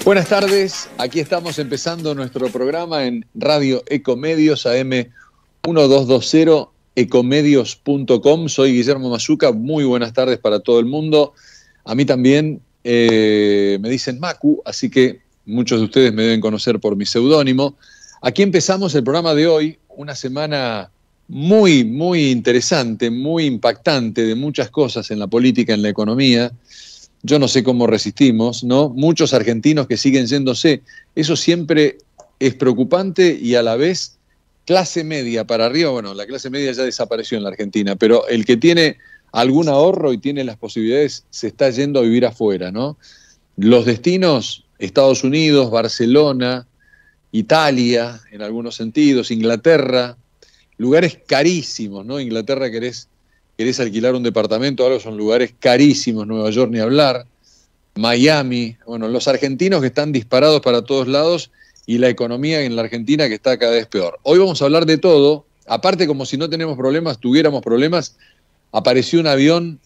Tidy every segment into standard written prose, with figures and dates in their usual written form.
Buenas tardes, aquí estamos empezando nuestro programa en Radio Ecomedios AM 1220 ecomedios.com. Soy Guillermo Mayuca, muy buenas tardes para todo el mundo. A mí también me dicen Macu, así que muchos de ustedes me deben conocer por mi seudónimo. Aquí empezamos el programa de hoy, una semana muy interesante, muy impactante de muchas cosas en la política, en la economía. Yo no sé cómo resistimos, ¿no? Muchos argentinos que siguen yéndose. Eso siempre es preocupante y a la vez clase media para arriba. Bueno, la clase media ya desapareció en la Argentina, pero el que tiene algún ahorro y tiene las posibilidades se está yendo a vivir afuera, ¿no? Los destinos, Estados Unidos, Barcelona, Italia, en algunos sentidos, Inglaterra, lugares carísimos, ¿no? Inglaterra querés alquilar un departamento, algo son lugares carísimos, Nueva York ni hablar, Miami, bueno, los argentinos que están disparados para todos lados y la economía en la Argentina que está cada vez peor. Hoy vamos a hablar de todo, aparte como si no tenemos problemas, tuviéramos problemas, apareció un avión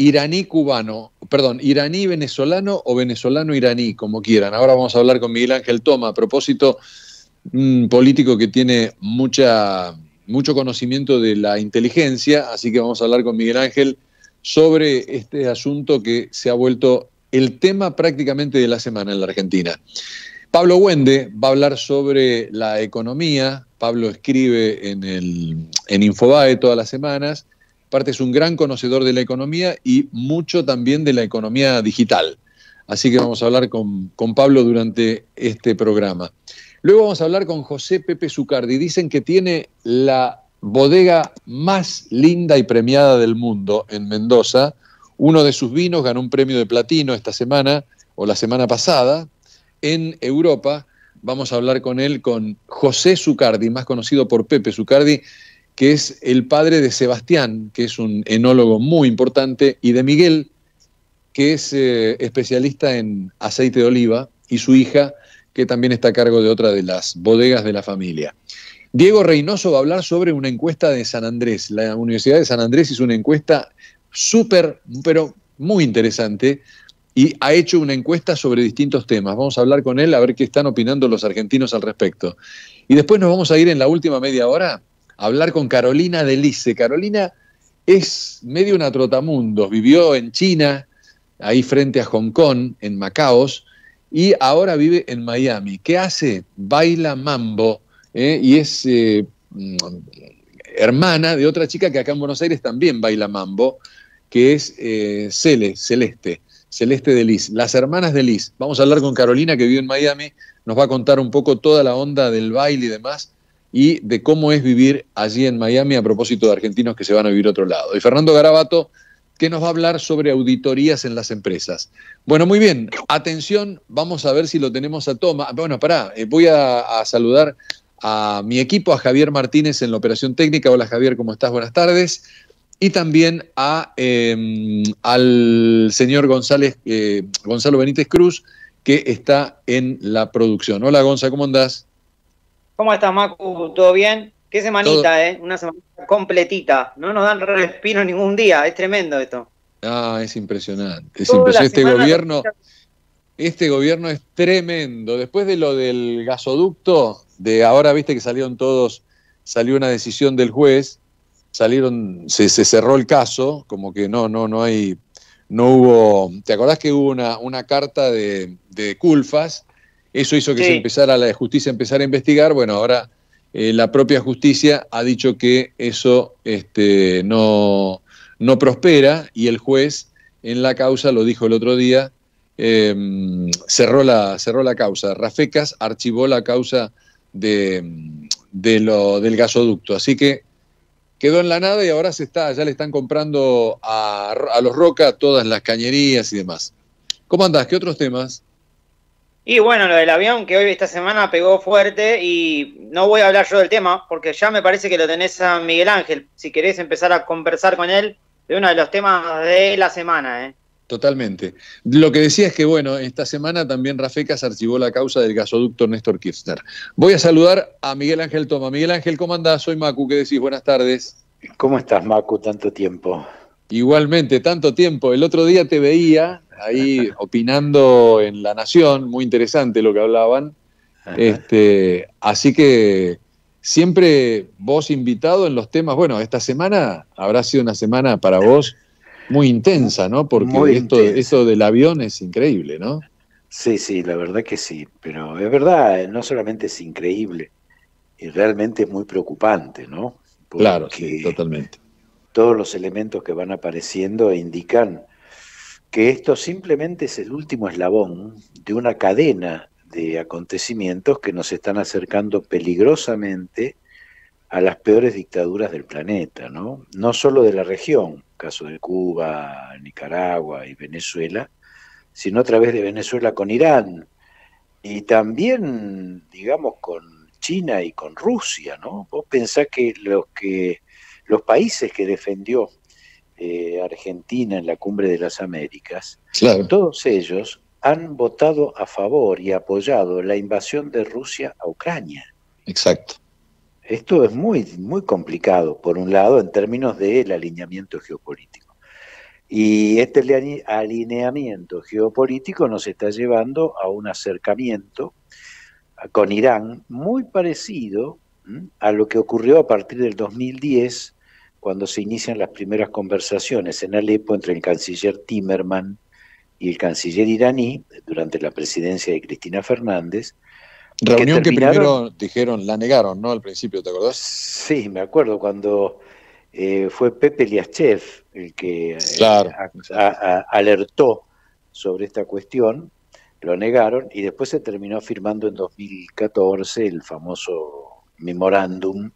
iraní-venezolano o venezolano-iraní, como quieran. Ahora vamos a hablar con Miguel Ángel Toma, a propósito, un político que tiene mucho conocimiento de la inteligencia, así que vamos a hablar con Miguel Ángel sobre este asunto que se ha vuelto el tema prácticamente de la semana en la Argentina. Pablo Wende va a hablar sobre la economía. Pablo escribe en Infobae todas las semanas. Aparte es un gran conocedor de la economía y mucho también de la economía digital. Así que vamos a hablar con Pablo durante este programa. Luego vamos a hablar con José Pepe Zucardi. Dicen que tiene la bodega más linda y premiada del mundo en Mendoza. Uno de sus vinos ganó un premio de platino esta semana o la semana pasada en Europa. Vamos a hablar con él, con José Zucardi, más conocido por Pepe Zucardi, que es el padre de Sebastián, que es un enólogo muy importante, y de Miguel, que es especialista en aceite de oliva, y su hija, que también está a cargo de otra de las bodegas de la familia. Diego Reynoso va a hablar sobre una encuesta de San Andrés. La Universidad de San Andrés hizo una encuesta pero muy interesante, y ha hecho una encuesta sobre distintos temas. Vamos a hablar con él a ver qué están opinando los argentinos al respecto. Y después nos vamos a ir en la última media hora a hablar con Carolina Delice. Carolina es medio una trotamundos, vivió en China, ahí frente a Hong Kong, en Macaos, y ahora vive en Miami. ¿Qué hace? Baila mambo, y es hermana de otra chica que acá en Buenos Aires también baila mambo, que es Celeste Delis, las hermanas Delis. Vamos a hablar con Carolina, que vive en Miami, nos va a contar un poco toda la onda del baile y demás, y de cómo es vivir allí en Miami a propósito de argentinos que se van a vivir a otro lado. Y Fernando Garabato, que nos va a hablar sobre auditorías en las empresas. Bueno, muy bien, atención, vamos a ver si lo tenemos a Toma. Bueno, voy a saludar a mi equipo, a Javier Martínez en la operación técnica. Hola Javier, ¿cómo estás? Buenas tardes. Y también al señor Gonzalo Benítez Cruz, que está en la producción. Hola Gonza, ¿cómo andás? ¿Cómo estás, Macu? ¿Todo bien? Qué semanita, una semana completita. No nos dan respiro ningún día, es tremendo esto. Ah, es impresionante. Es impresionante. Este gobierno es tremendo. Después de lo del gasoducto, de ahora viste que salió una decisión del juez, se cerró el caso, como que no hubo. ¿Te acordás que hubo una carta de Culfas? Eso hizo que la justicia empezara a investigar. Bueno, ahora la propia justicia ha dicho que eso no prospera, y el juez en la causa, lo dijo el otro día, cerró la causa. Rafecas archivó la causa del gasoducto. Así que quedó en la nada y ahora ya le están comprando a los Roca todas las cañerías y demás. ¿Cómo andás? ¿Qué otros temas? Y bueno, lo del avión que hoy esta semana pegó fuerte, y no voy a hablar yo del tema porque ya me parece que lo tenés a Miguel Ángel, si querés empezar a conversar con él de uno de los temas de la semana. Totalmente. Lo que decía es que, bueno, esta semana también Rafecas archivó la causa del gasoducto Néstor Kirchner. Voy a saludar a Miguel Ángel Toma. Miguel Ángel, ¿cómo andás? Soy Macu, ¿qué decís? Buenas tardes. ¿Cómo estás, Macu? Tanto tiempo. Igualmente, tanto tiempo. El otro día te veía ahí opinando en La Nación, muy interesante lo que hablaban. Así que siempre vos invitado en los temas. Bueno, esta semana habrá sido una semana para vos muy intensa, ¿no? Porque esto del avión es increíble, ¿no? Sí, sí, la verdad que sí, pero es verdad, no solamente es increíble, y realmente es muy preocupante, ¿no? Claro, sí, Porque totalmente. todos los elementos que van apareciendo indican que esto simplemente es el último eslabón de una cadena de acontecimientos que nos están acercando peligrosamente a las peores dictaduras del planeta, ¿no? No solo de la región, caso de Cuba, Nicaragua y Venezuela, sino a través de Venezuela con Irán y también, digamos, con China y con Rusia, ¿no? Vos pensás que los países que defendió Argentina en la Cumbre de las Américas, Claro. todos ellos han votado a favor y apoyado la invasión de Rusia a Ucrania. Exacto. Esto es muy, muy complicado, por un lado, en términos del alineamiento geopolítico. Y este alineamiento geopolítico nos está llevando a un acercamiento con Irán muy parecido a lo que ocurrió a partir del 2010, cuando se inician las primeras conversaciones en Alepo entre el canciller Timerman y el canciller iraní, durante la presidencia de Cristina Fernández. Reunión que primero dijeron, la negaron, ¿no? Al principio, ¿te acordás? Sí, me acuerdo cuando fue Pepe Liaschev el que claro, alertó sobre esta cuestión, lo negaron y después se terminó firmando en 2014 el famoso memorándum,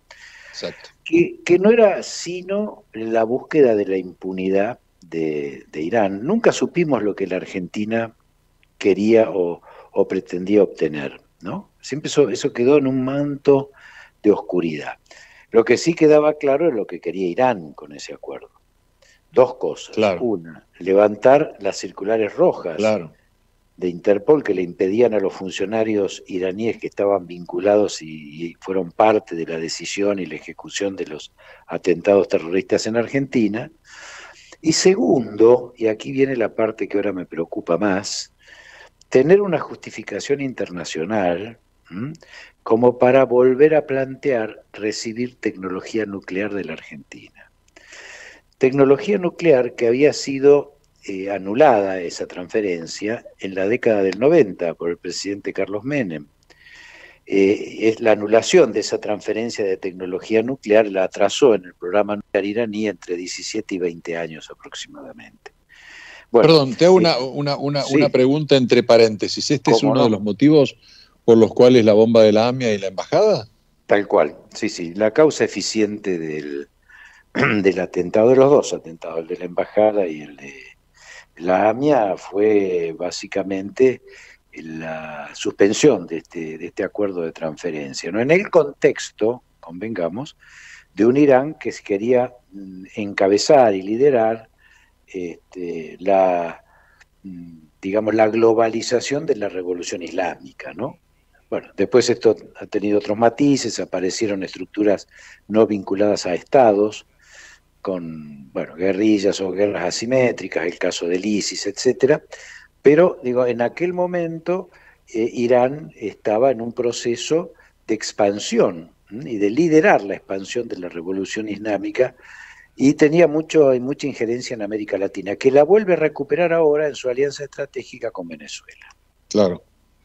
que no era sino la búsqueda de la impunidad de Irán. Nunca supimos lo que la Argentina quería o pretendía obtener, ¿no? Siempre eso quedó en un manto de oscuridad. Lo que sí quedaba claro es lo que quería Irán con ese acuerdo. Dos cosas. Claro. Una, levantar las circulares rojas de Interpol que le impedían a los funcionarios iraníes que estaban vinculados y fueron parte de la decisión y la ejecución de los atentados terroristas en Argentina. Y segundo, y aquí viene la parte que ahora me preocupa más, tener una justificación internacional como para volver a plantear recibir tecnología nuclear de la Argentina. Tecnología nuclear que había sido anulada esa transferencia en la década del 90 por el presidente Carlos Menem. Es la anulación de esa transferencia de tecnología nuclear la atrasó en el programa nuclear iraní entre 17 y 20 años aproximadamente. Bueno, perdón, te hago una pregunta entre paréntesis. ¿Este es uno de los motivos por los cuales la bomba de la AMIA y la embajada? Tal cual, sí. La causa eficiente del atentado, de los dos atentados, el de la embajada y el de la AMIA, fue básicamente la suspensión de este acuerdo de transferencia, ¿no? En el contexto, convengamos, de un Irán que quería encabezar y liderar la globalización de la revolución islámica, ¿no? Bueno, después esto ha tenido otros matices, aparecieron estructuras no vinculadas a estados, con, guerrillas o guerras asimétricas, el caso del ISIS, etcétera. Pero, en aquel momento Irán estaba en un proceso de expansión y de liderar la expansión de la revolución islámica, y tenía mucha injerencia en América Latina, que la vuelve a recuperar ahora en su alianza estratégica con Venezuela. Claro.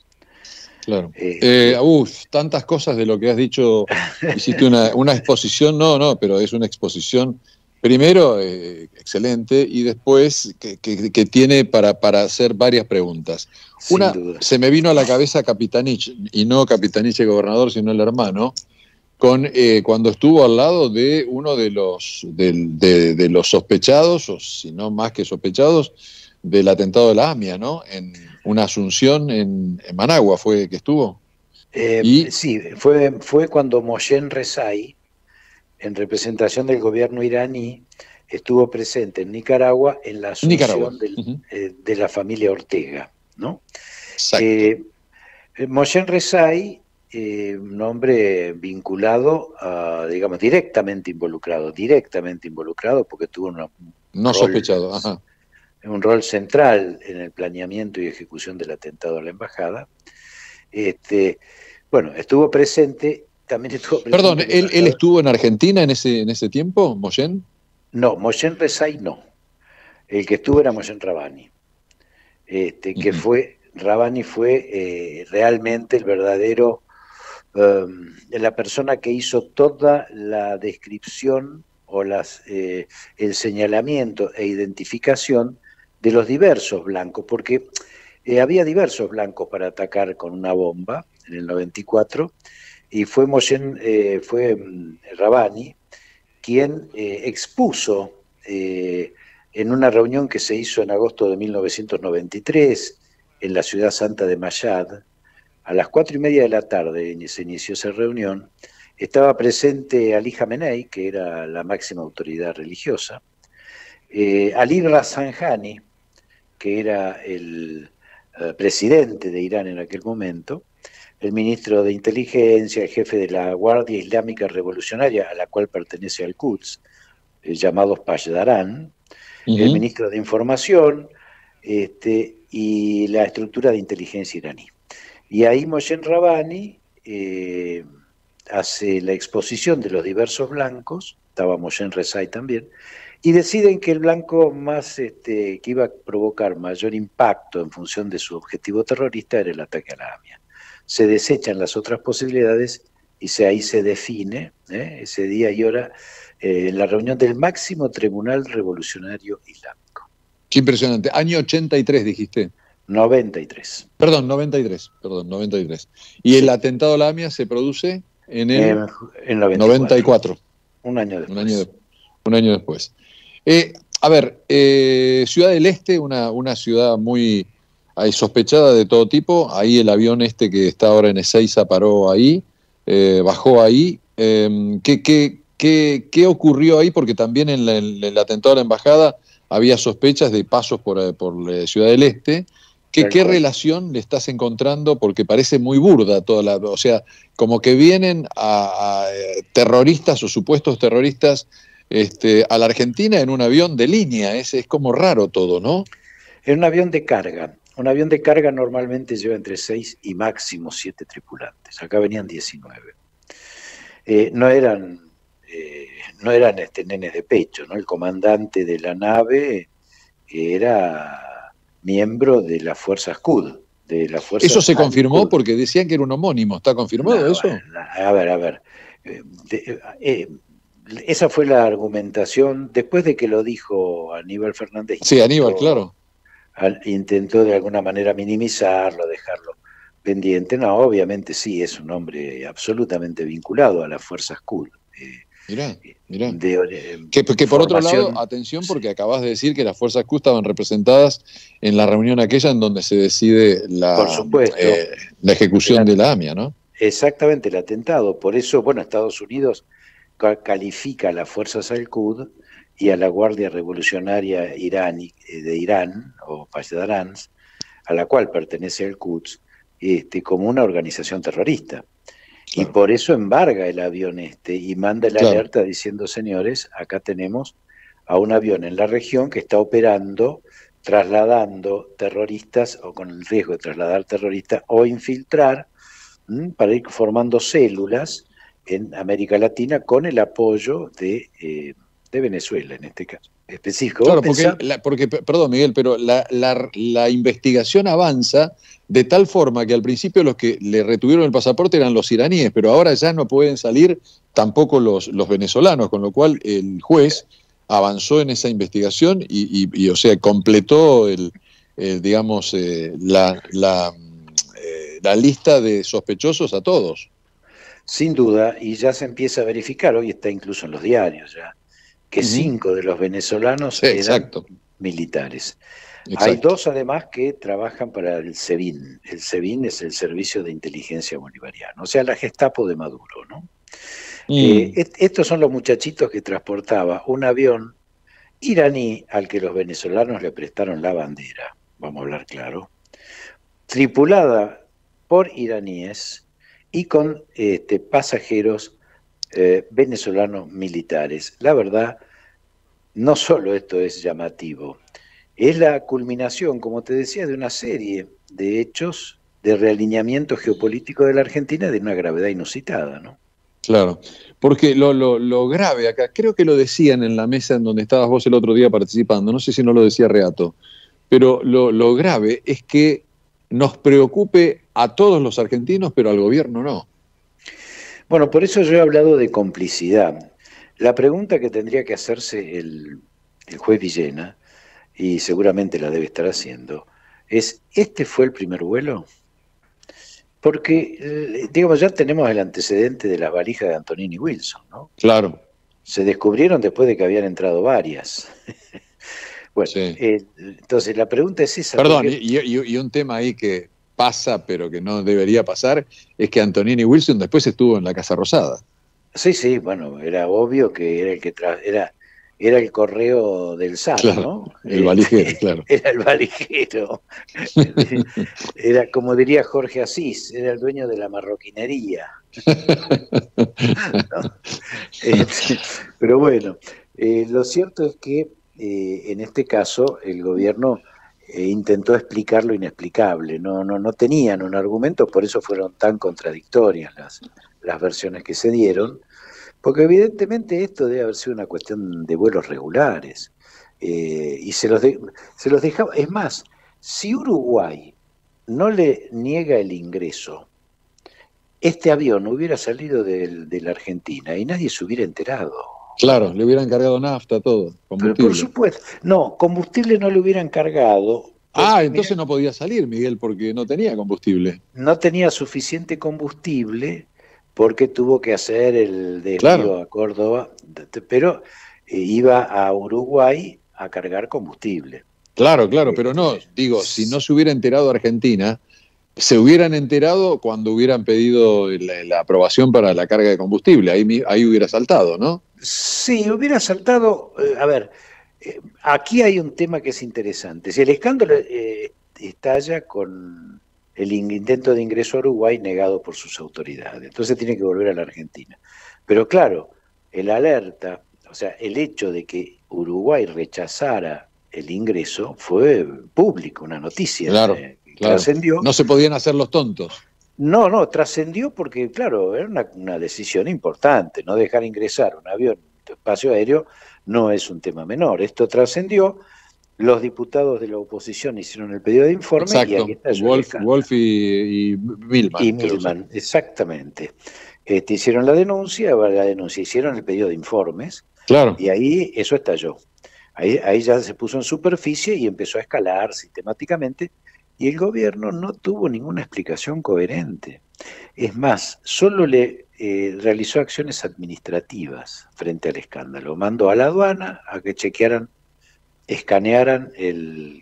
Tantas cosas de lo que has dicho. Hiciste una exposición, pero es una exposición, primero, excelente, y después que tiene para hacer varias preguntas. Una, se me vino a la cabeza Capitanich, y no Capitanich el gobernador, sino el hermano, cuando estuvo al lado de uno de los sospechados, o si no más que sospechados, del atentado de la AMIA, ¿no? En una asunción en Managua fue que estuvo. Sí, fue cuando Mohsen Rezai, en representación del gobierno iraní, estuvo presente en Nicaragua en la asunción de la familia Ortega, ¿no? Mohsen Rezai, un hombre vinculado, directamente involucrado, porque tuvo no sospechado, ajá. un rol central en el planeamiento y ejecución del atentado a la embajada. Bueno, estuvo presente, también estuvo presente. Perdón, ¿él estuvo en Argentina en ese tiempo, Mohsen? No, Mohsen Rezaei no. El que estuvo era Mohsen Rabbani. Que fue, Rabbani fue realmente el verdadero, la persona que hizo toda la descripción o el señalamiento e identificación de los diversos blancos, porque había diversos blancos para atacar con una bomba en el 94, y fue Rabbani quien expuso en una reunión que se hizo en agosto de 1993 en la ciudad santa de Mashhad, a las 4:30 de la tarde se inició esa reunión. Estaba presente Ali Khamenei, que era la máxima autoridad religiosa, Ali Rafsanjani, que era el presidente de Irán en aquel momento, el ministro de Inteligencia, el jefe de la Guardia Islámica Revolucionaria, a la cual pertenece Al-Quds, llamados Pashdaran, el ministro de Información y la estructura de inteligencia iraní. Y ahí Mohsen Rabbani hace la exposición de los diversos blancos, estaba Mohsen Rezaei también, y deciden que el blanco más que iba a provocar mayor impacto en función de su objetivo terrorista era el ataque a la AMIA. Se desechan las otras posibilidades y ahí se define ese día y hora la reunión del máximo Tribunal Revolucionario Islámico. Qué impresionante. Año 83 dijiste. 93. Perdón, 93. Y el atentado a la AMIA se produce en el 94. Un año después. Un año después. A ver, Ciudad del Este, una ciudad muy sospechada de todo tipo. Ahí el avión que está ahora en Ezeiza paró ahí, bajó ahí. ¿Qué ocurrió ahí? Porque también en el atentado a la embajada había sospechas de pasos por Ciudad del Este. ¿Qué relación le estás encontrando? Porque parece muy burda toda o sea, como que vienen a terroristas o supuestos terroristas a la Argentina en un avión de línea. Es como raro todo, ¿no? En un avión de carga. Un avión de carga normalmente lleva entre 6 y máximo 7 tripulantes. Acá venían 19. No eran nenes de pecho, ¿no? El comandante de la nave era miembro de las fuerzas Quds. ¿Eso se confirmó? Porque decían que era un homónimo. ¿Está confirmado eso? A ver. Esa fue la argumentación después de que lo dijo Aníbal Fernández. Sí, Aníbal, claro. Intentó de alguna manera minimizarlo, dejarlo pendiente. No, obviamente sí, es un hombre absolutamente vinculado a las fuerzas Quds. Mirá. Que por otro lado, atención, porque acabas de decir que las fuerzas Q estaban representadas en la reunión aquella en donde se decide la ejecución de la AMIA, ¿no? Exactamente, el atentado. Por eso, Estados Unidos califica a las fuerzas Al-Quds y a la Guardia Revolucionaria de Irán, o Pashdarans, a la cual pertenece Al-Quds, como una organización terrorista. Claro. Y por eso embarga el avión y manda la alerta diciendo, señores, acá tenemos a un avión en la región que está operando, trasladando terroristas o con el riesgo de trasladar terroristas o infiltrar para ir formando células en América Latina con el apoyo de Venezuela en este caso específico. Claro, porque, perdón Miguel, pero la investigación avanza de tal forma que al principio los que le retuvieron el pasaporte eran los iraníes, pero ahora ya no pueden salir tampoco los venezolanos, con lo cual el juez avanzó en esa investigación y o sea, completó la lista de sospechosos a todos. Sin duda, y ya se empieza a verificar, hoy está incluso en los diarios ya, que 5 de los venezolanos eran militares. Exacto. Hay 2 además que trabajan para el SEBIN. El SEBIN es el Servicio de Inteligencia Bolivariano, o sea, la Gestapo de Maduro, ¿no? Estos son los muchachitos que transportaba un avión iraní al que los venezolanos le prestaron la bandera, vamos a hablar claro, tripulada por iraníes y con pasajeros venezolanos militares. La verdad, no solo esto es llamativo, es la culminación, como te decía, de una serie de hechos de realineamiento geopolítico de la Argentina de una gravedad inusitada, ¿no? Claro, porque lo grave acá, creo que lo decían en la mesa en donde estabas vos el otro día participando, no sé si no lo decía Reato, pero lo grave es que nos preocupe a todos los argentinos, pero al gobierno no. Bueno, por eso yo he hablado de complicidad. La pregunta que tendría que hacerse el juez Villena, y seguramente la debe estar haciendo, es, ¿este fue el primer vuelo? Porque, digamos, ya tenemos el antecedente de las valijas de Antonini Wilson, ¿no? Claro. Se descubrieron después de que habían entrado varias. Bueno, Sí. entonces la pregunta es esa. Perdón, porque... y un tema ahí que pasa, pero que no debería pasar, es que Antonini Wilson después estuvo en la Casa Rosada. Sí, sí, bueno, era obvio que era el que era el correo del SAT, claro, ¿no? El valijero, claro. Era el valijero. Era, como diría Jorge Asís, era el dueño de la marroquinería. ¿No? Pero bueno, lo cierto es que en este caso el gobierno intentó explicar lo inexplicable. No tenían un argumento, por eso fueron tan contradictorias las versiones que se dieron. Porque evidentemente esto debe haber sido una cuestión de vuelos regulares. Y se los dejaba. Es más, si Uruguay no le niega el ingreso, este avión hubiera salido de la Argentina y nadie se hubiera enterado. Claro, le hubieran cargado nafta, todo, combustible. Pero por supuesto, no, combustible no le hubieran cargado. Entonces no podía salir, Miguel, porque no tenía combustible. No tenía suficiente combustible porque tuvo que hacer el desvío a Córdoba, pero iba a Uruguay a cargar combustible. Claro, pero no, digo, si no se hubiera enterado Argentina, se hubieran enterado cuando hubieran pedido la aprobación para la carga de combustible, ahí hubiera saltado, ¿no? Sí, hubiera saltado, a ver, aquí hay un tema que es interesante. Si el escándalo estalla con el intento de ingreso a Uruguay negado por sus autoridades, entonces tiene que volver a la Argentina. Pero claro, el alerta, o sea, el hecho de que Uruguay rechazara el ingreso fue público, una noticia. Claro. Trascendió. No se podían hacer los tontos. No, trascendió porque, claro, era una decisión importante. No dejar ingresar un avión en tu espacio aéreo no es un tema menor. Esto trascendió, los diputados de la oposición hicieron el pedido de informe. Exacto. Y aquí está Wolf y Milman. Y Milman, exactamente. Hicieron la denuncia, hicieron el pedido de informes. Claro. Y ahí eso estalló. Ahí ya se puso en superficie y empezó a escalar sistemáticamente. Y el gobierno no tuvo ninguna explicación coherente. Es más, solo le realizó acciones administrativas frente al escándalo. Mandó a la aduana a que escanearan el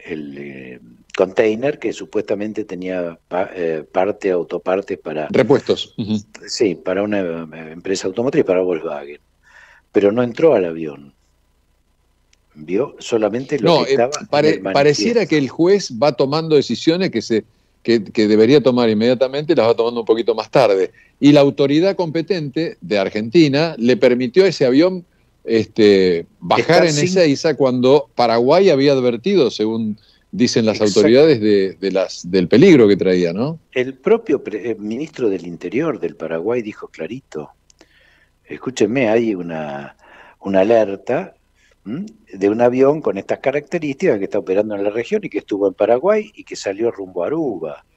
container que supuestamente tenía autopartes para... Repuestos. Sí, para una empresa automotriz, para Volkswagen. Pero no entró al avión. Vio solamente lo que estaba pareciera que el juez va tomando decisiones que debería tomar inmediatamente, las va tomando un poquito más tarde. Y la autoridad competente de Argentina le permitió a ese avión bajar en Ezeiza cuando Paraguay había advertido, según dicen las autoridades, del peligro que traía, ¿no? El propio ministro del Interior del Paraguay dijo clarito, escúchenme, hay una alerta de un avión con estas características que está operando en la región y que estuvo en Paraguay y que salió rumbo a Aruba.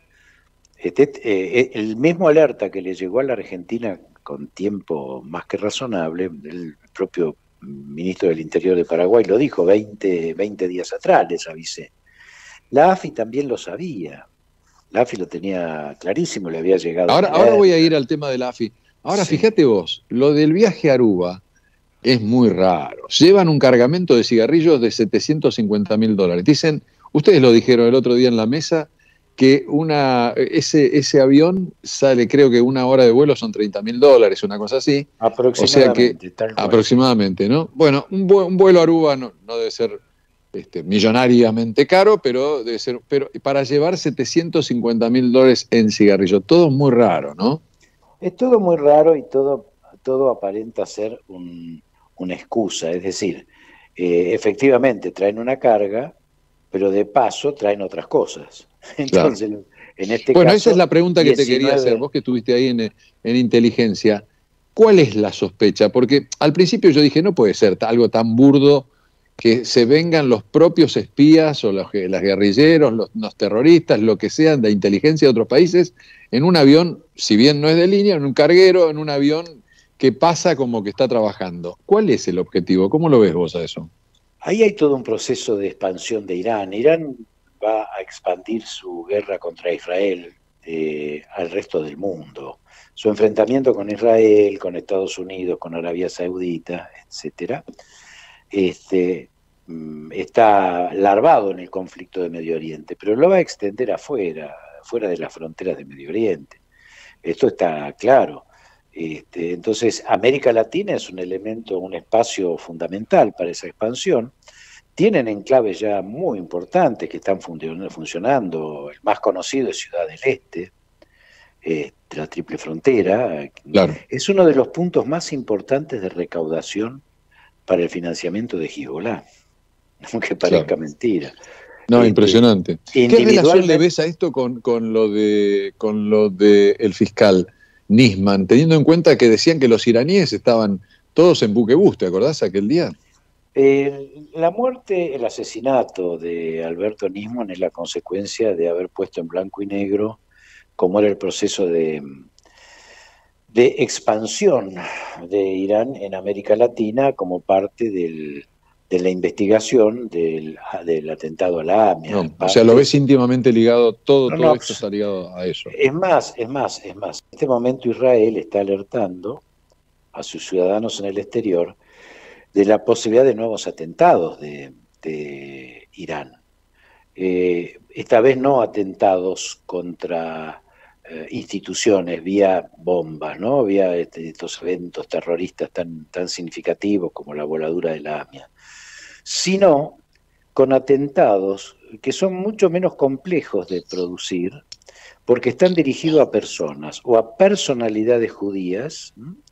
El mismo alerta que le llegó a la Argentina con tiempo más que razonable, el propio ministro del Interior de Paraguay lo dijo 20 días atrás, les avisé. La AFI también lo sabía. La AFI lo tenía clarísimo, le había llegado. Ahora voy a ir al tema de la AFI. Ahora, sí. Fíjate vos, lo del viaje a Aruba es muy raro. Llevan un cargamento de cigarrillos de $750.000. Dicen, ustedes lo dijeron el otro día en la mesa, que ese avión sale, creo que una hora de vuelo son $30.000, una cosa así. Aproximadamente. O sea que, aproximadamente, ¿no? Bueno, un vuelo a Aruba no debe ser millonariamente caro, pero debe ser. Pero para llevar $750.000 en cigarrillos, todo muy raro, ¿no? Es todo muy raro y todo aparenta ser una excusa, es decir, efectivamente traen una carga pero de paso traen otras cosas. Entonces, claro. En este bueno, caso, esa es la pregunta que 19... te quería hacer, vos que estuviste ahí en inteligencia. ¿Cuál es la sospecha? Porque al principio yo dije, no puede ser algo tan burdo que se vengan los propios espías o los guerrilleros, los terroristas, lo que sean de inteligencia de otros países, en un avión, si bien no es de línea, en un carguero, en un avión que pasa como que está trabajando. ¿Cuál es el objetivo? ¿Cómo lo ves vos a eso? Ahí hay todo un proceso de expansión de Irán. Irán va a expandir su guerra contra Israel al resto del mundo. Su enfrentamiento con Israel, con Estados Unidos, con Arabia Saudita, etcétera, está larvado en el conflicto de Medio Oriente, pero lo va a extender afuera, fuera de las fronteras de Medio Oriente. Esto está claro. Entonces, América Latina es un elemento, un espacio fundamental para esa expansión. Tienen enclaves ya muy importantes que están funcionando. El más conocido es Ciudad del Este, la Triple Frontera. Claro. Es uno de los puntos más importantes de recaudación para el financiamiento de Hezbollah, aunque parezca mentira. No, impresionante. ¿Qué relación le ves a esto con lo de el fiscal Nisman, teniendo en cuenta que decían que los iraníes estaban todos en buquebús, ¿te acordás aquel día? La muerte, el asesinato de Alberto Nisman es la consecuencia de haber puesto en blanco y negro cómo era el proceso de expansión de Irán en América Latina como parte de la investigación del atentado a la AMIA. No, o sea, lo ves íntimamente ligado, todo esto está ligado a eso. Es más. En este momento Israel está alertando a sus ciudadanos en el exterior de la posibilidad de nuevos atentados de Irán. Esta vez no atentados contra instituciones vía bombas, ¿no? Vía estos eventos terroristas tan significativos como la voladura de la AMIA, sino con atentados que son mucho menos complejos de producir porque están dirigidos a personas o a personalidades judías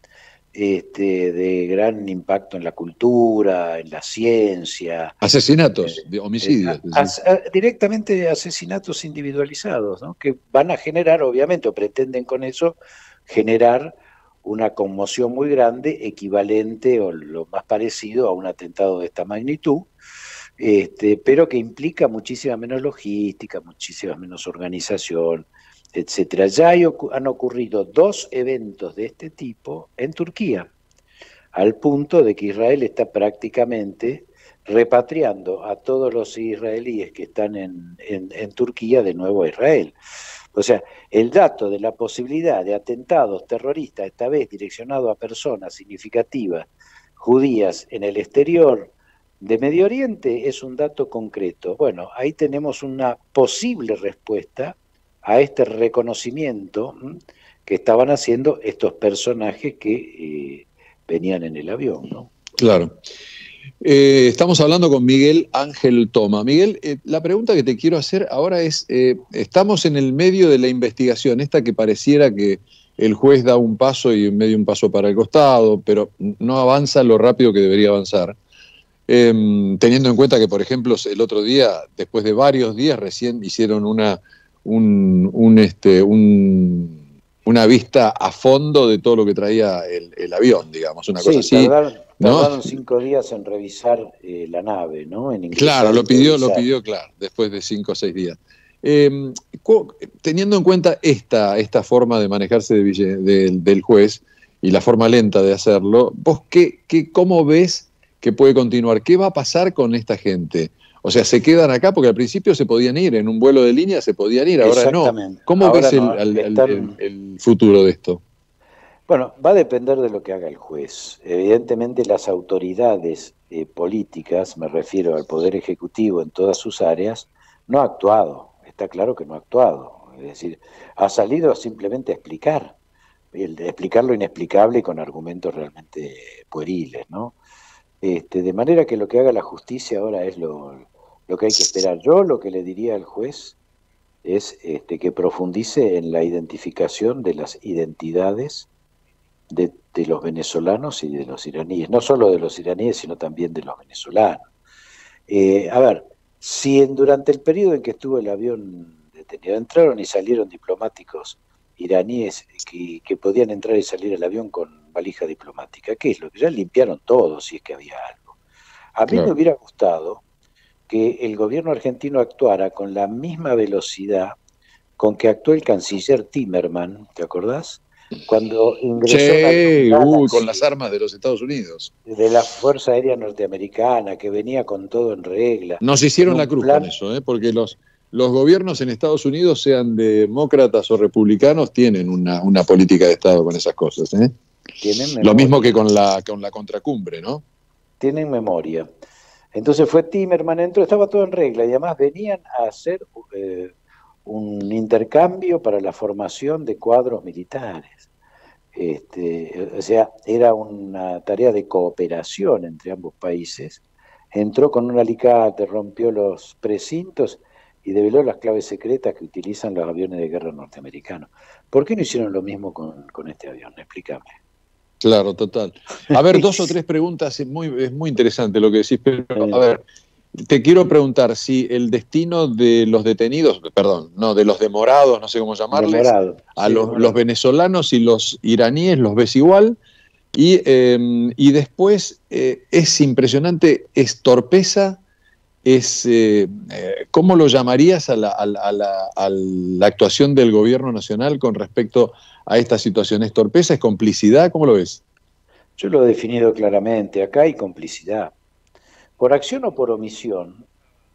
de gran impacto en la cultura, en la ciencia. Asesinatos, homicidios. Directamente asesinatos individualizados, ¿no? Que van a generar, obviamente, o pretenden con eso, generar una conmoción muy grande, equivalente o lo más parecido a un atentado de esta magnitud, pero que implica muchísima menos logística, muchísima menos organización, etcétera. Ya han ocurrido 2 eventos de este tipo en Turquía, al punto de que Israel está prácticamente repatriando a todos los israelíes que están en Turquía de nuevo a Israel. O sea, el dato de la posibilidad de atentados terroristas, esta vez direccionados a personas significativas judías en el exterior de Medio Oriente, es un dato concreto. Bueno, ahí tenemos una posible respuesta a este reconocimiento que estaban haciendo estos personajes que venían en el avión, ¿no? Claro. Estamos hablando con Miguel Ángel Toma. Miguel, la pregunta que te quiero hacer ahora es, estamos en el medio de la investigación, esta que pareciera que el juez da un paso y medio un paso para el costado, pero no avanza lo rápido que debería avanzar. Teniendo en cuenta que, por ejemplo, el otro día, después de varios días, recién hicieron una vista a fondo de todo lo que traía el avión, digamos, una cosa así. Tardaron 5 días en revisar la nave, ¿no? Claro, lo pidió, claro, después de 5 o 6 días. Teniendo en cuenta esta forma de manejarse del juez y la forma lenta de hacerlo, ¿vos cómo ves que puede continuar? ¿Qué va a pasar con esta gente? O sea, ¿se quedan acá? Porque al principio se podían ir, en un vuelo de línea se podían ir, ahora no. ¿Cómo ves el futuro de esto? Bueno, va a depender de lo que haga el juez. Evidentemente las autoridades políticas, me refiero al Poder Ejecutivo en todas sus áreas, no ha actuado. Está claro que no ha actuado. Es decir, ha salido simplemente a explicar lo inexplicable y con argumentos realmente pueriles, ¿no? De manera que lo que haga la justicia ahora es lo que hay que esperar. Yo lo que le diría al juez es que profundice en la identificación de las identidades de los venezolanos y de los iraníes, no solo de los iraníes, sino también de los venezolanos. A ver, Si durante el periodo en que estuvo el avión detenido, entraron y salieron diplomáticos iraníes que podían entrar y salir al avión con valija diplomática, ¿qué es lo que ya limpiaron todo si es que había algo? A mí me hubiera gustado que el gobierno argentino actuara con la misma velocidad con que actuó el canciller Timerman, ¿te acordás? Cuando ingresó con las armas de los Estados Unidos. De la Fuerza Aérea Norteamericana, que venía con todo en regla. Nos hicieron la cruz con eso, porque los gobiernos en Estados Unidos, sean demócratas o republicanos, tienen una política de Estado con esas cosas. Lo mismo que con la contracumbre, ¿no? Tienen memoria. Entonces fue Timerman, entró, estaba todo en regla, y además venían a hacer un intercambio para la formación de cuadros militares. O sea, era una tarea de cooperación entre ambos países. Entró con un alicate, rompió los precintos y develó las claves secretas que utilizan los aviones de guerra norteamericanos. ¿Por qué no hicieron lo mismo con este avión? Explícame. Claro, total. A ver, 2 o 3 preguntas, es muy interesante lo que decís, pero a ver, te quiero preguntar si el destino de los detenidos, perdón, no, de los demorados, no sé cómo llamarles, los venezolanos y los iraníes, ¿los ves igual? Y después es impresionante, es torpeza, ¿cómo lo llamarías a la actuación del gobierno nacional con respecto a esta situación? ¿Es torpeza, es complicidad? ¿Cómo lo ves? Yo lo he definido claramente, acá hay complicidad. Por acción o por omisión,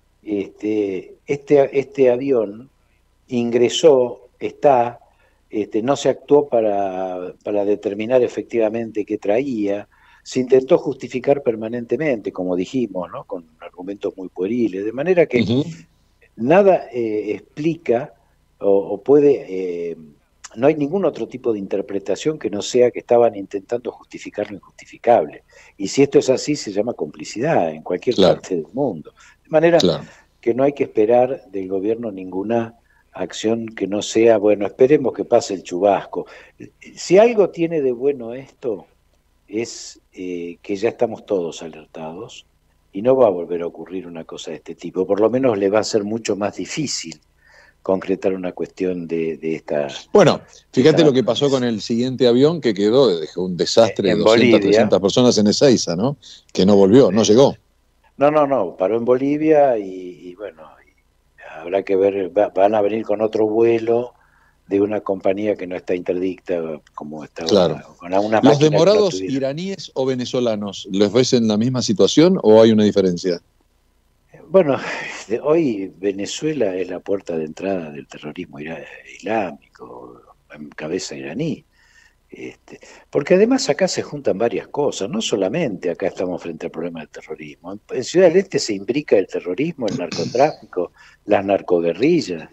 este avión ingresó, no se actuó para determinar efectivamente qué traía, se intentó justificar permanentemente, como dijimos, ¿no? Con argumentos muy pueriles, de manera que nada explica o puede... no hay ningún otro tipo de interpretación que no sea que estaban intentando justificar lo injustificable. Y si esto es así, se llama complicidad en cualquier parte del mundo. De manera que no hay que esperar del gobierno ninguna acción que no sea, bueno, esperemos que pase el chubasco. Si algo tiene de bueno esto, es que ya estamos todos alertados y no va a volver a ocurrir una cosa de este tipo. Por lo menos le va a ser mucho más difícil concretar una cuestión de esta... Bueno, fíjate lo que pasó con el siguiente avión que dejó un desastre de 200, 300 personas en Ezeiza, ¿no? Que no volvió, no llegó. No, paró en Bolivia y bueno, habrá que ver, van a venir con otro vuelo de una compañía que no está interdicta como estaba con una ¿Los demorados iraníes o venezolanos, los ves en la misma situación o hay una diferencia? Bueno, hoy Venezuela es la puerta de entrada del terrorismo islámico, en cabeza iraní. Porque además acá se juntan varias cosas, no solamente acá estamos frente al problema del terrorismo. En Ciudad del Este se imbrica el terrorismo, el narcotráfico, las narcoguerrillas,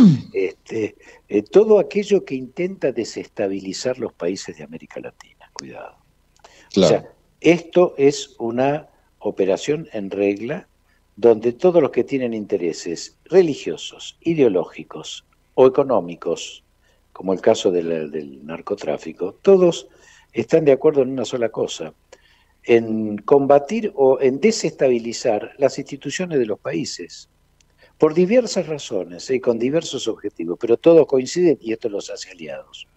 todo aquello que intenta desestabilizar los países de América Latina. Cuidado. Claro. O sea, esto es una operación en regla donde todos los que tienen intereses religiosos, ideológicos o económicos, como el caso del narcotráfico, todos están de acuerdo en una sola cosa, en combatir o en desestabilizar las instituciones de los países, por diversas razones y con diversos objetivos, pero todos coinciden y esto los hace aliados.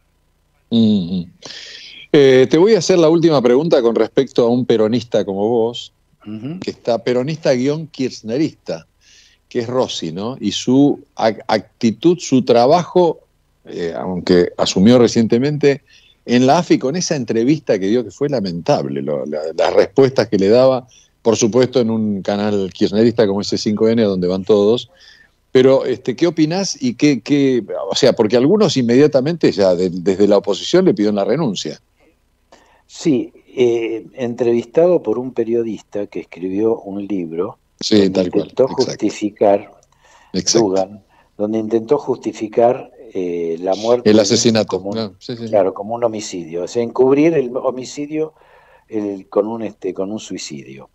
Te voy a hacer la última pregunta con respecto a un peronista como vos, que está peronista-kirchnerista, que es Rossi, ¿no? Y su actitud, su trabajo, aunque asumió recientemente, en la AFI con esa entrevista que dio, que fue lamentable, las respuestas que le daba, por supuesto en un canal kirchnerista como ese 5N, donde van todos. Pero, ¿qué opinás? Y o sea, porque algunos inmediatamente ya desde la oposición le pidieron la renuncia. Sí, entrevistado por un periodista que escribió un libro donde intentó justificar, Dugan, donde intentó justificar la muerte, el asesinato, claro, como un homicidio, o sea, encubrir el homicidio con un suicidio.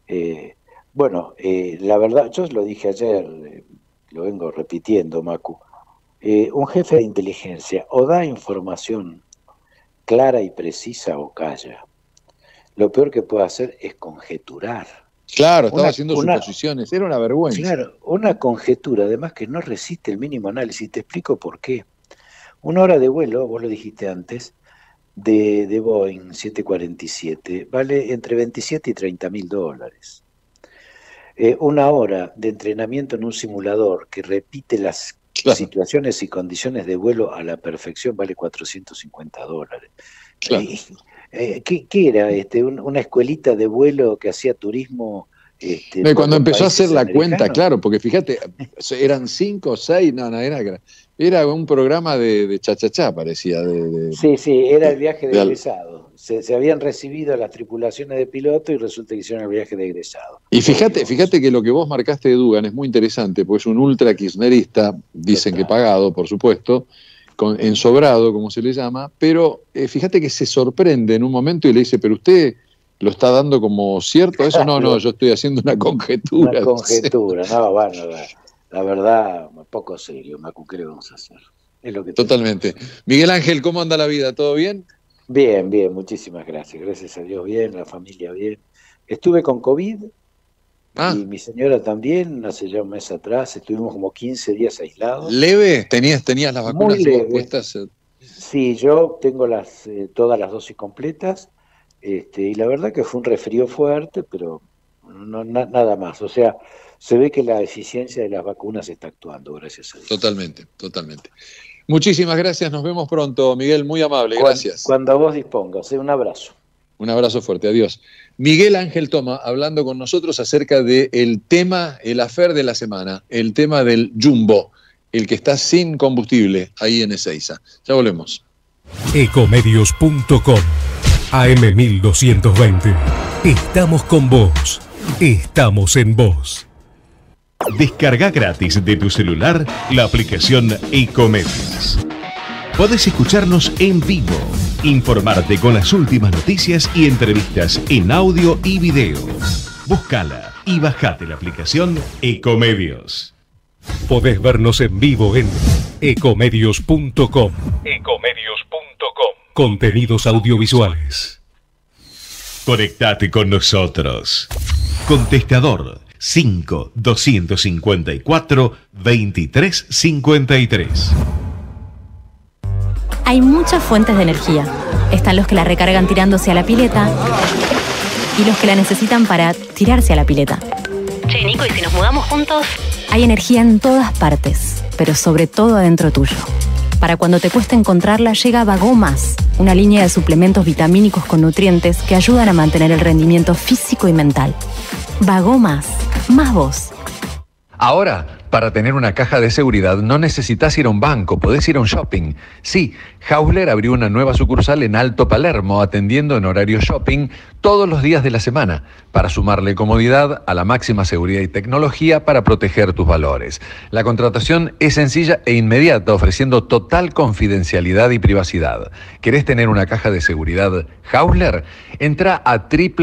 La verdad, yo lo dije ayer, lo vengo repitiendo, Macu, un jefe de inteligencia o da información clara y precisa o calla. Lo peor que puede hacer es conjeturar. Claro, estaba haciendo suposiciones, era una vergüenza. Claro, una conjetura, además que no resiste el mínimo análisis. Te explico por qué. 1 hora de vuelo, vos lo dijiste antes, de Boeing 747, vale entre 27 y 30 mil dólares. 1 hora de entrenamiento en un simulador que repite las situaciones y condiciones de vuelo a la perfección vale 450 dólares. Claro. ¿Qué era? ¿Una escuelita de vuelo que hacía turismo? Cuando empezó a hacer la cuenta, claro, porque fíjate, eran 5 o 6, era un programa de cha-cha-cha, parecía. Sí, era el viaje de egresado. Se habían recibido las tripulaciones de piloto y resulta que hicieron el viaje de egresado. Y fíjate que lo que vos marcaste de Dugan es muy interesante, porque es un ultra kirchnerista, dicen que pagado, por supuesto, ensobrado, como se le llama, pero fíjate que se sorprende en un momento y le dice, pero usted lo está dando como cierto eso. No, yo estoy haciendo una conjetura. Una conjetura, no, bueno, la verdad, poco serio, Macu, ¿qué le vamos a hacer? Es lo que totalmente. Miguel Ángel, ¿cómo anda la vida? ¿Todo bien? Bien, muchísimas gracias. Gracias a Dios, bien, la familia bien. Estuve con COVID y mi señora también, hace ya un mes atrás, estuvimos como 15 días aislados. ¿Leve? ¿Tenías las vacunas puestas? Sí, yo tengo todas las dosis completas, y la verdad que fue un resfrío fuerte, pero nada más. O sea, se ve que la eficiencia de las vacunas está actuando, gracias a Dios. Totalmente. Muchísimas gracias, nos vemos pronto, Miguel, muy amable, gracias. Cuando vos dispongas, un abrazo. Un abrazo fuerte, adiós. Miguel Ángel Toma, hablando con nosotros acerca del tema, el affair de la semana, el tema del Jumbo, el que está sin combustible ahí en Ezeiza. Ya volvemos. Ecomedios.com AM1220. Estamos con vos. Estamos en vos. Descarga gratis de tu celular la aplicación Ecomedios. Podés escucharnos en vivo, informarte con las últimas noticias y entrevistas en audio y video. Búscala y bajate la aplicación Ecomedios. Podés vernos en vivo en ecomedios.com. Contenidos audiovisuales. Conectate con nosotros. Contestador 5-254-2353. Hay muchas fuentes de energía. Están los que la recargan tirándose a la pileta y los que la necesitan para tirarse a la pileta. Che, Nico, ¿y si nos mudamos juntos? Hay energía en todas partes, pero sobre todo adentro tuyo. Para cuando te cueste encontrarla, llega Vagomas, una línea de suplementos vitamínicos con nutrientes que ayudan a mantener el rendimiento físico y mental. Vagomas, más vos. Ahora, para tener una caja de seguridad no necesitas ir a un banco, podés ir a un shopping. Sí, Hausler abrió una nueva sucursal en Alto Palermo, atendiendo en horario shopping todos los días de la semana, para sumarle comodidad a la máxima seguridad y tecnología para proteger tus valores. La contratación es sencilla e inmediata, ofreciendo total confidencialidad y privacidad. ¿Querés tener una caja de seguridad Hausler? Entra a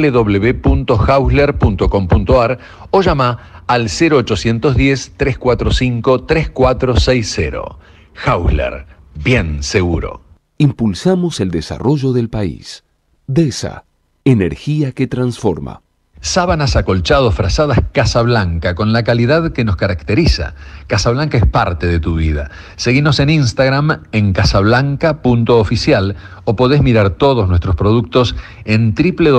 www.hausler.com.ar o llama al 0810-345-3460. Hausler, bien seguro. Impulsamos el desarrollo del país. DESA, energía que transforma. Sábanas, acolchados, frazadas Casablanca, con la calidad que nos caracteriza. Casablanca es parte de tu vida. Seguinos en Instagram en casablanca.oficial o podés mirar todos nuestros productos en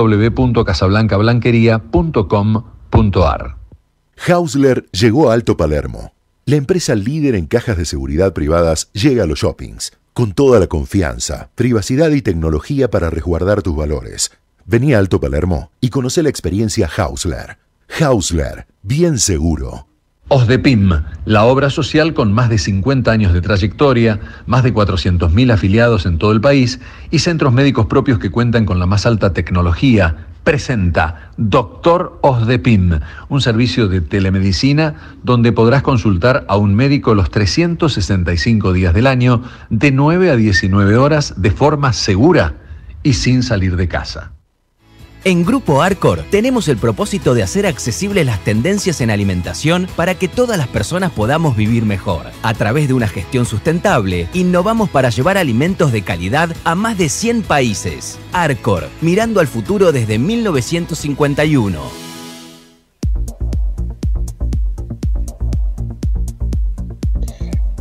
www.casablancablanquería.com.ar. Hausler llegó a Alto Palermo. La empresa líder en cajas de seguridad privadas llega a los shoppings, con toda la confianza, privacidad y tecnología para resguardar tus valores. Vení a Alto Palermo y conoce la experiencia Hausler. Hausler, bien seguro. OSDEPIM, la obra social con más de 50 años de trayectoria, más de 400.000 afiliados en todo el país y centros médicos propios que cuentan con la más alta tecnología, presenta Doctor OSDEPIM, un servicio de telemedicina donde podrás consultar a un médico los 365 días del año, de 9 a 19 horas, de forma segura y sin salir de casa. En Grupo Arcor tenemos el propósito de hacer accesibles las tendencias en alimentación para que todas las personas podamos vivir mejor. A través de una gestión sustentable, innovamos para llevar alimentos de calidad a más de 100 países. Arcor, mirando al futuro desde 1951.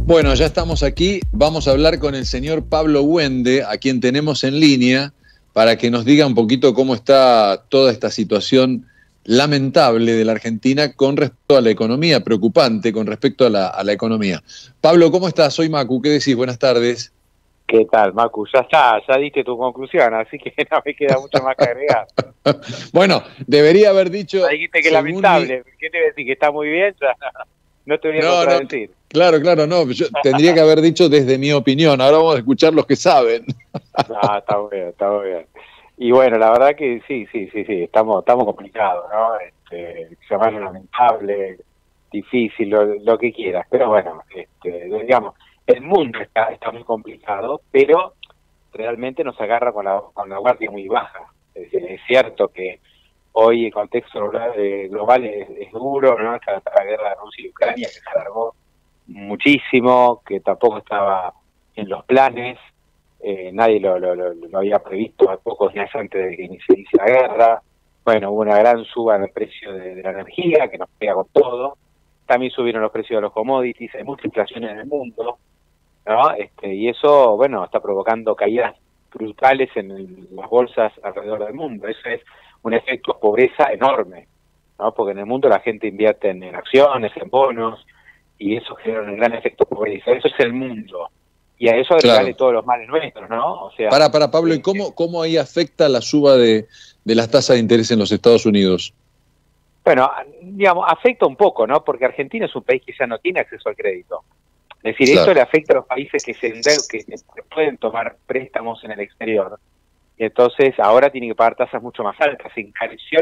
Bueno, ya estamos aquí. Vamos a hablar con el señor Pablo Wende, a quien tenemos en línea, para que nos diga un poquito cómo está toda esta situación lamentable de la Argentina con respecto a la economía, preocupante con respecto a la economía. Pablo, ¿cómo estás? Soy Macu, ¿qué decís? Buenas tardes. ¿Qué tal, Macu? Ya está, ya diste tu conclusión, así que no me queda mucho más que agregar. Bueno, debería haber dicho... Ya dijiste que lamentable, ¿qué te voy a decir? ¿Que está muy bien? Ya no te voy a contradecir. Claro, no, yo tendría que haber dicho desde mi opinión. Ahora vamos a escuchar los que saben. Ah, está muy bien. Y bueno, la verdad que sí, estamos complicados, ¿no? Llamarlo lamentable, difícil, lo que quieras, pero bueno, digamos, el mundo está muy complicado, pero realmente nos agarra con la guardia muy baja. Es cierto que hoy el contexto global es duro, ¿no? La guerra de Rusia y Ucrania, que se alargó muchísimo, que tampoco estaba en los planes, nadie lo había previsto a pocos días antes de que inicie la guerra. Bueno, hubo una gran suba en el precio de la energía, que nos pega con todo. También subieron los precios de los commodities, hay mucha inflación en el mundo, ¿no? Y eso, bueno, está provocando caídas brutales en las bolsas alrededor del mundo. Eso es un efecto pobreza enorme, ¿no? Porque en el mundo la gente invierte en acciones, en bonos, y eso genera un gran efecto pobreza. Eso es el mundo. Y a eso agregarle todos los males nuestros, ¿no? O sea, para Pablo, ¿y cómo ahí afecta la suba de las tasas de interés en los Estados Unidos? Bueno, digamos, afecta un poco, ¿no? Porque Argentina es un país que ya no tiene acceso al crédito. Es decir, esto le afecta a los países que pueden tomar préstamos en el exterior. Y entonces ahora tienen que pagar tasas mucho más altas. Se encareció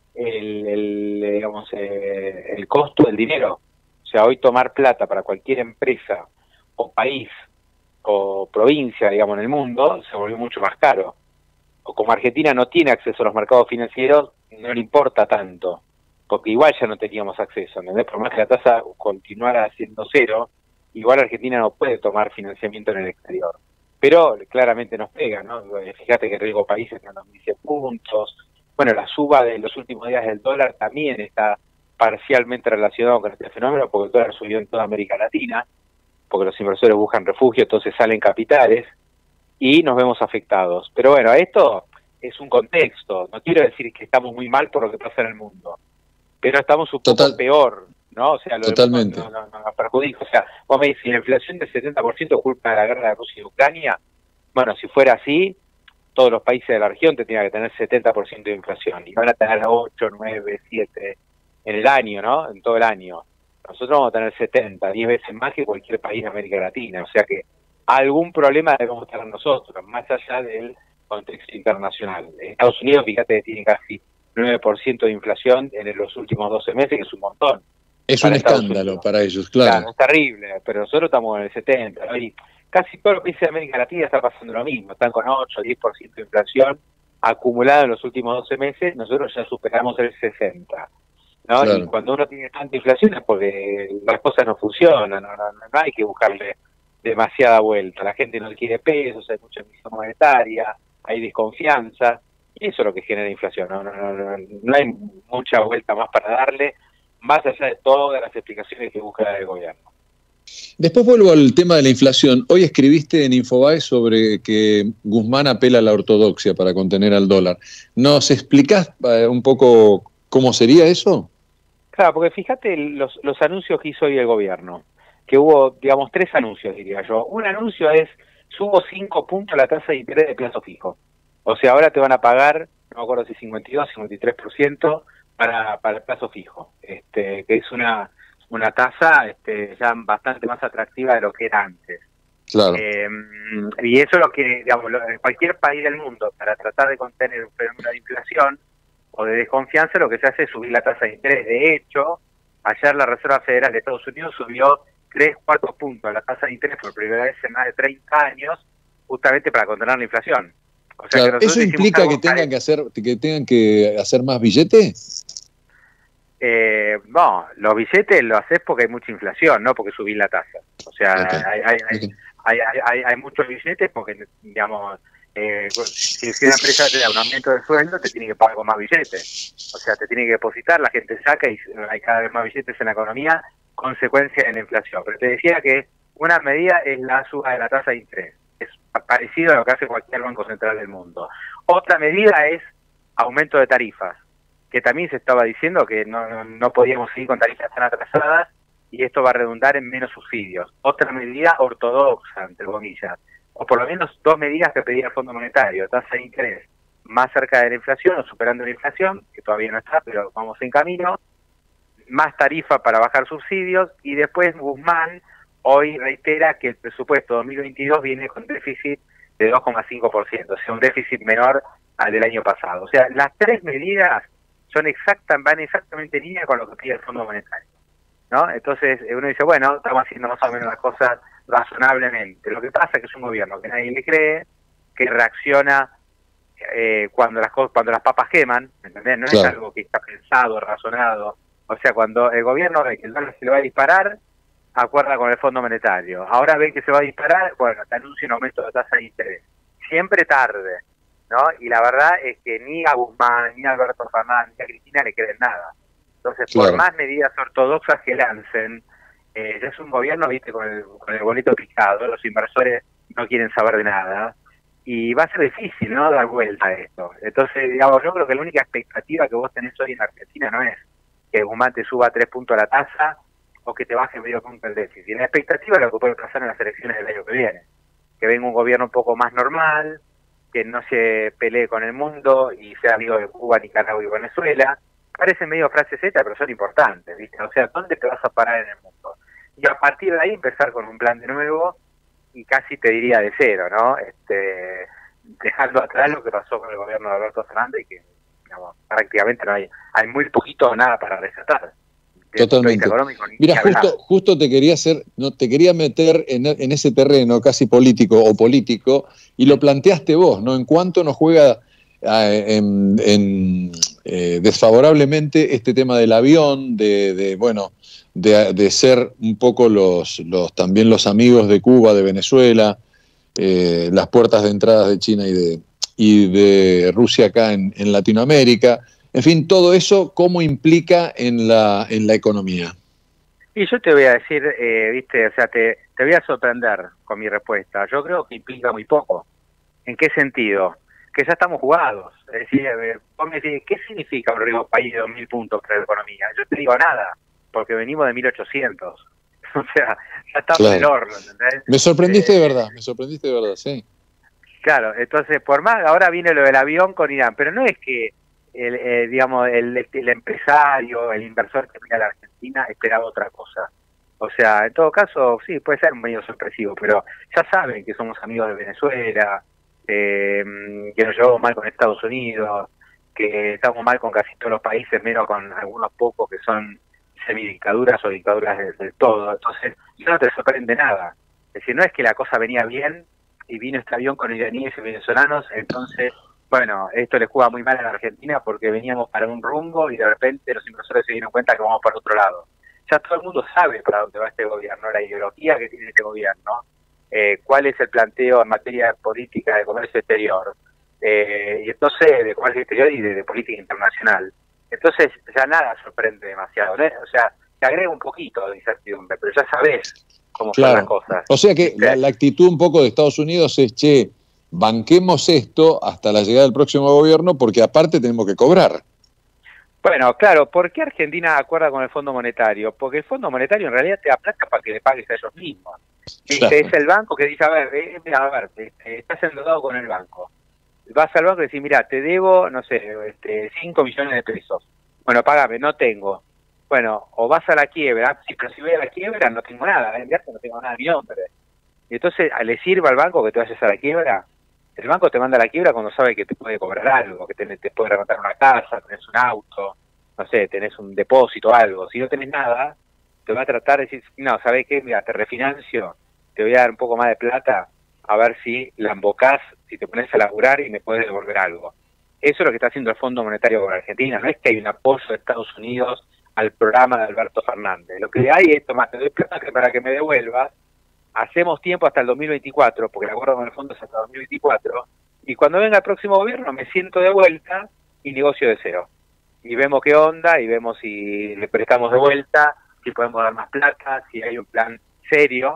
el costo del dinero. O sea, hoy tomar plata para cualquier empresa o país o provincia, digamos, en el mundo, se volvió mucho más caro. O como Argentina no tiene acceso a los mercados financieros, no le importa tanto, porque igual ya no teníamos acceso, ¿entendés? Por más que la tasa continuara siendo cero, igual Argentina no puede tomar financiamiento en el exterior. Pero claramente nos pega, ¿no? Fíjate que el riesgo país está en 2010 puntos. Bueno, la suba de los últimos días del dólar también está parcialmente relacionado con este fenómeno, porque el dólar subió en toda América Latina, porque los inversores buscan refugio, entonces salen capitales y nos vemos afectados. Pero bueno, esto es un contexto. No quiero decir que estamos muy mal por lo que pasa en el mundo, pero estamos un poco peor, ¿no? O sea, lo totalmente nos perjudica. O sea, vos me dices, la inflación del 70% es culpa de la guerra de Rusia y Ucrania. Bueno, si fuera así, todos los países de la región tendrían que tener 70% de inflación, y van a tener 8, 9, 7 en el año, ¿no? En todo el año. Nosotros vamos a tener 70, 10 veces más que cualquier país de América Latina. O sea que algún problema debemos tener nosotros, más allá del contexto internacional. Estados Unidos, fíjate, que tiene casi 9% de inflación en los últimos 12 meses, que es un montón. Es un escándalo para ellos, claro. Es terrible, pero nosotros estamos en el 70, ¿no? Y casi todos los países de América Latina están pasando lo mismo, están con 8, 10% de inflación acumulada en los últimos 12 meses, nosotros ya superamos el 60%. ¿No? Claro. Y cuando uno tiene tanta inflación es porque las cosas no funcionan, no hay que buscarle demasiada vuelta. La gente no quiere pesos, hay mucha emisión monetaria, hay desconfianza, y eso es lo que genera inflación. No hay mucha vuelta más para darle, más allá de todas las explicaciones que busca el gobierno. Después vuelvo al tema de la inflación. Hoy escribiste en Infobae sobre que Guzmán apela a la ortodoxia para contener al dólar. ¿Nos explicás un poco cómo sería eso? Claro, porque fíjate los anuncios que hizo hoy el gobierno, que hubo, digamos, 3 anuncios, diría yo. Un anuncio es, subo 5 puntos la tasa de interés de plazo fijo. O sea, ahora te van a pagar, no me acuerdo si 52, 53% para el plazo fijo, que es una tasa ya bastante más atractiva de lo que era antes. Claro. Y eso es lo que, digamos, en cualquier país del mundo, para tratar de contener un fenómeno de inflación o de desconfianza, lo que se hace es subir la tasa de interés. De hecho, ayer la Reserva Federal de Estados Unidos subió 3-4 puntos la tasa de interés por primera vez en más de 30 años, justamente para contener la inflación. O sea, claro, ¿eso implica que tengan que hacer más billetes? No, los billetes lo haces porque hay mucha inflación, no porque subís la tasa. O sea, hay muchos billetes porque, digamos, si una empresa te da un aumento de sueldo, te tiene que pagar con más billetes. O sea, te tiene que depositar, la gente saca y hay cada vez más billetes en la economía, consecuencia de la inflación. Pero te decía que Una medida es la suba de la tasa de interés. Es parecido a lo que hace cualquier banco central del mundo. Otra medida es aumento de tarifas, que también se estaba diciendo que no podíamos seguir con tarifas tan atrasadas y esto va a redundar en menos subsidios. Otra medida ortodoxa, entre comillas, o por lo menos dos medidas que pedía el Fondo Monetario: tasa de interés más cerca de la inflación o superando la inflación, que todavía no está, pero vamos en camino, más tarifa para bajar subsidios, y después Guzmán hoy reitera que el presupuesto 2022 viene con déficit de 2,5%, o sea, un déficit menor al del año pasado. O sea, las tres medidas van exactamente en línea con lo que pide el Fondo Monetario, ¿no? Entonces uno dice, bueno, estamos haciendo más o menos las cosas razonablemente. Lo que pasa es que es un gobierno que nadie le cree, que reacciona cuando las papas queman, ¿entendés? No es algo que está pensado, razonado. O sea, cuando el gobierno ve que el dólar se le va a disparar, acuerda con el Fondo Monetario. Ahora ve que se va a disparar, bueno, te anuncia un aumento de tasa de interés. Siempre tarde, ¿no? Y la verdad es que ni a Guzmán, ni a Alberto Fernández, ni a Cristina le creen nada. Entonces, por más medidas ortodoxas que lancen, ya es un gobierno, viste, con el bonito picado, los inversores no quieren saber de nada, y va a ser difícil, ¿no?, dar vuelta a esto. Entonces, digamos, yo creo que la única expectativa que vos tenés hoy en Argentina no es que Guzmán te suba 3 puntos la tasa o que te baje medio punto el déficit. La expectativa es lo que puede pasar en las elecciones del año que viene, que venga un gobierno un poco más normal, que no se pelee con el mundo y sea amigo de Cuba, Nicaragua y Venezuela. Parecen medio frases hechas, pero son importantes, ¿viste? O sea, ¿dónde te vas a parar en el mundo? Y a partir de ahí empezar con un plan de nuevo, y casi te diría de cero, ¿no? Dejando atrás lo que pasó con el gobierno de Alberto Fernández, que, digamos, prácticamente no hay muy poquito o nada para rescatar. Totalmente. Mira, justo te quería meter en ese terreno casi político o político, y lo planteaste vos, ¿no? En cuánto nos juega desfavorablemente este tema del avión, de ser un poco también los amigos de Cuba, de Venezuela, las puertas de entrada de China y de Rusia acá en Latinoamérica. En fin, todo eso, ¿cómo implica en la economía? Y yo te voy a decir, viste, o sea, te voy a sorprender con mi respuesta. Yo creo que implica muy poco. ¿En qué sentido? Que ya estamos jugados. Es decir, vos me decís, ¿qué significa un riesgo país de 2.000 puntos para la economía? Yo te digo nada, porque venimos de 1.800. O sea, ya estamos en el horno, ¿entendés? Me sorprendiste de verdad, sí. Claro, entonces, por más, ahora viene lo del avión con Irán, pero no es que el empresario, el inversor que mira a la Argentina esperaba otra cosa. O sea, en todo caso, sí, puede ser medio sorpresivo, pero ya saben que somos amigos de Venezuela, que nos llevamos mal con Estados Unidos, que estamos mal con casi todos los países, menos con algunos pocos que son semidictaduras o dictaduras del todo. Entonces, no te sorprende nada. Es decir, no es que la cosa venía bien y vino este avión con iraníes y venezolanos, entonces, bueno, esto le juega muy mal a la Argentina porque veníamos para un rumbo y de repente los inversores se dieron cuenta que vamos para otro lado. Ya todo el mundo sabe para dónde va este gobierno, la ideología que tiene este gobierno, cuál es el planteo en materia de política de comercio exterior, y entonces de comercio exterior y de política internacional. Entonces ya nada sorprende demasiado, ¿no? O sea, te agrega un poquito de incertidumbre, pero ya sabes cómo son las cosas. O sea que la actitud un poco de Estados Unidos es, che, banquemos esto hasta la llegada del próximo gobierno porque aparte tenemos que cobrar. Bueno, claro, ¿por qué Argentina acuerda con el Fondo Monetario? Porque el Fondo Monetario en realidad te da plata para que le pagues a ellos mismos. Claro. Es el banco que dice, estás endeudado con el banco. Vas al banco y decís, mira, te debo, no sé, 5 millones de pesos. Bueno, págame, no tengo. Bueno, o vas a la quiebra, sí, pero si voy a la quiebra no tengo nada, no tengo nada, mi nombre. Y entonces, ¿le sirve al banco que te vayas a la quiebra? El banco te manda a la quiebra cuando sabe que te puede cobrar algo, que te puede rematar una casa, tenés un auto, no sé, tenés un depósito, algo. Si no tenés nada, te va a tratar de decir, no, ¿sabés qué? Mira, te refinancio, te voy a dar un poco más de plata, a ver si la embocás, si te pones a laburar y me puedes devolver algo. Eso es lo que está haciendo el Fondo Monetario con Argentina. No es que hay un apoyo de Estados Unidos al programa de Alberto Fernández. Lo que hay es, tomá, te doy plata para que me devuelvas, hacemos tiempo hasta el 2024, porque el acuerdo con el fondo es hasta el 2024, y cuando venga el próximo gobierno me siento de vuelta y negocio de cero. Y vemos qué onda, y vemos si le prestamos de vuelta, si podemos dar más plata, si hay un plan serio,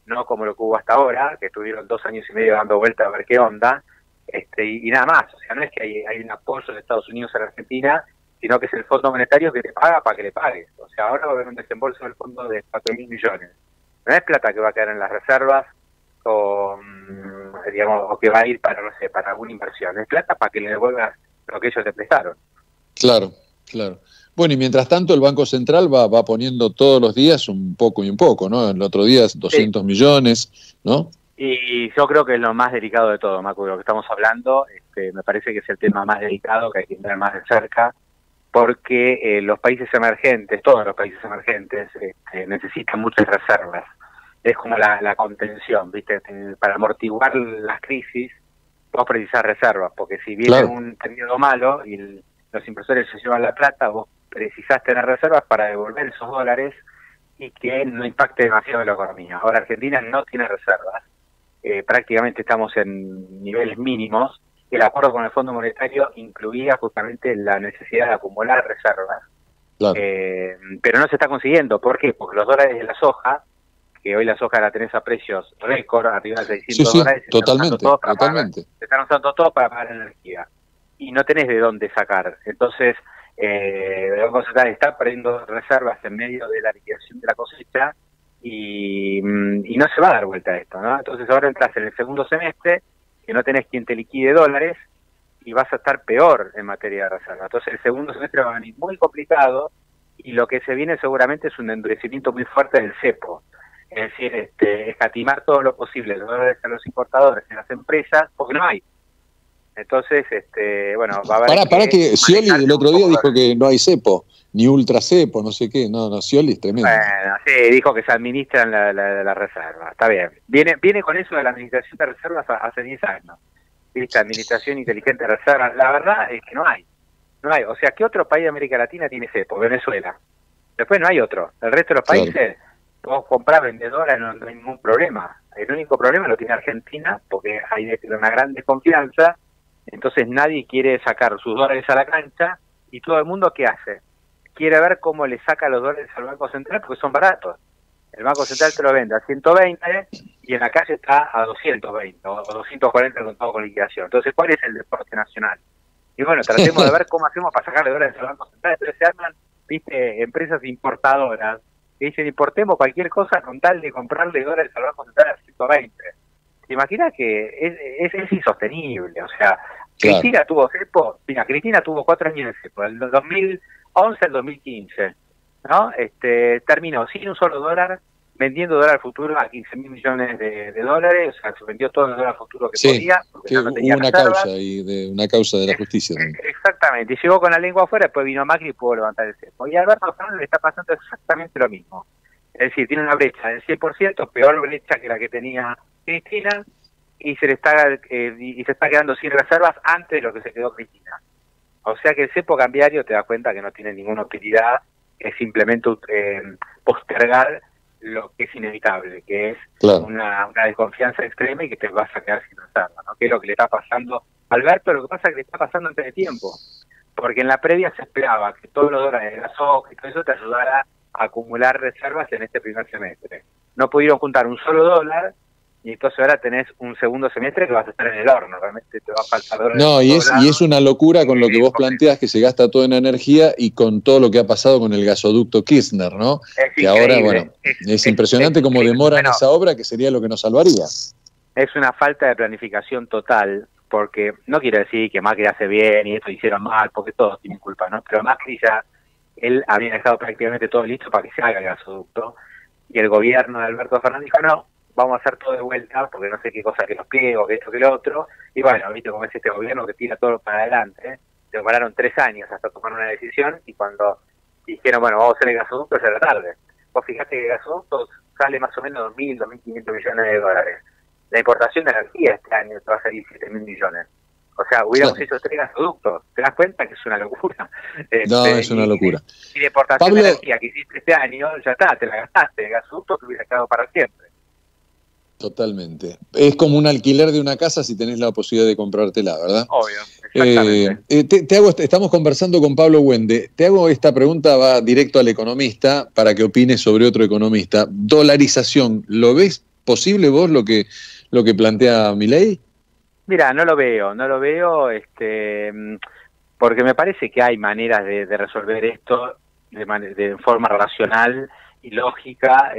no como lo que hubo hasta ahora, que estuvieron 2 años y medio dando vuelta a ver qué onda, y nada más. O sea, no es que hay un apoyo de Estados Unidos a la Argentina, sino que es el Fondo Monetario que te paga para que le pagues. O sea, ahora va a haber un desembolso del fondo de 4.000 millones. No es plata que va a quedar en las reservas o, digamos, o que va a ir para, no sé, para alguna inversión. Es plata para que le devuelvas lo que ellos te prestaron. Claro, claro. Bueno, y mientras tanto el Banco Central va poniendo todos los días un poco y un poco, ¿no? El otro día 200 millones, ¿no? Y yo creo que es lo más delicado de todo, Macu, de lo que estamos hablando. Me parece que es el tema más delicado, que hay que entrar más de cerca, porque los países emergentes, todos los países emergentes, necesitan muchas reservas. Es como la contención, ¿viste? Para amortiguar las crisis, vos precisás reservas, porque si viene un periodo malo y los inversores se llevan la plata, vos precisás tener reservas para devolver esos dólares y que no impacte demasiado la economía. Ahora Argentina no tiene reservas, prácticamente estamos en niveles mínimos. El acuerdo con el Fondo Monetario incluía justamente la necesidad de acumular reservas, pero no se está consiguiendo. ¿Por qué? Porque los dólares de la soja, que hoy la soja la tenés a precios récord, arriba de $600, totalmente. Se están usando todo para pagar energía. Y no tenés de dónde sacar. Entonces, el Banco Central está perdiendo reservas en medio de la liquidación de la cosecha y no se va a dar vuelta a esto, ¿no? Entonces ahora entras en el segundo semestre, que no tenés quien te liquide dólares y vas a estar peor en materia de reserva. Entonces el segundo semestre va a venir muy complicado y lo que se viene seguramente es un endurecimiento muy fuerte del cepo. Es decir, escatimar todo lo posible los dólares a los importadores y a las empresas, porque no hay. Entonces, bueno, va a haber que Scioli el otro día dijo que no hay cepo, ni ultra cepo, no sé qué. No, Scioli es tremendo. Bueno, sí, dijo que se administran la reserva. Está bien. Viene con eso de la administración de reservas hace 10 años. ¿Viste? Administración inteligente de reservas. La verdad es que no hay. No hay. O sea, ¿qué otro país de América Latina tiene cepo? Venezuela. Después no hay otro. El resto de los países, vos comprás vendedores, no hay ningún problema. El único problema lo tiene Argentina, porque hay una gran desconfianza. Entonces nadie quiere sacar sus dólares a la cancha y todo el mundo, ¿qué hace? Quiere ver cómo le saca los dólares al Banco Central porque son baratos. El Banco Central te lo vende a 120 y en la calle está a 220 o 240 contado con liquidación. Entonces, ¿cuál es el deporte nacional? Y bueno, tratemos de ver cómo hacemos para sacarle dólares al Banco Central. Entonces se arman, viste, empresas importadoras que dicen, importemos cualquier cosa con tal de comprarle dólares al Banco Central a 120. ¿Te imaginas que es insostenible? O sea, Cristina tuvo cepo, mira, Cristina tuvo 4 años de cepo, del 2011 al 2015, ¿no? Terminó sin un solo dólar, vendiendo dólar futuro a 15.000 millones de dólares, o sea, se vendió todo el dólar futuro que podía, porque que no tenía hubo una causa de la justicia. Exactamente, y llegó con la lengua afuera, después vino Macri y pudo levantar el cepo. Y a Alberto Fernández le está pasando exactamente lo mismo. Es decir, tiene una brecha del 100%, peor brecha que la que tenía Cristina, y se está quedando sin reservas antes de lo que se quedó Cristina. O sea que el cepo cambiario, te das cuenta que no tiene ninguna utilidad, es simplemente postergar lo que es inevitable, que es una desconfianza extrema y que te vas a quedar sin reserva, ¿no? Que es lo que le está pasando a Alberto. Lo que pasa es que le está pasando antes de tiempo, porque en la previa se esperaba que todos los dólares de la soja y todo eso te ayudara a acumular reservas en este primer semestre. No pudieron juntar un solo dólar, y entonces ahora tenés un segundo semestre que vas a estar en el horno, realmente te va a faltar dólares. No, y es una locura con lo que vos planteás, que se gasta todo en energía y con todo lo que ha pasado con el gasoducto Kirchner, ¿no? Que ahora, bueno, es impresionante cómo demoran esa obra, que sería lo que nos salvaría. Es una falta de planificación total, porque no quiero decir que Macri hace bien y esto hicieron mal, porque todos tienen culpa, ¿no? Pero Macri ya, él había dejado prácticamente todo listo para que se haga el gasoducto, y el gobierno de Alberto Fernández dijo, no, vamos a hacer todo de vuelta, porque no sé qué cosa que los pliego, que esto, que lo otro, y bueno, viste cómo es este gobierno que tira todo para adelante, se demoraron 3 años hasta tomar una decisión, y cuando dijeron, bueno, vamos a hacer el gasoducto, ya era tarde. Vos fijate que el gasoducto sale más o menos 2.000, 2.500 millones de dólares. La importación de energía este año te va a salir 7.000 millones. O sea, hubiéramos hecho 3 gasoductos. ¿Te das cuenta que es una locura? No, es una locura. Y la importación de energía que hiciste este año, ya está, te la gastaste. El gasoducto te hubiera quedado para siempre. Totalmente. Es como un alquiler de una casa si tenés la posibilidad de comprártela, ¿verdad? Obvio, exactamente. Estamos conversando con Pablo Wende. Te hago esta pregunta, va directo al economista, para que opines sobre otro economista. Dolarización, ¿lo ves posible vos lo que plantea Milei? Mira, no lo veo, porque me parece que hay maneras de resolver esto de forma racional y lógica,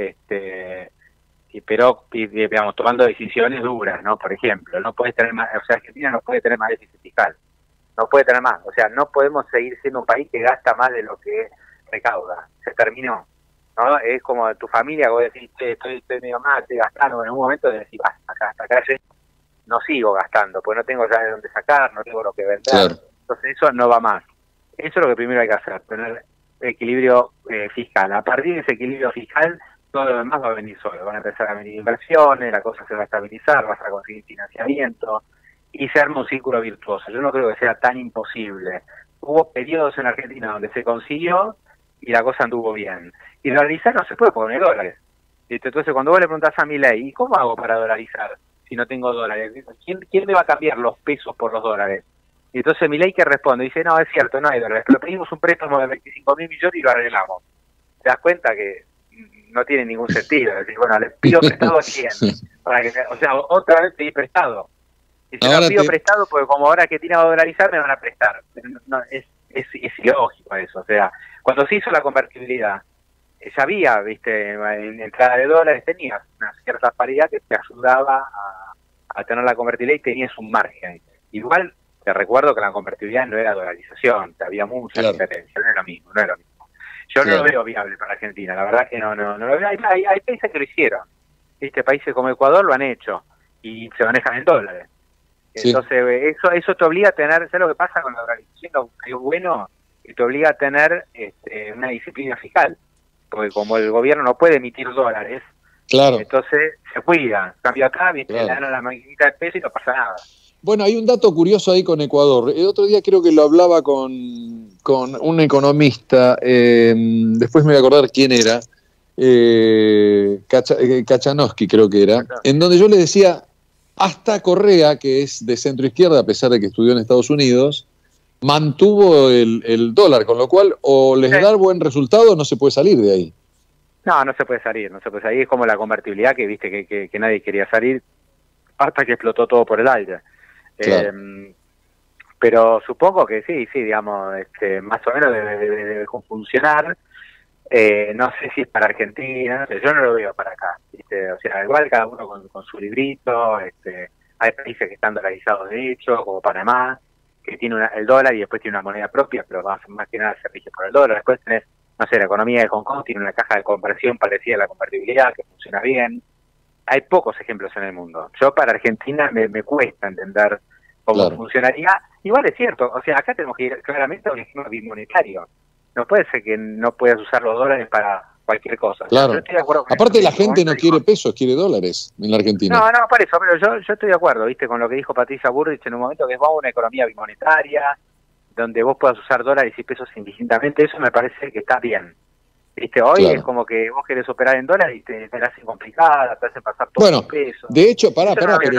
pero digamos, tomando decisiones duras, ¿no? Por ejemplo, no puedes tener más, o sea, Argentina no puede tener más déficit fiscal, no puede tener más, o sea, no podemos seguir siendo un país que gasta más de lo que recauda, se terminó, ¿no? Es como tu familia, vos decís, estoy medio mal, estoy gastando, en un momento decís, hasta acá no sigo gastando, porque no tengo ya de dónde sacar, no tengo lo que vender, claro. Entonces eso no va más. Eso es lo que primero hay que hacer, tener equilibrio fiscal. A partir de ese equilibrio fiscal, todo lo demás va a venir solo. Van a empezar a venir inversiones, la cosa se va a estabilizar, vas a conseguir financiamiento y se arma un círculo virtuoso. Yo no creo que sea tan imposible. Hubo periodos en Argentina donde se consiguió y la cosa anduvo bien. Y dolarizar no se puede poner dólares. Entonces cuando vos le preguntás a Milei, ¿y cómo hago para dolarizar si no tengo dólares? ¿Quién me va a cambiar los pesos por los dólares? Y entonces Milei que responde, dice, no, es cierto, no hay dólares, pero pedimos un préstamo de 25.000 millones y lo arreglamos. ¿Te das cuenta que no tiene ningún sentido? Es decir, bueno, le pido prestado a quién, para que, o sea, otra vez pedí prestado. Y si no pido prestado, porque como ahora Argentina va a dolarizar, me van a prestar. No, es ilógico eso. O sea, cuando se hizo la convertibilidad, ya había, viste, en entrada de dólares tenías una cierta paridad que te ayudaba a tener la convertibilidad y tenías un margen. Igual, te recuerdo que la convertibilidad no era dolarización, había mucha diferencia, no era lo mismo. Yo no lo veo viable para Argentina, la verdad que no lo veo. Hay países que lo hicieron, ¿viste? Países como Ecuador lo han hecho y se manejan en dólares. Entonces, eso te obliga a tener, ¿sabes lo que pasa con la dolarización? Lo que es bueno, que te obliga a tener una disciplina fiscal, porque como el gobierno no puede emitir dólares, entonces se cuida. Cambio acá, ¿viste? Le dan a la maquinita de peso y no pasa nada. Bueno, hay un dato curioso ahí con Ecuador. El otro día creo que lo hablaba con un economista, después me voy a acordar quién era, Kachanowski creo que era, en donde yo le decía, hasta Correa, que es de centro izquierda, a pesar de que estudió en Estados Unidos, mantuvo el dólar, con lo cual o les da buen resultado o no se puede salir de ahí. No se puede salir, Es como la convertibilidad que viste que nadie quería salir hasta que explotó todo por el aire. Claro. Pero supongo que sí, digamos, más o menos debe funcionar. No sé si es para Argentina, yo no lo veo para acá, ¿viste? O sea, igual cada uno con su librito. Hay países que están dolarizados de hecho, como Panamá, que tiene el dólar y después tiene una moneda propia, pero más que nada se rige por el dólar. Después tenés, no sé, la economía de Hong Kong tiene una caja de conversión parecida a la convertibilidad, que funciona bien. Hay pocos ejemplos en el mundo. Yo para Argentina me cuesta entender cómo funcionaría. Igual es cierto, o sea, acá tenemos que ir claramente a un esquema bimonetario. No puede ser que no puedas usar los dólares para cualquier cosa. Claro. Yo estoy de acuerdo con aparte la gente no quiere pesos, quiere dólares en la Argentina. No, por eso, pero yo estoy de acuerdo, viste, con lo que dijo Patricia Bullrich en un momento, que vamos a una economía bimonetaria, donde vos puedas usar dólares y pesos indistintamente. Eso me parece que está bien. ¿Viste? Hoy es como que vos querés operar en dólares y te la hacen complicada, te hacen pasar todo en pesos. De hecho, pero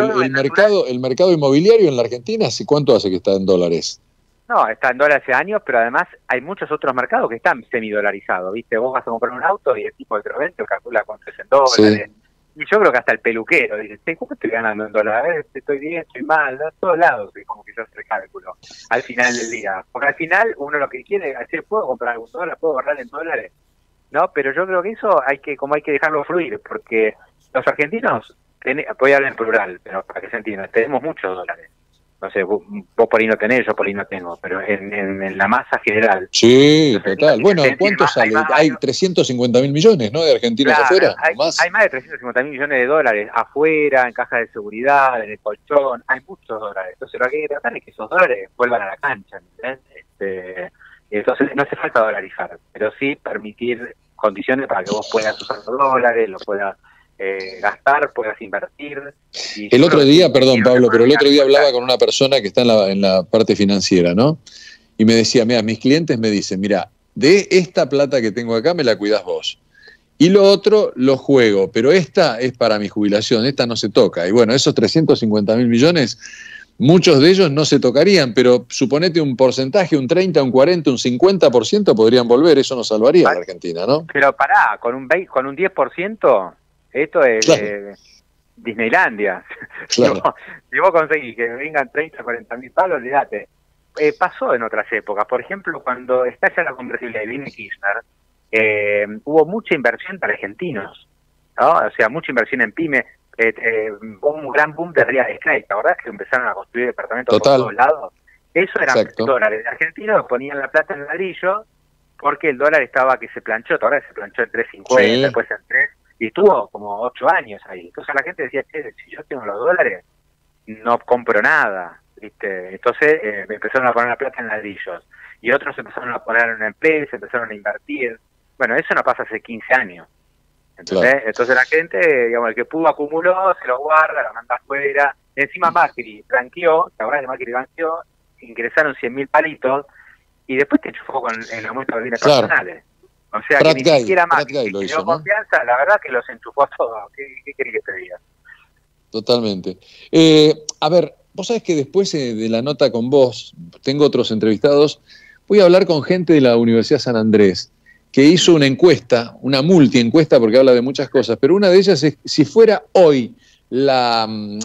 el mercado inmobiliario en la Argentina, ¿cuánto hace que está en dólares? No, está en dólares hace años, pero además hay muchos otros mercados que están semidolarizados, ¿viste? Vos vas a comprar un auto y el tipo de te calcula cuánto es en dólares. Sí. Y yo creo que hasta el peluquero dice, ¿cómo estoy ganando en dólares? A ver, estoy bien, estoy mal, ¿no? A todos lados es como que se hace el cálculo al final del día. Porque al final uno lo que quiere es decir, ¿puedo comprar algún dólar? ¿Puedo ahorrar en dólares? No, pero yo creo que eso hay que dejarlo fluir, porque los argentinos, voy a hablar en plural, pero para que se entienda, tenemos muchos dólares. No sé, vos por ahí no tenés, yo por ahí no tengo, pero en la masa general. Sí, total. Bueno, ¿cuánto sale? Hay 350.000 millones, ¿no? De argentinos afuera. Hay más de 350.000 millones de dólares afuera, en cajas de seguridad, en el colchón. Hay muchos dólares. Entonces lo que hay que tratar es que esos dólares vuelvan a la cancha, ¿entendés? Entonces no hace falta dolarizar, pero sí permitir condiciones para que vos puedas usar los dólares, los puedas gastar, puedas invertir. El otro día, perdón Pablo, pero el otro día hablaba con una persona que está en la parte financiera, ¿no? Y me decía, mira, mis clientes me dicen, mira, de esta plata que tengo acá me la cuidás vos. Y lo otro lo juego, pero esta es para mi jubilación, esta no se toca. Y bueno, esos 350.000 millones, muchos de ellos no se tocarían, pero suponete un porcentaje, un 30, un 40, un 50% podrían volver, eso nos salvaría a la Argentina, ¿no? Pero pará, con un 10%... Esto es, claro. Disneylandia. Claro. Si vos conseguís que vengan 30, 40 mil palos, olvídate. Pasó en otras épocas. Por ejemplo, cuando estalla la convertible de Viene Kirchner, hubo mucha inversión para argentinos, ¿no? O sea, mucha inversión en pyme, un gran boom de real estate, ¿la verdad? Que empezaron a construir departamentos por todos lados. Eso eran dólares argentinos, ponían la plata en ladrillo, porque el dólar estaba que se planchó, ahora se planchó en 3.50, después en 3, y estuvo como 8 años ahí. Entonces la gente decía, si yo tengo los dólares, no compro nada, ¿viste? Entonces me empezaron a poner la plata en ladrillos, y otros empezaron a poner en una empresa, empezaron a invertir. Bueno, eso no pasa hace 15 años. Entonces la gente, digamos, el que pudo acumuló, se lo guarda, lo manda afuera. Encima Macri blanqueó, la verdad que Macri blanqueó, ingresaron 100.000 palitos, y después te enchufó con el aumento de bienes personales. O sea, que ni siquiera Macri le dio confianza, la verdad que los enchufó a todos. ¿Qué querés que te diga? Totalmente. A ver, vos sabés que después de la nota con vos, tengo otros entrevistados, voy a hablar con gente de la Universidad San Andrés, que hizo una encuesta, una multi-encuesta, porque habla de muchas cosas, pero una de ellas es, si fuera hoy la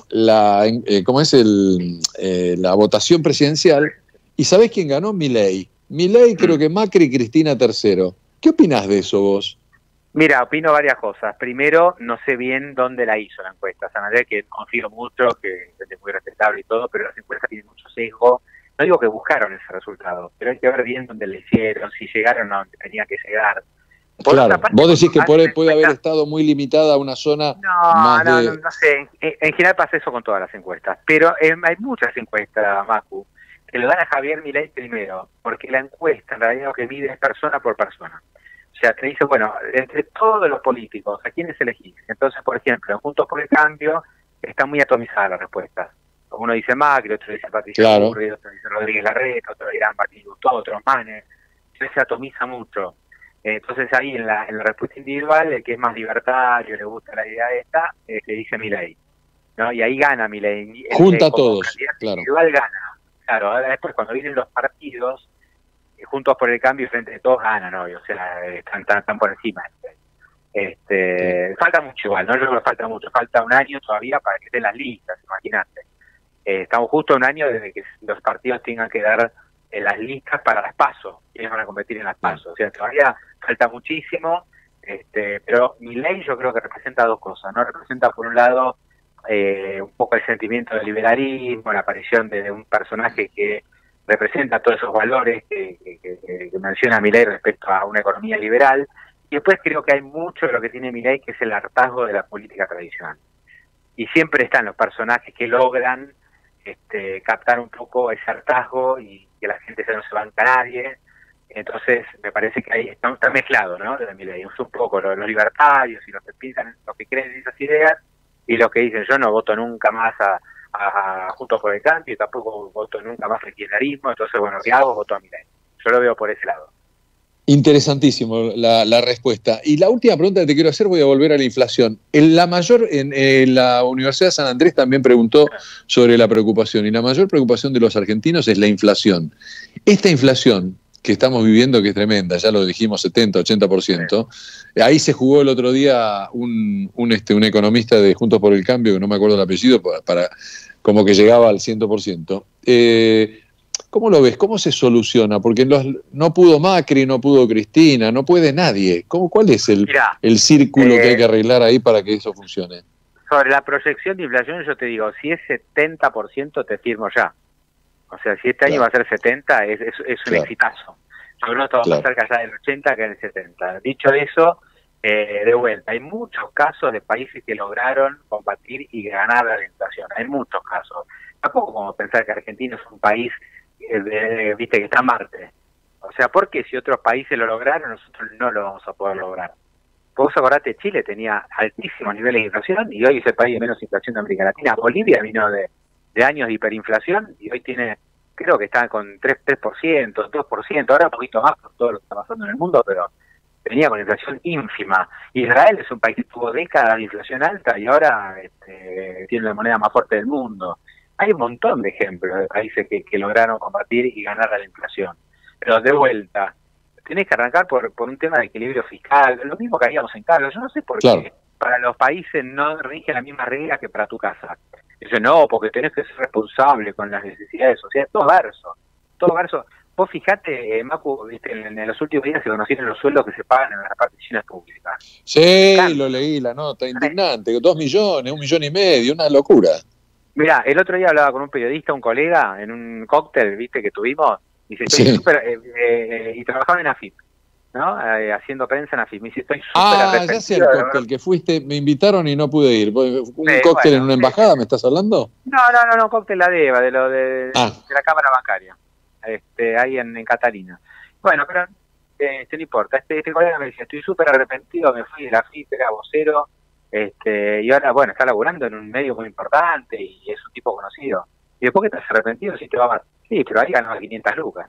votación presidencial, ¿y sabés quién ganó? Milei. Milei, creo que Macri y Cristina III. ¿Qué opinás de eso vos? Mira, opino varias cosas. Primero, no sé bien dónde la hizo la encuesta San Andrés, que confío mucho, que es muy respetable y todo, pero las encuestas tienen mucho sesgo. No digo que buscaron ese resultado, pero hay que ver bien dónde le hicieron, si llegaron a donde tenía que llegar. Claro, vos decís que puede haber estado muy limitada a una zona no sé. En general pasa eso con todas las encuestas, pero hay muchas encuestas, Macu, que le dan a Javier Milei primero, porque la encuesta en realidad lo que mide es persona por persona. O sea, te dice, bueno, entre todos los políticos, ¿a quiénes elegís? Entonces, por ejemplo, en Juntos por el Cambio están muy atomizadas las respuestas. Uno dice Macri, otro dice Patricia Burri, otro dice Rodríguez Larreta, otro dirán Martín Lustó, otros Manes. Entonces se atomiza mucho. Entonces ahí en la respuesta individual, el que es más libertario, le gusta la idea esta, le dice Milei, ¿no? Y ahí gana Milei. Junta a todos, claro. Individual gana. Claro, ahora después cuando vienen los partidos, Juntos por el Cambio y Frente de Todos ganan, ¿no? O sea, están por encima. Falta mucho igual, ¿no? Yo creo que falta mucho. Falta un año todavía para que estén las listas, imagínate. Estamos justo a un año desde que los partidos tengan que dar las listas para las PASO, quienes van a competir en las PASO. O sea, todavía falta muchísimo, pero Milei yo creo que representa dos cosas, ¿no? Representa por un lado un poco el sentimiento del liberalismo, la aparición de un personaje que representa todos esos valores que menciona Milei respecto a una economía liberal, y después creo que hay mucho de lo que tiene Milei que es el hartazgo de la política tradicional. Y siempre están los personajes que logran captar un poco ese hartazgo y que la gente no se banca a nadie. Entonces me parece que ahí está mezclado, ¿no? De Milei, un poco los libertarios y los que piensan, los que creen en esas ideas, y los que dicen yo no voto nunca más a Juntos por el Cambio, y tampoco voto nunca más al kirchnerismo, entonces bueno, ¿qué hago? Voto a Milei. Yo lo veo por ese lado. Interesantísimo la respuesta. Y la última pregunta que te quiero hacer, voy a volver a la inflación. En la Universidad de San Andrés también preguntó sobre la preocupación, y la mayor preocupación de los argentinos es la inflación. Esta inflación que estamos viviendo, que es tremenda, ya lo dijimos, 70, 80%, ahí se jugó el otro día un economista de Juntos por el Cambio, que no me acuerdo el apellido, para como que llegaba al 100%. ¿Cómo lo ves? ¿Cómo se soluciona? Porque no pudo Macri, no pudo Cristina, no puede nadie. ¿Cuál es el círculo que hay que arreglar ahí para que eso funcione? Sobre la proyección de inflación, yo te digo, si es 70% te firmo ya. O sea, si este año va a ser 70, es un exitazo. Yo creo que esto va a pasar que allá del 80 que en el 70. Dicho eso, de vuelta, hay muchos casos de países que lograron combatir y ganar la inflación. Hay muchos casos. Tampoco como pensar que Argentina es un país viste que está en Marte. O sea, porque si otros países lo lograron, nosotros no lo vamos a poder lograr. Vos acordate, Chile tenía altísimos niveles de inflación y hoy es el país de menos inflación de América Latina. Bolivia vino de años de hiperinflación y hoy tiene, creo que está con 3%, 2%, ahora un poquito más por todo lo que está pasando en el mundo, pero venía con inflación ínfima. Israel es un país que tuvo décadas de inflación alta y ahora tiene la moneda más fuerte del mundo. Hay un montón de ejemplos de países que lograron combatir y ganar a la inflación. Pero de vuelta, tenés que arrancar por un tema de equilibrio fiscal, lo mismo que haríamos en Carlos. Yo no sé por qué para los países no rige la misma regla que para tu casa. Dice, no, porque tenés que ser responsable con las necesidades sociales. Todo verso. Vos fijate, Macu, ¿viste? En los últimos días se conocieron los sueldos que se pagan en las reparticiones públicas. Sí, lo leí, la nota, indignante, 2 millones, 1,5 millones, una locura. Mirá, el otro día hablaba con un periodista, un colega, en un cóctel, viste, que tuvimos, dice, estoy súper, y trabajaba en AFIP, ¿no? Haciendo prensa en AFIP. Me dice, estoy súper arrepentido. Ya sé el cóctel que fuiste, me invitaron y no pude ir. ¿Un cóctel en una embajada me estás hablando? No, cóctel la DEVA, de la Cámara Bancaria, ahí en Catalina. Bueno, pero no importa. Este colega me dice, estoy súper arrepentido, me fui de la AFIP, era vocero, y ahora, bueno, está laburando en un medio muy importante y es un tipo conocido. Y después que estás arrepentido, si te va mal. Sí, pero ahí ganó 500 lucas.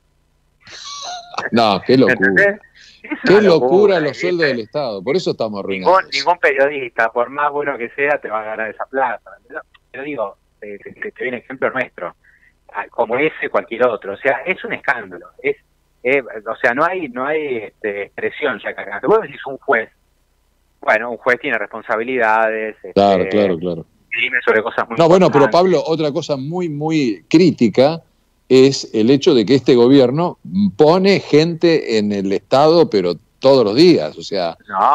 No, qué locura. ¿Entendés? Qué locura los sueldos del Estado, por eso estamos arruinados. Ningún periodista, por más bueno que sea, te va a ganar esa plata. Yo digo, te viene ejemplo nuestro, como ese cualquier otro. O sea, es un escándalo. O sea, no hay expresión ya acá. Vos decís un juez. Bueno, un juez tiene responsabilidades. Claro. Dime sobre cosas muy importantes. Bueno, pero Pablo, otra cosa muy, muy crítica es el hecho de que este gobierno pone gente en el Estado, pero todos los días, o sea,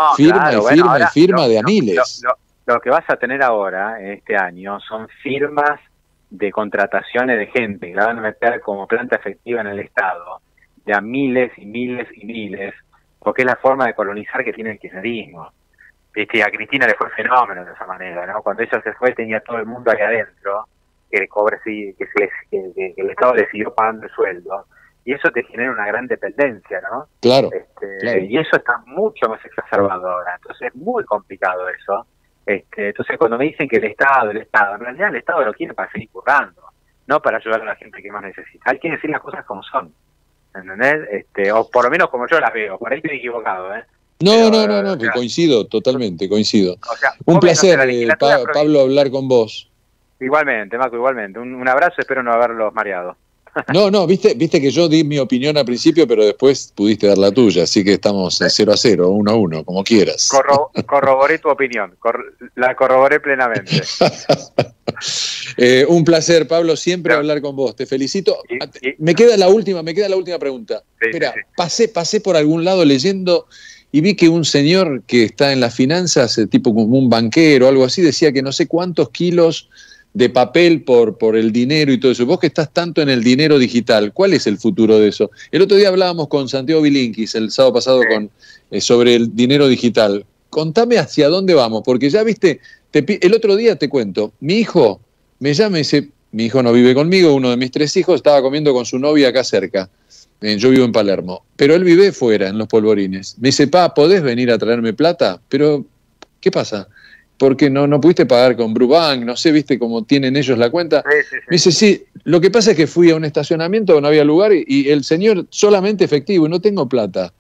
firma de a miles. Lo que vas a tener ahora, este año, son firmas de contrataciones de gente, que la van a meter como planta efectiva en el Estado, de a miles y miles y miles, porque es la forma de colonizar que tiene el kirchnerismo. A Cristina le fue fenómeno de esa manera, ¿no? Cuando ella se fue tenía todo el mundo ahí adentro, que el Estado le siguió pagando el sueldo, y eso te genera una gran dependencia, ¿no? Claro. Y eso está mucho más exacerbado ahora, entonces es muy complicado eso. Entonces cuando me dicen que el Estado, en realidad el Estado lo quiere para seguir currando, no para ayudar a la gente que más necesita. Hay que decir las cosas como son, ¿entendés? O por lo menos como yo las veo, por ahí estoy equivocado, ¿eh? No, que coincido, totalmente, coincido. O sea, un placer, Pablo, hablar con vos. Igualmente, Marco, igualmente. Un abrazo, espero no haberlos mareado. No, viste que yo di mi opinión al principio, pero después pudiste dar la tuya, así que estamos 0-0, 1-1, como quieras. Corroboré tu opinión, la corroboré plenamente. Un placer, Pablo, siempre hablar con vos, te felicito. Me queda la última pregunta. Espera, pasé por algún lado leyendo y vi que un señor que está en las finanzas, tipo como un banquero o algo así, decía que no sé cuántos kilos de papel por el dinero y todo eso. Vos que estás tanto en el dinero digital, ¿cuál es el futuro de eso? El otro día hablábamos con Santiago Bilinkis, el sábado pasado, sobre el dinero digital. Contame hacia dónde vamos, porque ya viste, el otro día te cuento, mi hijo me llama y dice, mi hijo no vive conmigo, uno de mis 3 hijos estaba comiendo con su novia acá cerca. Yo vivo en Palermo, pero él vive fuera, en Los Polvorines. Me dice, ¿podés venir a traerme plata? Pero, ¿qué pasa? Porque no pudiste pagar con Brubank, no sé, viste cómo tienen ellos la cuenta. Sí. Me dice, sí, lo que pasa es que fui a un estacionamiento, no había lugar, y el señor solamente efectivo, y no tengo plata.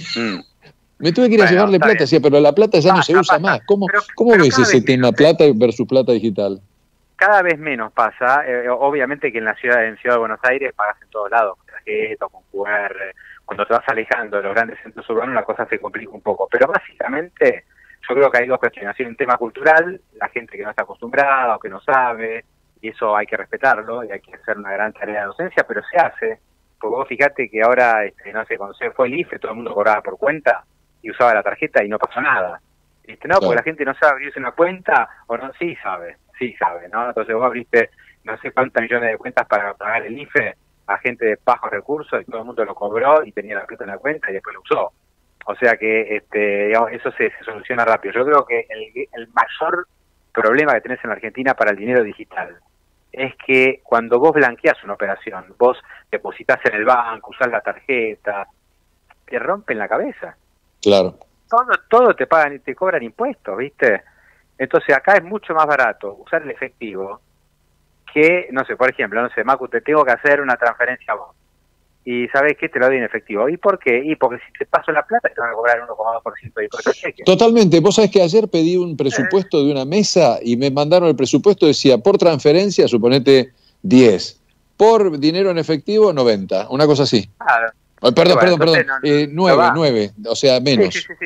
Me tuve que ir a llevarle plata, decía, pero la plata ya no se usa más. ¿Cómo ves ese tema, plata versus plata digital? Cada vez menos pasa, obviamente que en Ciudad de Buenos Aires pagas en todos lados, con tarjeta, con QR, cuando te vas alejando de los grandes centros urbanos la cosa se complica un poco, pero básicamente yo creo que hay 2 cuestiones, hay un tema cultural, la gente que no está acostumbrada o que no sabe, y eso hay que respetarlo, y hay que hacer una gran tarea de docencia, pero se hace, porque vos fíjate que ahora, no sé, cuando se fue el IFE, todo el mundo cobraba por cuenta y usaba la tarjeta y no pasó nada, porque la gente no sabe abrirse una cuenta, o no, sí sabe, ¿no? Entonces vos abriste no sé cuántas millones de cuentas para pagar el IFE a gente de bajos recursos y todo el mundo lo cobró y tenía la plata en la cuenta y después lo usó. O sea que digamos, eso se soluciona rápido. Yo creo que el mayor problema que tenés en la Argentina para el dinero digital es que cuando vos blanqueás una operación, vos depositas en el banco, usás la tarjeta, te rompen la cabeza. Claro. Todo te pagan y te cobran impuestos, ¿viste? Entonces acá es mucho más barato usar el efectivo que, no sé, por ejemplo, Macu, te tengo que hacer una transferencia a vos. Y ¿sabés qué? Te lo doy en efectivo. ¿Y por qué? Y porque si te paso la plata te van a cobrar 1,2% de impuesto de cheque. Totalmente. Vos sabés que ayer pedí un presupuesto de una mesa y me mandaron el presupuesto, decía, por transferencia, suponete 10. Por dinero en efectivo, 90. Una cosa así. Claro. Perdón. 9, o sea, menos. Sí.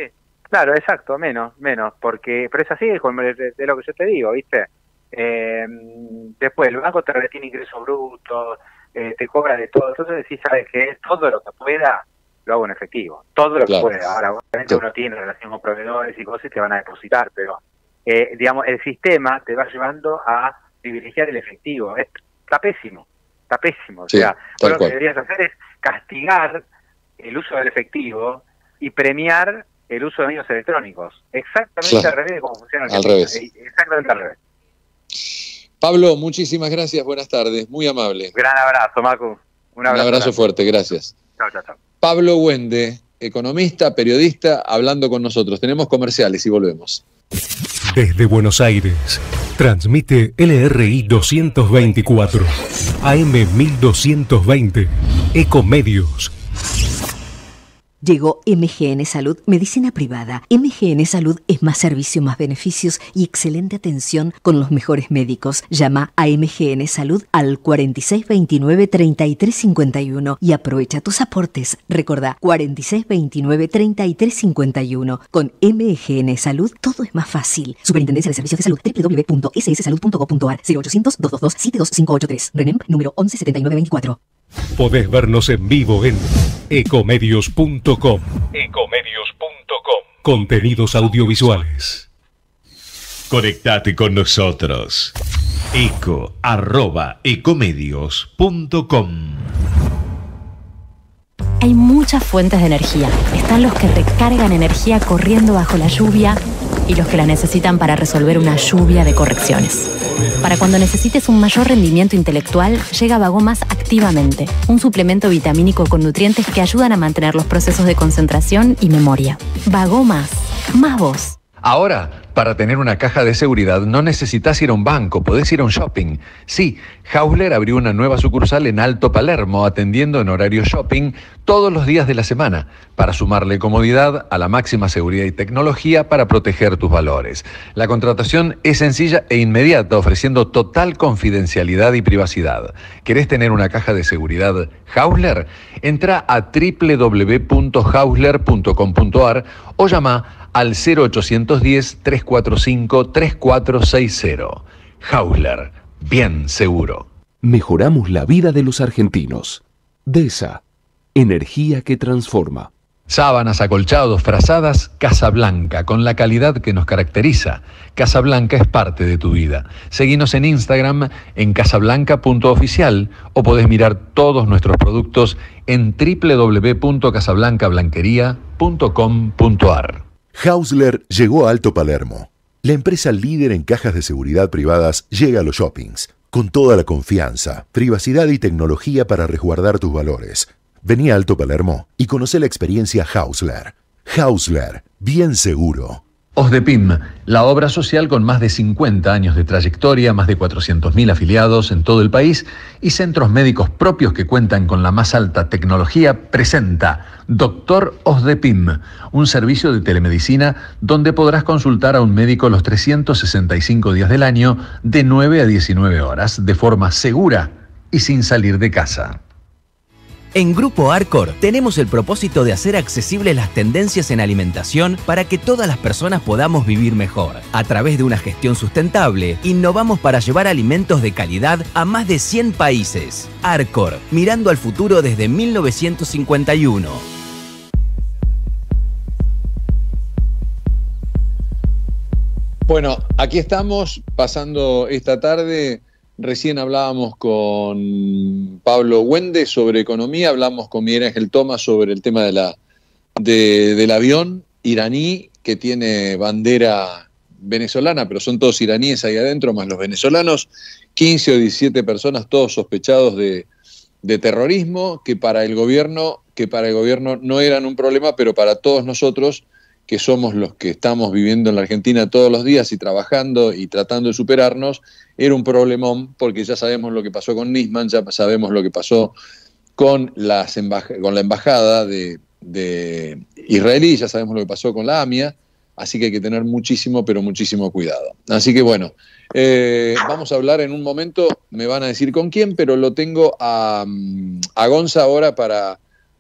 Claro, exacto, menos, porque, pero es así, es como de lo que yo te digo, ¿viste? Después el banco te retiene ingresos brutos, te cobra de todo, entonces decís, ¿sabes qué? Todo lo que pueda lo hago en efectivo, todo lo que pueda. Ahora, obviamente uno tiene relación con proveedores y cosas y te van a depositar, pero digamos, el sistema te va llevando a privilegiar el efectivo. Está pésimo. O sea, lo que deberías hacer es castigar el uso del efectivo y premiar el uso de medios electrónicos. Exactamente al revés de cómo funciona el Exactamente al revés. Pablo, muchísimas gracias, buenas tardes, muy amable. Gran abrazo, Macu. Un abrazo fuerte, gracias. Chao. Pablo Wende, economista, periodista, hablando con nosotros. Tenemos comerciales y volvemos. Desde Buenos Aires, transmite LRI 224, AM 1220, Ecomedios. Llegó MGN Salud, medicina privada. MGN Salud es más servicio, más beneficios y excelente atención con los mejores médicos. Llama a MGN Salud al 4629-3351 y aprovecha tus aportes. Recordá, 4629-3351. Con MGN Salud todo es más fácil. Superintendencia de Servicios de Salud, www.sssalud.gov.ar, 0800-222-72583. RENEM número 117924. Podés vernos en vivo en ecomedios.com. Contenidos audiovisuales. Conectate con nosotros. eco@ecomedios.com. Hay muchas fuentes de energía. Están los que recargan energía corriendo bajo la lluvia y los que la necesitan para resolver una lluvia de correcciones. Para cuando necesites un mayor rendimiento intelectual, llega Vagomas Activamente, un suplemento vitamínico con nutrientes que ayudan a mantener los procesos de concentración y memoria. Vagomas, más vos. Ahora, para tener una caja de seguridad no necesitas ir a un banco, podés ir a un shopping. Sí, Hausler abrió una nueva sucursal en Alto Palermo, atendiendo en horario shopping todos los días de la semana, para sumarle comodidad a la máxima seguridad y tecnología para proteger tus valores. La contratación es sencilla e inmediata, ofreciendo total confidencialidad y privacidad. ¿Querés tener una caja de seguridad Hausler? Entra a www.hausler.com.ar o llama al 0810-345-3460. Hausler, bien seguro. Mejoramos la vida de los argentinos. DESA, energía que transforma. Sábanas, acolchados, frazadas, Casablanca, con la calidad que nos caracteriza. Casablanca es parte de tu vida. Seguinos en Instagram en casablanca.oficial o podés mirar todos nuestros productos en www.casablancablanquería.com.ar. Hausler llegó a Alto Palermo. La empresa líder en cajas de seguridad privadas llega a los shoppings, con toda la confianza, privacidad y tecnología para resguardar tus valores. Vení a Alto Palermo y conoce la experiencia Hausler. Hausler, bien seguro. OSDEPIM, la obra social con más de 50 años de trayectoria, más de 400.000 afiliados en todo el país y centros médicos propios que cuentan con la más alta tecnología, presenta Doctor OSDEPIM, un servicio de telemedicina donde podrás consultar a un médico los 365 días del año de 9 a 19 horas de forma segura y sin salir de casa. En Grupo Arcor tenemos el propósito de hacer accesibles las tendencias en alimentación para que todas las personas podamos vivir mejor. A través de una gestión sustentable, innovamos para llevar alimentos de calidad a más de 100 países. Arcor, mirando al futuro desde 1951. Bueno, aquí estamos pasando esta tarde. Recién hablábamos con Pablo Wende sobre economía, hablamos con Miguel Ángel Toma sobre el tema del avión iraní que tiene bandera venezolana, pero son todos iraníes ahí adentro, más los venezolanos, 15 o 17 personas, todos sospechados de terrorismo, que para el gobierno no eran un problema, pero para todos nosotros, que somos los que estamos viviendo en la Argentina todos los días y trabajando y tratando de superarnos, era un problemón, porque ya sabemos lo que pasó con Nisman, ya sabemos lo que pasó con la embajada de israelí, ya sabemos lo que pasó con la AMIA, así que hay que tener muchísimo, pero muchísimo cuidado. Así que bueno, vamos a hablar en un momento, me van a decir con quién, pero lo tengo a Gonza ahora para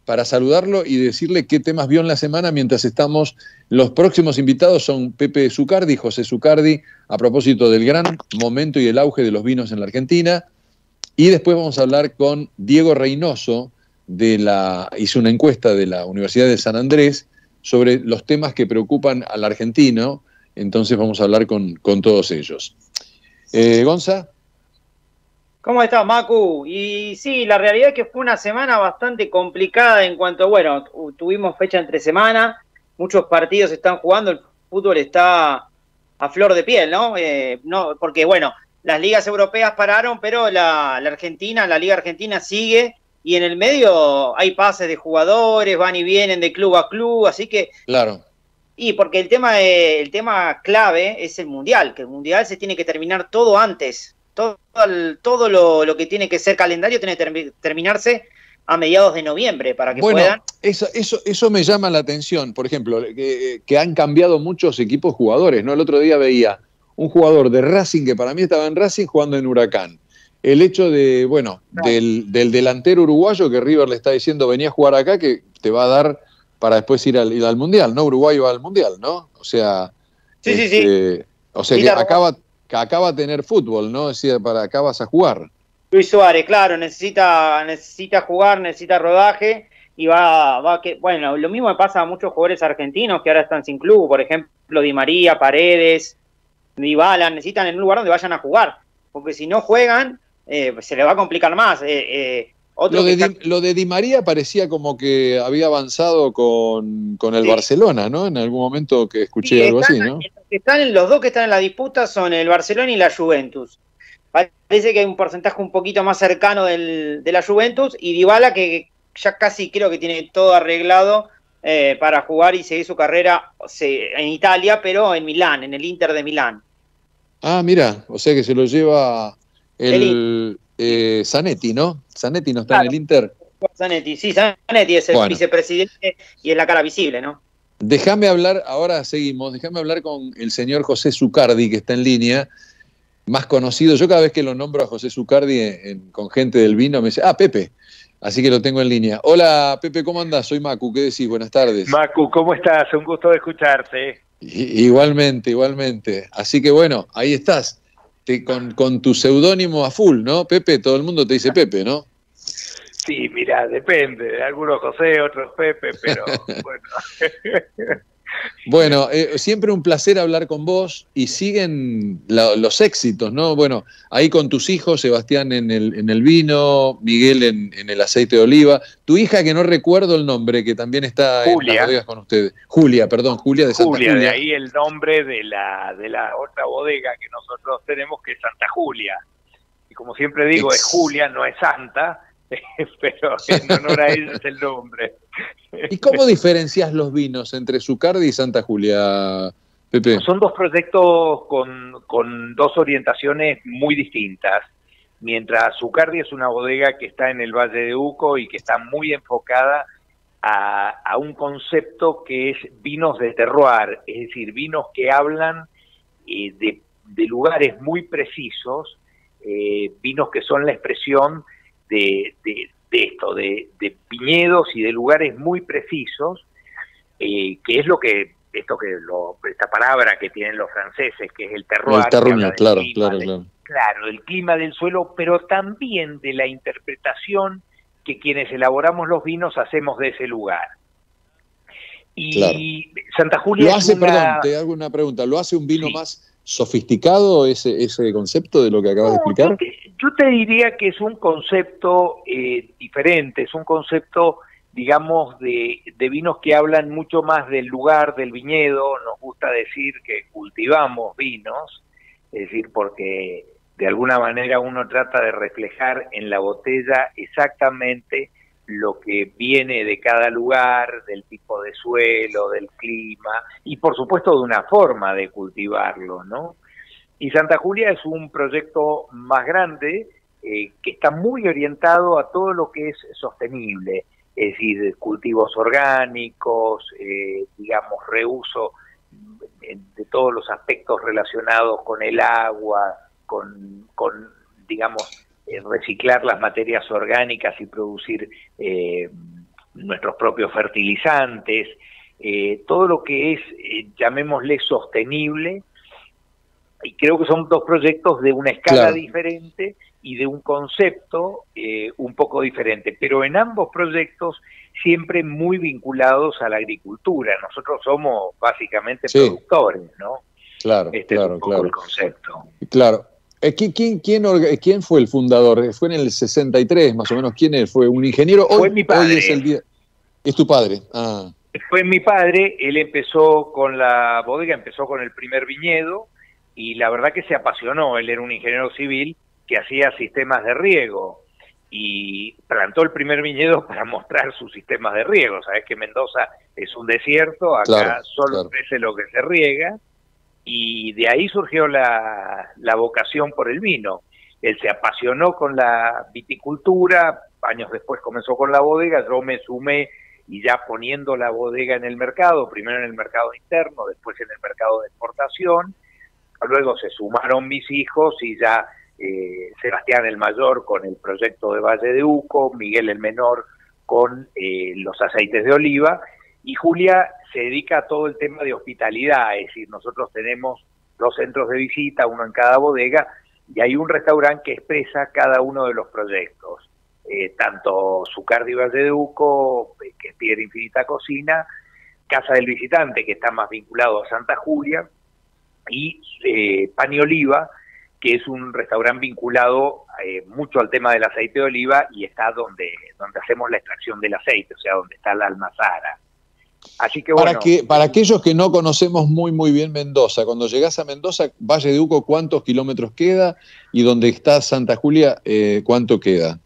para saludarlo y decirle qué temas vio en la semana mientras estamos. Los próximos invitados son Pepe Zucardi y José Zucardi, a propósito del gran momento y el auge de los vinos en la Argentina. Y después vamos a hablar con Diego Reynoso, hizo una encuesta de la Universidad de San Andrés sobre los temas que preocupan al argentino. Entonces vamos a hablar con todos ellos. Gonza. ¿Cómo estás, Macu? Y sí, la realidad es que fue una semana bastante complicada en cuanto, bueno, tuvimos fecha entre semana, muchos partidos están jugando, el fútbol está a flor de piel, ¿no? No, porque, bueno, las ligas europeas pararon, pero la Liga Argentina sigue, y en el medio hay pases de jugadores, van y vienen de club a club, así que... Claro. Y porque el tema clave es el Mundial, que el Mundial se tiene que terminar todo antes. Todo lo que tiene que ser calendario tiene que terminarse a mediados de noviembre para que puedan... Eso me llama la atención, por ejemplo, que han cambiado muchos equipos jugadores, ¿no? El otro día veía un jugador de Racing que para mí estaba en Racing jugando en Huracán. El hecho de, bueno, del delantero uruguayo que River le está diciendo venía a jugar acá, que te va a dar para después ir al Mundial, ¿no? Uruguay va al Mundial, ¿no? O sea... Sí. O sea que acaba de tener fútbol, ¿no? Es decir, para acá vas a jugar. Luis Suárez, claro, necesita jugar, necesita rodaje y bueno, lo mismo me pasa a muchos jugadores argentinos que ahora están sin club, por ejemplo, Di María, Paredes, Dybala, necesitan en un lugar donde vayan a jugar, porque si no juegan, se les va a complicar más. Lo de Di María parecía como que había avanzado con el Barcelona, ¿no? En algún momento que escuché algo así, ¿no? Los dos que están en la disputa son el Barcelona y la Juventus. Parece que hay un porcentaje un poquito más cercano de la Juventus, y Dybala, que ya casi creo que tiene todo arreglado para jugar y seguir su carrera en Italia, pero en Milán, en el Inter de Milán. Ah, mira, o sea que se lo lleva Zanetti, ¿no? Zanetti no está en el Inter. Zanetti es el vicepresidente y es la cara visible, ¿no? Déjame hablar con el señor José Zucardi, que está en línea, más conocido. Yo cada vez que lo nombro a José Zucardi con gente del vino me dice, Pepe, así que lo tengo en línea. Hola, Pepe, ¿cómo andás? Soy Macu, ¿qué decís? Buenas tardes. Macu, ¿cómo estás? Un gusto de escucharte. Igualmente. Así que bueno, ahí estás, con tu seudónimo a full, ¿no? Pepe, todo el mundo te dice Pepe, ¿no? Sí, mira, depende. Algunos José, otros Pepe, pero bueno. Bueno, siempre un placer hablar con vos, y siguen los éxitos, ¿no? Bueno, ahí con tus hijos, Sebastián en el vino, Miguel en el aceite de oliva, tu hija que no recuerdo el nombre, que también está Julia. En las bodegas con ustedes. Julia de Santa Julia. De ahí el nombre de la otra bodega que nosotros tenemos, que es Santa Julia. Y como siempre digo, es Julia, no es Santa, pero en honor a ella es el nombre. ¿Y cómo diferencias los vinos entre Zucardi y Santa Julia, Pepe? Son dos proyectos con dos orientaciones muy distintas. Mientras Zucardi es una bodega que está en el Valle de Uco y que está muy enfocada a un concepto que es vinos de terroir, es decir, vinos que hablan de lugares muy precisos, vinos que son la expresión de viñedos y de lugares muy precisos, que es esta palabra que tienen los franceses, que es el terroir. El terruño, claro. El clima del suelo, pero también de la interpretación que quienes elaboramos los vinos hacemos de ese lugar. Y Santa Julia perdón, te hago una pregunta, ¿lo hace un vino más sofisticado ese concepto de lo que acabas de explicar? Yo te diría que es un concepto diferente, es un concepto, digamos, de vinos que hablan mucho más del lugar, del viñedo. Nos gusta decir que cultivamos vinos, es decir, porque de alguna manera uno trata de reflejar en la botella exactamente lo que viene de cada lugar, del tipo de suelo, del clima, y por supuesto de una forma de cultivarlo, ¿no? Y Santa Julia es un proyecto más grande que está muy orientado a todo lo que es sostenible, es decir, cultivos orgánicos, digamos, reuso de todos los aspectos relacionados con el agua, con digamos, reciclar las materias orgánicas y producir nuestros propios fertilizantes, todo lo que es, llamémosle, sostenible, y creo que son dos proyectos de una escala diferente y de un concepto un poco diferente, pero en ambos proyectos siempre muy vinculados a la agricultura. Nosotros somos básicamente productores, ¿no? Claro, es un poco el concepto. Claro. ¿Quién fue el fundador? Fue en el 63, más o menos. ¿Quién fue? ¿Un ingeniero? Fue mi padre. Hoy es el día. ¿Es tu padre? Ah. Fue mi padre. Él empezó con la bodega, empezó con el primer viñedo, y la verdad que se apasionó. Él era un ingeniero civil que hacía sistemas de riego y plantó el primer viñedo para mostrar sus sistemas de riego. Sabes que Mendoza es un desierto, acá solo crece lo que se riega, y de ahí surgió la vocación por el vino. Él se apasionó con la viticultura, años después comenzó con la bodega, yo me sumé y ya poniendo la bodega en el mercado, primero en el mercado interno, después en el mercado de exportación. Luego se sumaron mis hijos y ya Sebastián el mayor con el proyecto de Valle de Uco, Miguel el menor con los aceites de oliva, y Julia se dedica a todo el tema de hospitalidad, es decir, nosotros tenemos 2 centros de visita, uno en cada bodega, y hay un restaurante que expresa cada uno de los proyectos, tanto Zucardi Valle de Uco, que es Piedra Infinita Cocina, Casa del Visitante, que está más vinculado a Santa Julia, y Pan y Oliva, que es un restaurante vinculado mucho al tema del aceite de oliva, y está donde hacemos la extracción del aceite, o sea, donde está la almazara. Así que bueno, para aquellos que no conocemos muy bien Mendoza, cuando llegás a Mendoza, Valle de Uco, ¿cuántos kilómetros queda? Y donde está Santa Julia, ¿cuánto queda?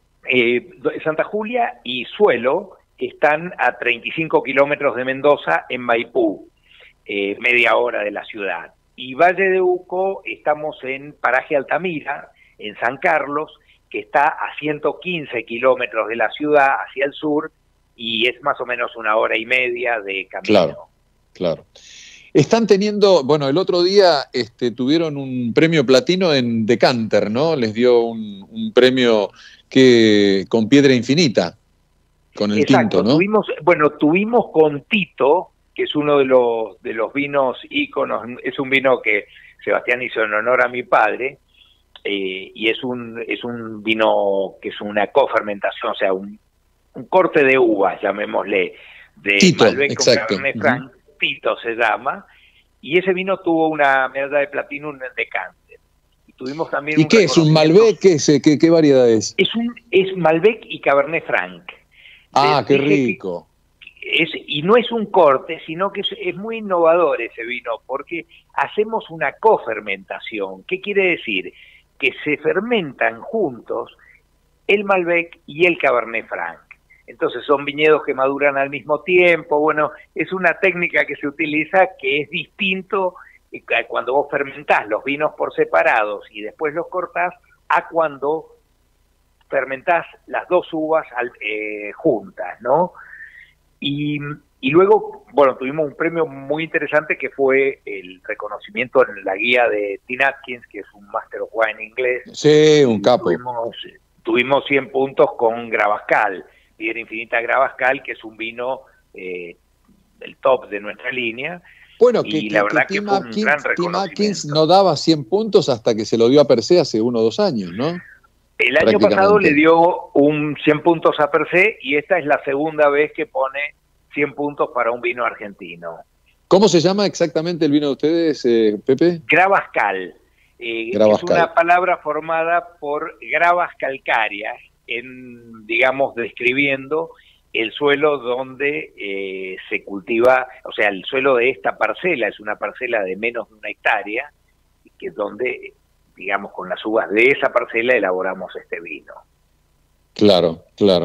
Santa Julia y Suelo están a 35 kilómetros de Mendoza, en Maipú, media hora de la ciudad. Y Valle de Uco estamos en Paraje Altamira, en San Carlos, que está a 115 kilómetros de la ciudad hacia el sur, y es más o menos 1 hora y media de camino. Claro. Están teniendo, bueno, el otro día tuvieron un premio platino en Decanter, ¿no? Les dio un premio con Piedra Infinita, con el tinto, ¿no? Tuvimos con Tito, que es uno de los vinos íconos, es un vino que Sebastián hizo en honor a mi padre, y es un vino que es una cofermentación, o sea, un corte de uvas, llamémosle, de Tito, Malbec con Cabernet Franc, Tito se llama, y ese vino tuvo una medalla de platino en el Decanter. Y tuvimos también ¿Y qué es un Malbec? ¿Qué variedad es? Es Malbec y Cabernet Franc. Qué rico. Y no es un corte, sino que es muy innovador ese vino, porque hacemos una cofermentación. ¿Qué quiere decir? Que se fermentan juntos el Malbec y el Cabernet Franc. Entonces son viñedos que maduran al mismo tiempo. Bueno, es una técnica que se utiliza que es distinto cuando vos fermentás los vinos por separados y después los cortás, a cuando fermentás las 2 uvas juntas, ¿no? Y luego, bueno, tuvimos un premio muy interesante que fue el reconocimiento en la guía de Tim Atkins, que es un Master of Wine inglés. Sí, un capo. Tuvimos 100 puntos con Gravascal, Piedra Infinita Gravascal, que es un vino del top de nuestra línea. Bueno, la verdad que fue un gran reconocimiento. Tim Atkins no daba 100 puntos hasta que se lo dio a Persé hace 1 o 2 años, ¿no? El año pasado le dio 100 puntos a Persé, y esta es la segunda vez que pone 100 puntos para un vino argentino. ¿Cómo se llama exactamente el vino de ustedes, Pepe? Gravascal. Es una palabra formada por gravas calcáreas, digamos, describiendo el suelo donde se cultiva, o sea, el suelo de esta parcela es una parcela de menos de 1 hectárea, que es donde, digamos, con las uvas de esa parcela elaboramos este vino. Claro.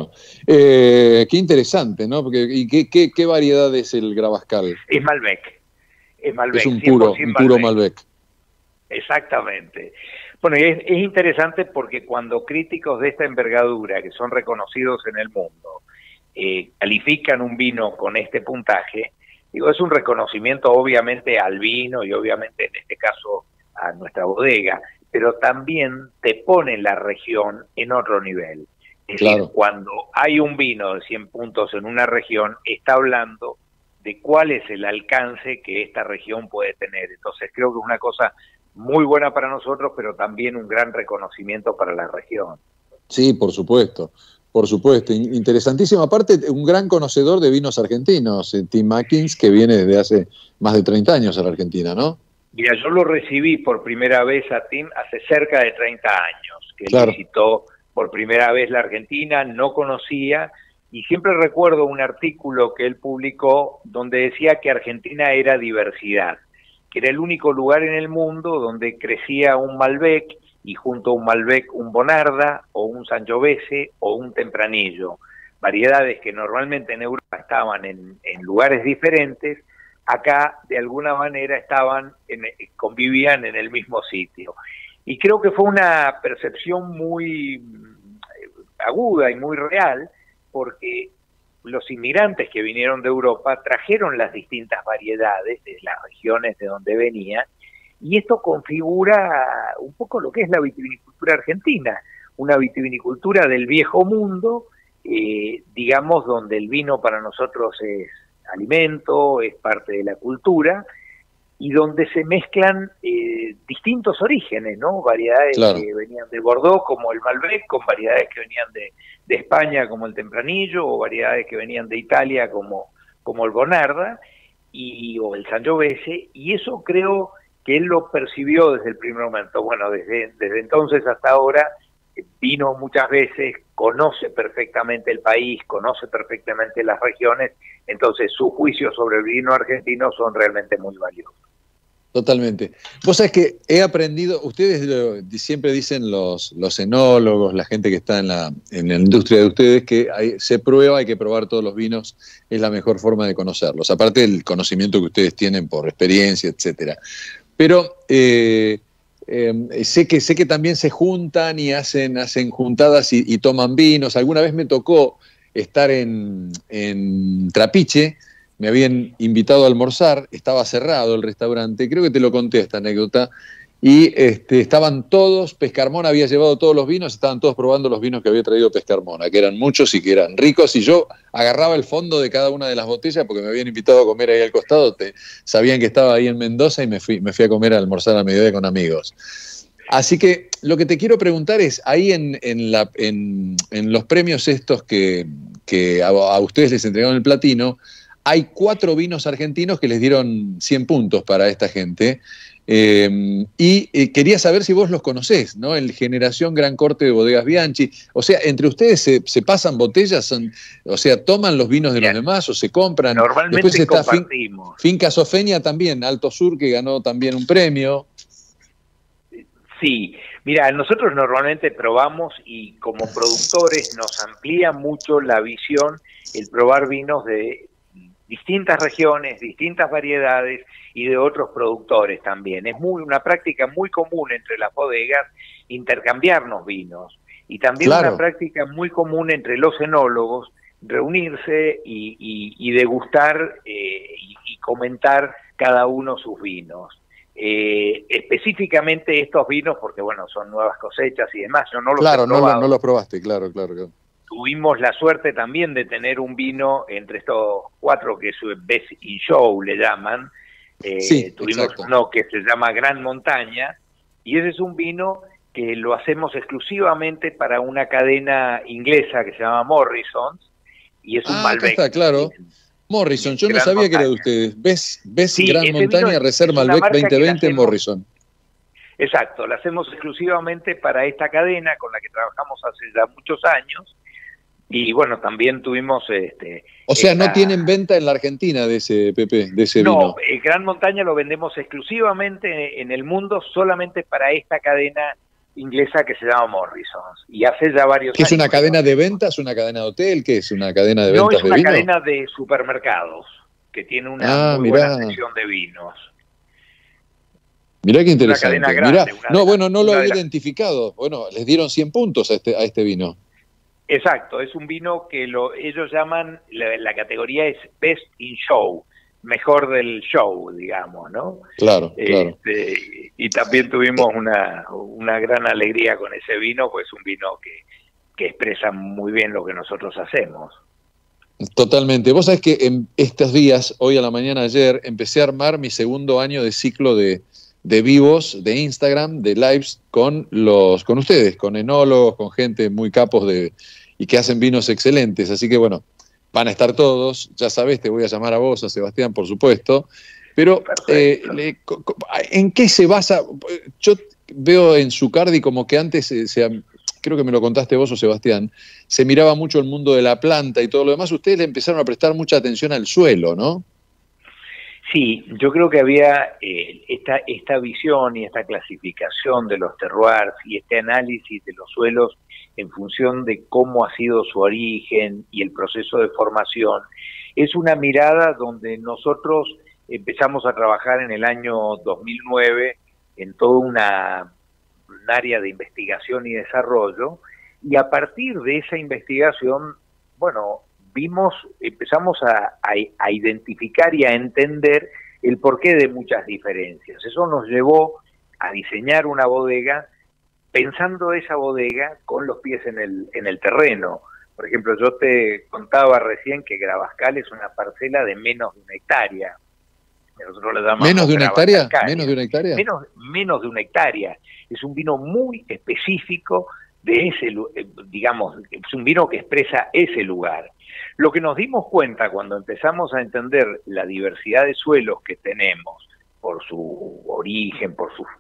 Qué interesante, ¿no? ¿Y qué variedad es el Gravascal? Es Malbec. Es un puro Malbec. Exactamente. Bueno, y es interesante porque cuando críticos de esta envergadura, que son reconocidos en el mundo, califican un vino con este puntaje, es un reconocimiento obviamente al vino y obviamente en este caso a nuestra bodega, pero también te pone la región en otro nivel. Es Claro. decir, cuando hay un vino de 100 puntos en una región, está hablando de cuál es el alcance que esta región puede tener. Entonces creo que es una cosa muy buena para nosotros, pero también un gran reconocimiento para la región. Sí, por supuesto. Por supuesto, interesantísimo. Aparte, un gran conocedor de vinos argentinos, Tim Atkins, que viene desde hace más de 30 años a la Argentina, ¿no? Mira, yo lo recibí por primera vez a Tim hace cerca de 30 años, que él Claro. visitó por primera vez la Argentina, no conocía, y siempre recuerdo un artículo que él publicó donde decía que Argentina era diversidad, que era el único lugar en el mundo donde crecía un Malbec, y junto a un Malbec un Bonarda, o un Sangiovese, o un Tempranillo, variedades que normalmente en Europa estaban en lugares diferentes, acá de alguna manera convivían en el mismo sitio. Y creo que fue una percepción muy aguda y muy real, porque los inmigrantes que vinieron de Europa trajeron las distintas variedades de las regiones de donde venían, y esto configura un poco lo que es la vitivinicultura argentina, una vitivinicultura del viejo mundo, digamos, donde el vino para nosotros es alimento, es parte de la cultura, y donde se mezclan distintos orígenes, ¿no? Variedades Claro. que venían de Bordeaux, como el Malbec, con variedades que venían de España, como el Tempranillo, o variedades que venían de Italia, como el Bonarda, o el Sangiovese, y eso creo que él lo percibió desde el primer momento. Bueno, desde entonces hasta ahora, vino muchas veces, conoce perfectamente el país, conoce perfectamente las regiones, entonces sus juicios sobre el vino argentino son realmente muy valiosos. Totalmente. Vos sabés que he aprendido, ustedes siempre dicen los enólogos, la gente que está en la industria de ustedes, que se prueba, hay que probar todos los vinos, es la mejor forma de conocerlos, aparte del conocimiento que ustedes tienen por experiencia, etcétera. Pero sé que también se juntan y hacen juntadas y toman vinos. Alguna vez me tocó estar en Trapiche, me habían invitado a almorzar, estaba cerrado el restaurante, creo que te lo conté esta anécdota, y estaban todos, Pescarmona había llevado todos los vinos, estaban todos probando los vinos que había traído Pescarmona, que eran muchos y que eran ricos, y yo agarraba el fondo de cada una de las botellas porque me habían invitado a comer ahí al costado, sabían que estaba ahí en Mendoza y me fui a comer a almorzar a mediodía con amigos. Así que lo que te quiero preguntar es, ahí en los premios estos que a ustedes les entregaron el platino, hay 4 vinos argentinos que les dieron 100 puntos para esta gente. Quería saber si vos los conocés, ¿no? El Generación Gran Corte de Bodegas Bianchi. O sea, entre ustedes se pasan botellas, o sea, toman los vinos de los demás o se compran. Normalmente después está compartimos. Finca Sofenia también, Alto Sur, que ganó también un premio. Sí, mira, nosotros normalmente probamos y como productores nos amplía mucho la visión el probar vinos de distintas regiones, distintas variedades y de otros productores también. Es una práctica muy común entre las bodegas intercambiarnos vinos y también una práctica muy común entre los enólogos reunirse y degustar y comentar cada uno sus vinos. Específicamente estos vinos, porque bueno, son nuevas cosechas y demás, yo no los he probado. No los probaste, claro. Tuvimos la suerte también de tener un vino entre estos 4 que es Best in Show, le llaman. Tuvimos uno que se llama Gran Montaña, y ese es un vino que lo hacemos exclusivamente para una cadena inglesa que se llama Morrison's, y es un Malbec. Está claro. Morrison, yo no sabía que era de ustedes. ¿Ves Gran Montaña, Reserva Malbec 2020 Morrison? Exacto, la hacemos exclusivamente para esta cadena con la que trabajamos hace ya muchos años. Y bueno, también tuvimos... o sea, no tienen venta en la Argentina de ese vino. No, el Gran Montaña lo vendemos exclusivamente en el mundo, solamente para esta cadena inglesa que se llama Morrison's. Y hace ya varios años. ¿Qué es una cadena de ventas? ¿Una cadena de hotel? ¿Qué es una cadena de ventas de vino? No, es una cadena de supermercados, que tiene una muy buena sección de vinos. Mirá qué interesante. Una cadena grande. No lo había identificado. Bueno, les dieron 100 puntos a este vino. Exacto, es un vino que ellos llaman, la categoría es Best in Show, mejor del show, digamos, ¿no? Claro. Y también tuvimos una gran alegría con ese vino, pues un vino expresan muy bien lo que nosotros hacemos. Totalmente. Vos sabés que en estos días, hoy a la mañana, ayer, empecé a armar mi segundo año de ciclo de vivos, de Instagram, de lives con ustedes, con enólogos, con gente muy capos y que hacen vinos excelentes. Así que bueno, van a estar todos. Ya sabés, te voy a llamar a vos, a Sebastián, por supuesto. Pero, ¿en qué se basa? Yo veo en Zucardi como que antes, creo que me lo contaste vos o Sebastián, se miraba mucho el mundo de la planta y todo lo demás. Ustedes le empezaron a prestar mucha atención al suelo, ¿no? Sí, yo creo que había esta visión y esta clasificación de los terroirs y este análisis de los suelos en función de cómo ha sido su origen y el proceso de formación. Es una mirada donde nosotros empezamos a trabajar en el año 2009 en toda un área de investigación y desarrollo, y a partir de esa investigación, bueno, empezamos a identificar y a entender el porqué de muchas diferencias. Eso nos llevó a diseñar una bodega pensando esa bodega con los pies en el terreno. Por ejemplo, yo te contaba recién que Gravascal es una parcela de menos de 1 hectárea. Nosotros le llamamos ¿Menos de 1 hectárea? ¿Menos de 1 hectárea? Menos de 1 hectárea. Es un vino muy específico de ese, digamos, es un vino que expresa ese lugar. Lo que nos dimos cuenta cuando empezamos a entender la diversidad de suelos que tenemos por su origen, por sus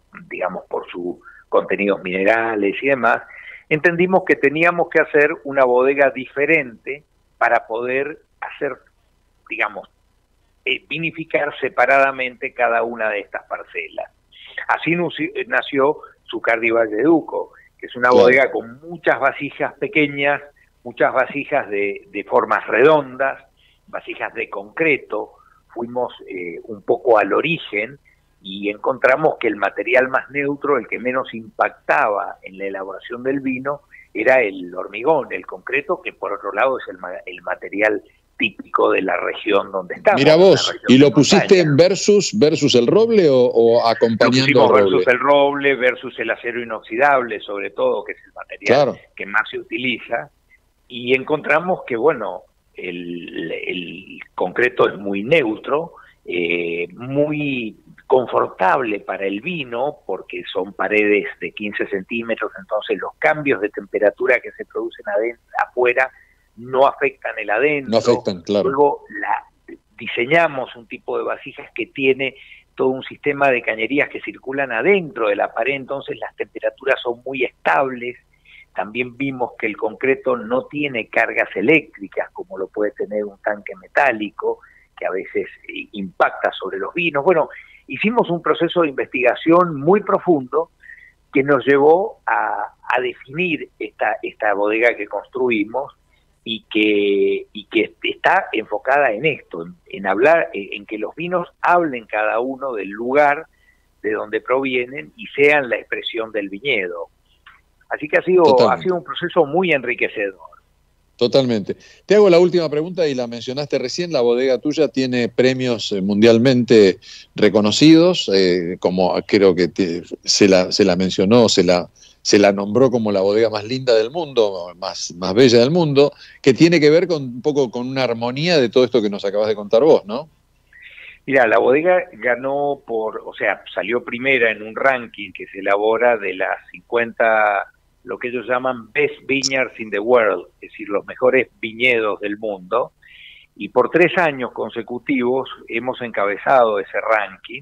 contenidos minerales y demás, entendimos que teníamos que hacer una bodega diferente para poder hacer, digamos, vinificar separadamente cada una de estas parcelas. Así nació Zucardi Valle de Uco, que es una bodega con muchas vasijas pequeñas, muchas vasijas de formas redondas, vasijas de concreto. Fuimos un poco al origen y encontramos que el material más neutro, el que menos impactaba en la elaboración del vino, era el hormigón, el concreto, que por otro lado es el material típico de la región donde estamos. Mira vos, ¿y lo pusiste en versus el roble o acompañando al roble? Versus el roble, versus el acero inoxidable, sobre todo, que es el material que más se utiliza, y encontramos que, bueno, el concreto es muy neutro, muy confortable para el vino, porque son paredes de 15 centímetros, entonces los cambios de temperatura que se producen afuera no afectan el adentro. No afectan, claro. Luego diseñamos un tipo de vasijas que tiene todo un sistema de cañerías que circulan adentro de la pared, entonces las temperaturas son muy estables. También vimos que el concreto no tiene cargas eléctricas, como lo puede tener un tanque metálico, que a veces impacta sobre los vinos. Bueno, hicimos un proceso de investigación muy profundo que nos llevó a definir esta bodega que construimos, y que está enfocada en esto, en hablar, en que los vinos hablen cada uno del lugar de donde provienen y sean la expresión del viñedo. Así que ha sido un proceso muy enriquecedor. Totalmente. Te hago la última pregunta y la mencionaste recién. La bodega tuya tiene premios mundialmente reconocidos, como creo que se la mencionó, se la nombró como la bodega más linda del mundo, más bella del mundo, que tiene que ver un poco con una armonía de todo esto que nos acabas de contar vos, ¿no? Mira, la bodega ganó salió primera en un ranking que se elabora de las 50, lo que ellos llaman Best Vineyards in the World, es decir, los mejores viñedos del mundo, y por 3 años consecutivos hemos encabezado ese ranking.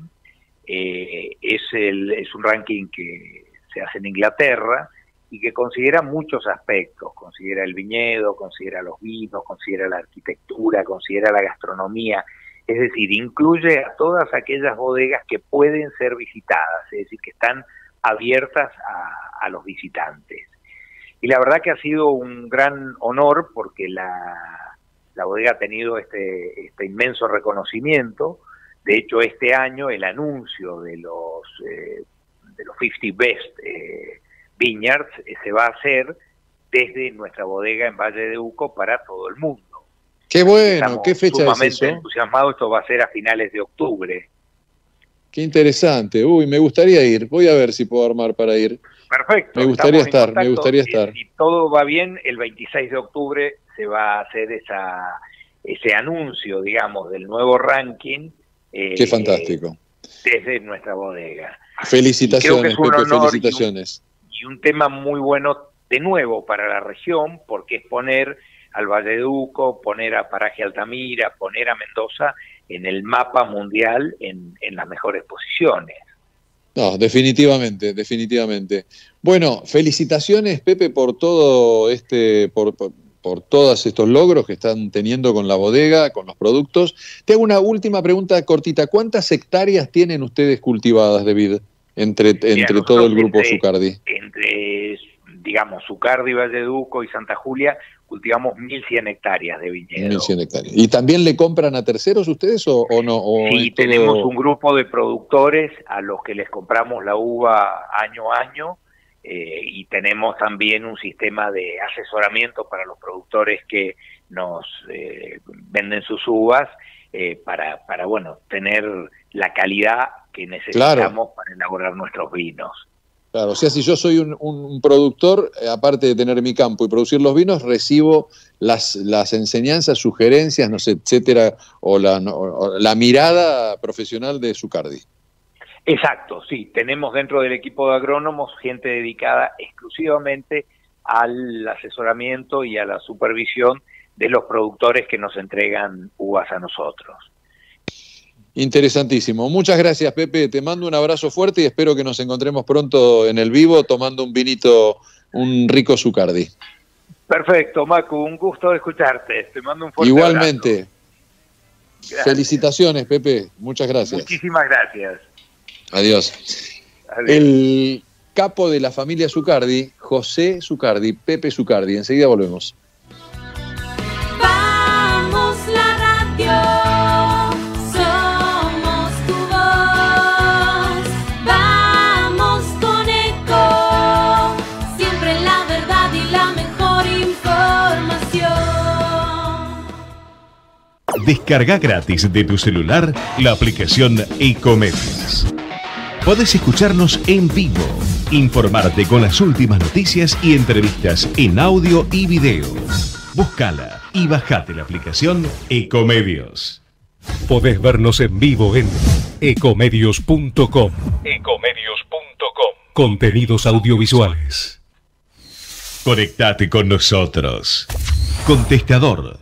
Es un ranking que se hace en Inglaterra y que considera muchos aspectos, considera el viñedo, considera los vinos, considera la arquitectura, considera la gastronomía, es decir, incluye a todas aquellas bodegas que pueden ser visitadas, es decir, que están abiertas a los visitantes. Y la verdad que ha sido un gran honor porque la bodega ha tenido este inmenso reconocimiento. De hecho, este año el anuncio de los 50 Best Vineyards se va a hacer desde nuestra bodega en Valle de Uco para todo el mundo. ¡Qué bueno! ¿Qué fecha es eso? Sumamente entusiasmado, esto va a ser a finales de octubre. Qué interesante. Uy, me gustaría ir. Voy a ver si puedo armar para ir. Perfecto. Me gustaría estar. Si todo va bien, el 26 de octubre se va a hacer ese anuncio, digamos, del nuevo ranking. Qué fantástico. Desde nuestra bodega. Felicitaciones, Pepe, felicitaciones. Y un tema muy bueno, de nuevo, para la región, porque es poner al Valleduco, poner a Paraje Altamira, poner a Mendoza en el mapa mundial en las mejores posiciones. No, definitivamente. Bueno, felicitaciones, Pepe, por todo por todos estos logros que están teniendo con la bodega, con los productos. Te hago una última pregunta cortita. ¿Cuántas hectáreas tienen ustedes cultivadas de vid entre todo el grupo Zucardi? Entre, digamos, Zucardi, Valleduco y Santa Julia, cultivamos 1.100 hectáreas de viñedo. 1.100 hectáreas. ¿Y también le compran a terceros ustedes o no? Sí, tenemos un grupo de productores a los que les compramos la uva año a año, y tenemos también un sistema de asesoramiento para los productores que nos venden sus uvas, para bueno, tener la calidad que necesitamos para elaborar nuestros vinos. Claro, o sea, si yo soy un productor, aparte de tener mi campo y producir los vinos, recibo las enseñanzas, sugerencias, no sé, etcétera, o la mirada profesional de Zucardi. Exacto, sí, tenemos dentro del equipo de agrónomos gente dedicada exclusivamente al asesoramiento y a la supervisión de los productores que nos entregan uvas a nosotros. Interesantísimo. Muchas gracias, Pepe. Te mando un abrazo fuerte y espero que nos encontremos pronto en el vivo tomando un vinito, un rico Zucardi. Perfecto, Macu, un gusto de escucharte. Te mando un fuerte Igualmente. Abrazo. Felicitaciones, Pepe. Muchas gracias. Muchísimas gracias. Adiós. El capo de la familia Zucardi, José Zucardi, Pepe Zucardi. Enseguida volvemos. Vamos la radio, somos tu voz. Vamos con Eco, siempre la verdad y la mejor información. Descarga gratis de tu celular la aplicación Ecomedios. Podés escucharnos en vivo, informarte con las últimas noticias y entrevistas en audio y video. Búscala y bajate la aplicación Ecomedios. Podés vernos en vivo en ecomedios.com. Contenidos audiovisuales. Conectate con nosotros. Contestador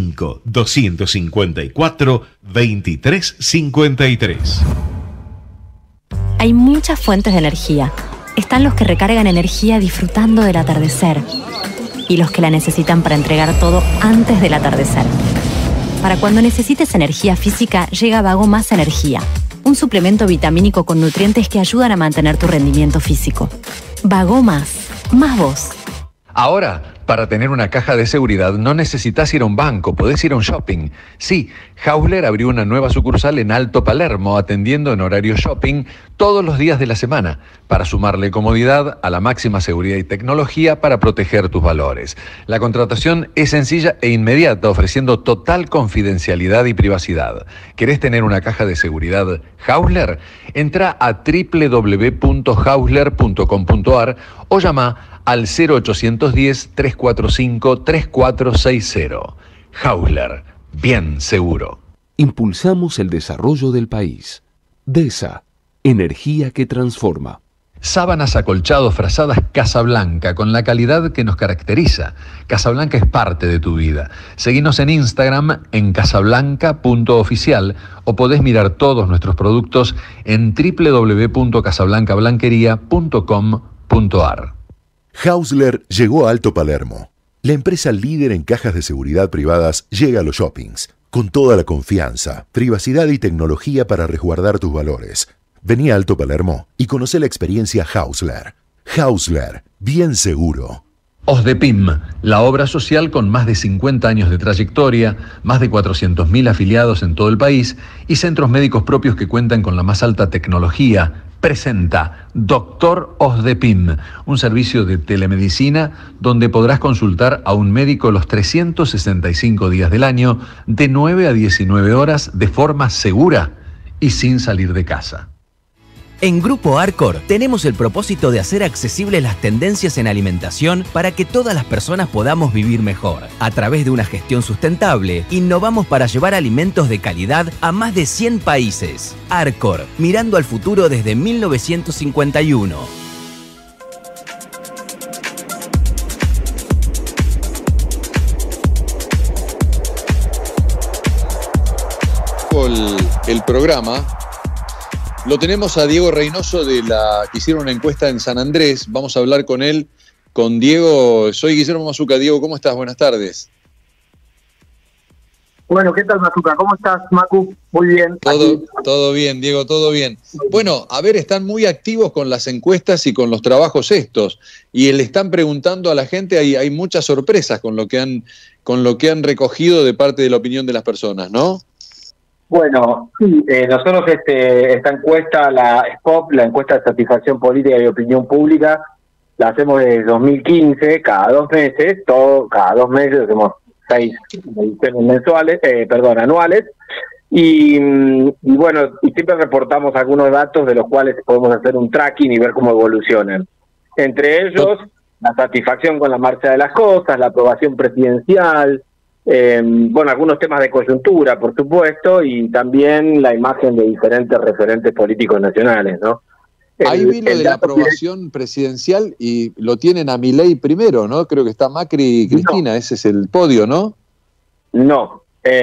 5-254-2353. Hay muchas fuentes de energía. Están los que recargan energía disfrutando del atardecer y los que la necesitan para entregar todo antes del atardecer. Para cuando necesites energía física, llega Vago Más Energía, un suplemento vitamínico con nutrientes que ayudan a mantener tu rendimiento físico. Vago Más vos. Ahora, para tener una caja de seguridad no necesitas ir a un banco, podés ir a un shopping. Sí, Hausler abrió una nueva sucursal en Alto Palermo, atendiendo en horario shopping todos los días de la semana, para sumarle comodidad a la máxima seguridad y tecnología para proteger tus valores. La contratación es sencilla e inmediata, ofreciendo total confidencialidad y privacidad. ¿Querés tener una caja de seguridad Hausler? Entra a www.hausler.com.ar o llama al 0810-345-3460. Hausler, bien seguro. Impulsamos el desarrollo del país. DESA, energía que transforma. Sábanas, acolchados, frazadas Casablanca, con la calidad que nos caracteriza. Casablanca es parte de tu vida. Seguinos en Instagram en casablanca.oficial o podés mirar todos nuestros productos en www.casablancablanquería.com.ar. Hausler llegó a Alto Palermo. La empresa líder en cajas de seguridad privadas llega a los shoppings, con toda la confianza, privacidad y tecnología para resguardar tus valores. Vení a Alto Palermo y conoce la experiencia Hausler. Hausler, bien seguro. OSDEPIM, la obra social con más de 50 años de trayectoria, más de 400.000 afiliados en todo el país y centros médicos propios que cuentan con la más alta tecnología, presenta Doctor OSDEPIM, un servicio de telemedicina donde podrás consultar a un médico los 365 días del año, de 9 a 19 horas, de forma segura y sin salir de casa. En Grupo Arcor tenemos el propósito de hacer accesibles las tendencias en alimentación para que todas las personas podamos vivir mejor. A través de una gestión sustentable, innovamos para llevar alimentos de calidad a más de 100 países. Arcor, mirando al futuro desde 1951. El programa lo tenemos a Diego Reynoso que hicieron una encuesta en San Andrés. Vamos a hablar con él, con Diego. Soy Guillermo Mazuca. Diego, ¿cómo estás? Buenas tardes. Bueno, ¿qué tal, Mazuca? ¿Cómo estás, Macu? Muy bien. Todo bien, Diego, todo bien. Bueno, a ver, están muy activos con las encuestas y con los trabajos estos. Y le están preguntando a la gente, hay muchas sorpresas con lo que han recogido de parte de la opinión de las personas, ¿no? Bueno, sí, nosotros esta encuesta, la SPOP, la encuesta de satisfacción política y opinión pública, la hacemos desde 2015, cada 2 meses, cada 2 meses hacemos 6 ediciones anuales, y bueno, y siempre reportamos algunos datos de los cuales podemos hacer un tracking y ver cómo evolucionan. Entre ellos, la satisfacción con la marcha de las cosas, la aprobación presidencial, bueno, algunos temas de coyuntura, por supuesto, y también la imagen de diferentes referentes políticos nacionales, ¿no? Ahí vi lo de la aprobación presidencial y lo tienen a Milei primero, ¿no? Creo que está Macri y Cristina, ese es el podio, ¿no? No,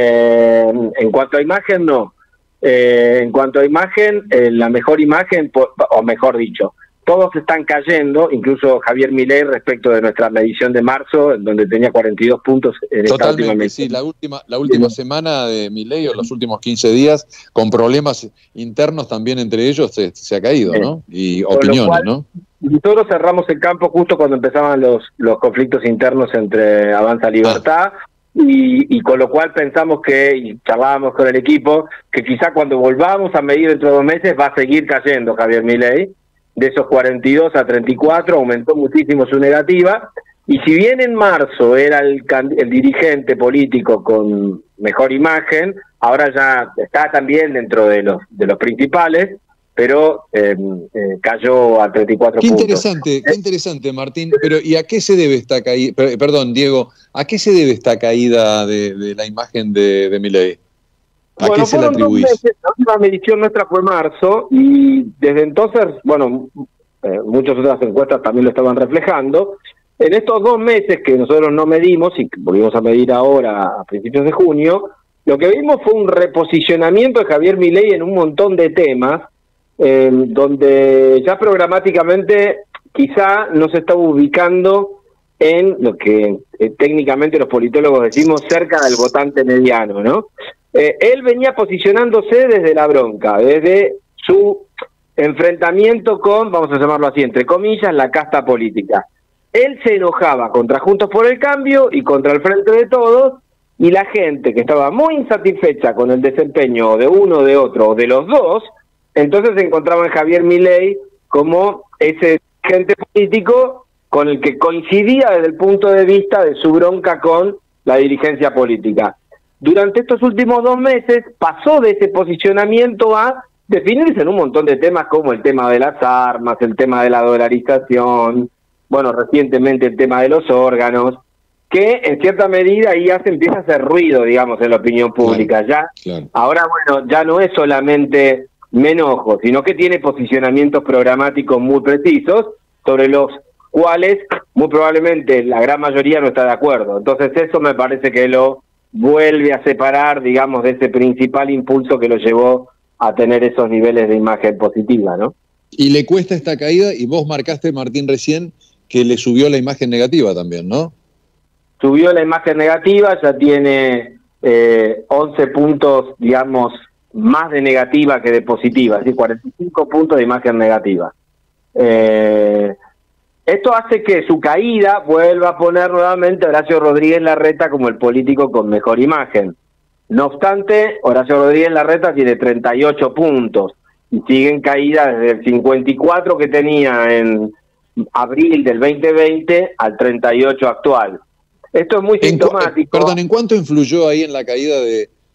en cuanto a imagen, no. En cuanto a imagen, la mejor imagen, o mejor dicho, todos están cayendo, incluso Javier Milei respecto de nuestra medición de marzo, en donde tenía 42 puntos en esta última medición. Sí, la última semana de Milei, o los últimos 15 días, con problemas internos también entre ellos, se ha caído, ¿no? Y opiniones, ¿no? Nosotros cerramos el campo justo cuando empezaban los conflictos internos entre Avanza Libertad, y con lo cual pensamos y charlábamos con el equipo, que quizá cuando volvamos a medir dentro de 2 meses va a seguir cayendo Javier Milei. De esos 42 a 34 aumentó muchísimo su negativa, y si bien en marzo era el dirigente político con mejor imagen, ahora ya está también dentro de los principales, pero cayó a 34 puntos. Qué interesante, Martín. Pero ¿y a qué se debe esta caída? Perdón, Diego, ¿a qué se debe esta caída de la imagen de Milei? ¿A qué se le atribuís? La última medición nuestra fue marzo, y desde entonces, bueno, muchas otras encuestas también lo estaban reflejando. En estos 2 meses que nosotros no medimos, y volvimos a medir ahora a principios de junio, lo que vimos fue un reposicionamiento de Javier Milei en un montón de temas, donde ya programáticamente quizá no se estaba ubicando en lo que técnicamente los politólogos decimos cerca del votante mediano, ¿no? Él venía posicionándose desde la bronca, desde su enfrentamiento con, vamos a llamarlo así, entre comillas, la casta política. Él se enojaba contra Juntos por el Cambio y contra el Frente de Todos, y la gente que estaba muy insatisfecha con el desempeño de uno, de otro o de los dos, entonces se encontraba en Javier Milei como ese agente político con el que coincidía desde el punto de vista de su bronca con la dirigencia política. Durante estos últimos 2 meses pasó de ese posicionamiento a definirse en un montón de temas, como el tema de las armas, el tema de la dolarización, bueno, recientemente el tema de los órganos, que en cierta medida ahí empieza a hacer ruido, digamos, en la opinión pública. Claro. Ahora, bueno, ya no es solamente me enojo, sino que tiene posicionamientos programáticos muy precisos, sobre los cuales muy probablemente la gran mayoría no está de acuerdo. Entonces eso me parece que lo vuelve a separar, digamos, de ese principal impulso que lo llevó a tener esos niveles de imagen positiva, ¿no? Y le cuesta esta caída, y vos marcaste, Martín, recién, que le subió la imagen negativa también, ¿no? Subió la imagen negativa, ya tiene 11 puntos, digamos, más de negativa que de positiva, es decir, 45 puntos de imagen negativa. Esto hace que su caída vuelva a poner nuevamente a Horacio Rodríguez Larreta como el político con mejor imagen. No obstante, Horacio Rodríguez Larreta tiene 38 puntos y sigue en caída desde el 54 que tenía en abril del 2020 al 38 actual. Esto es muy sintomático. ¿En cuánto influyó ahí en la caída de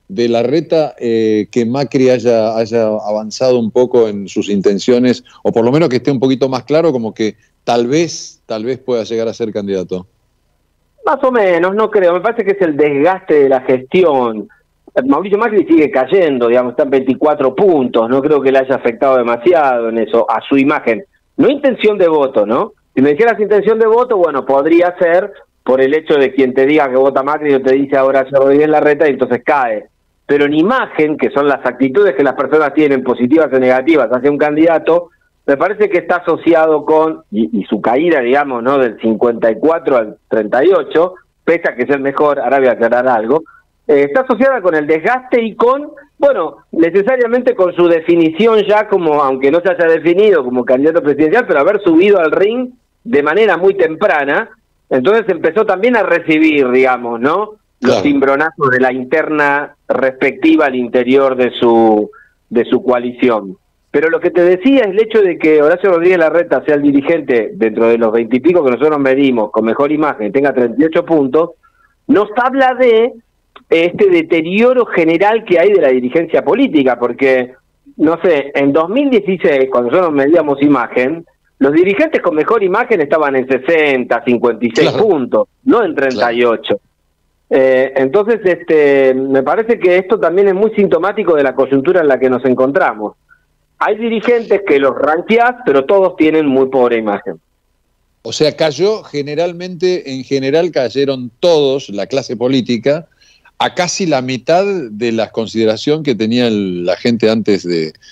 de Larreta que Macri haya avanzado un poco en sus intenciones, o por lo menos que esté un poquito más claro, como que tal vez pueda llegar a ser candidato? Más o menos, no creo. Me parece que es el desgaste de la gestión. Mauricio Macri sigue cayendo, digamos, está en 24 puntos. No creo que le haya afectado demasiado en eso, a su imagen. No intención de voto, ¿no? Si me dijeras intención de voto, bueno, podría ser por el hecho de quien te diga que vota Macri o te dice ahora Horacio Rodríguez Larreta y entonces cae. Pero en imagen, que son las actitudes que las personas tienen, positivas o negativas, hacia un candidato, me parece que está asociado con, y su caída, digamos, ¿no? Del 54 al 38, pese a que es el mejor, ahora voy a aclarar algo, está asociada con el desgaste y con, bueno, necesariamente con su definición ya como, aunque no se haya definido como candidato presidencial, pero haber subido al ring de manera muy temprana, entonces empezó también a recibir, digamos, ¿no? Los cimbronazos de la interna respectiva al interior de su coalición. Pero lo que te decía es el hecho de que Horacio Rodríguez Larreta sea el dirigente dentro de los 20 y pico que nosotros medimos con mejor imagen, tenga 38 puntos, nos habla de este deterioro general que hay de la dirigencia política, porque, no sé, en 2016, cuando nosotros medíamos imagen, los dirigentes con mejor imagen estaban en 60, 56 puntos, no en 38. Entonces, me parece que esto también es muy sintomático de la coyuntura en la que nos encontramos. Hay dirigentes que los ranqueás, pero todos tienen muy pobre imagen. O sea, en general cayeron todos, la clase política, a casi la mitad de la consideración que tenía la gente antes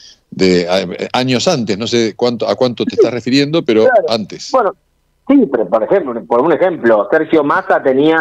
años antes. No sé a cuánto te estás refiriendo, pero antes. Bueno, sí, pero por un ejemplo, Sergio Massa tenía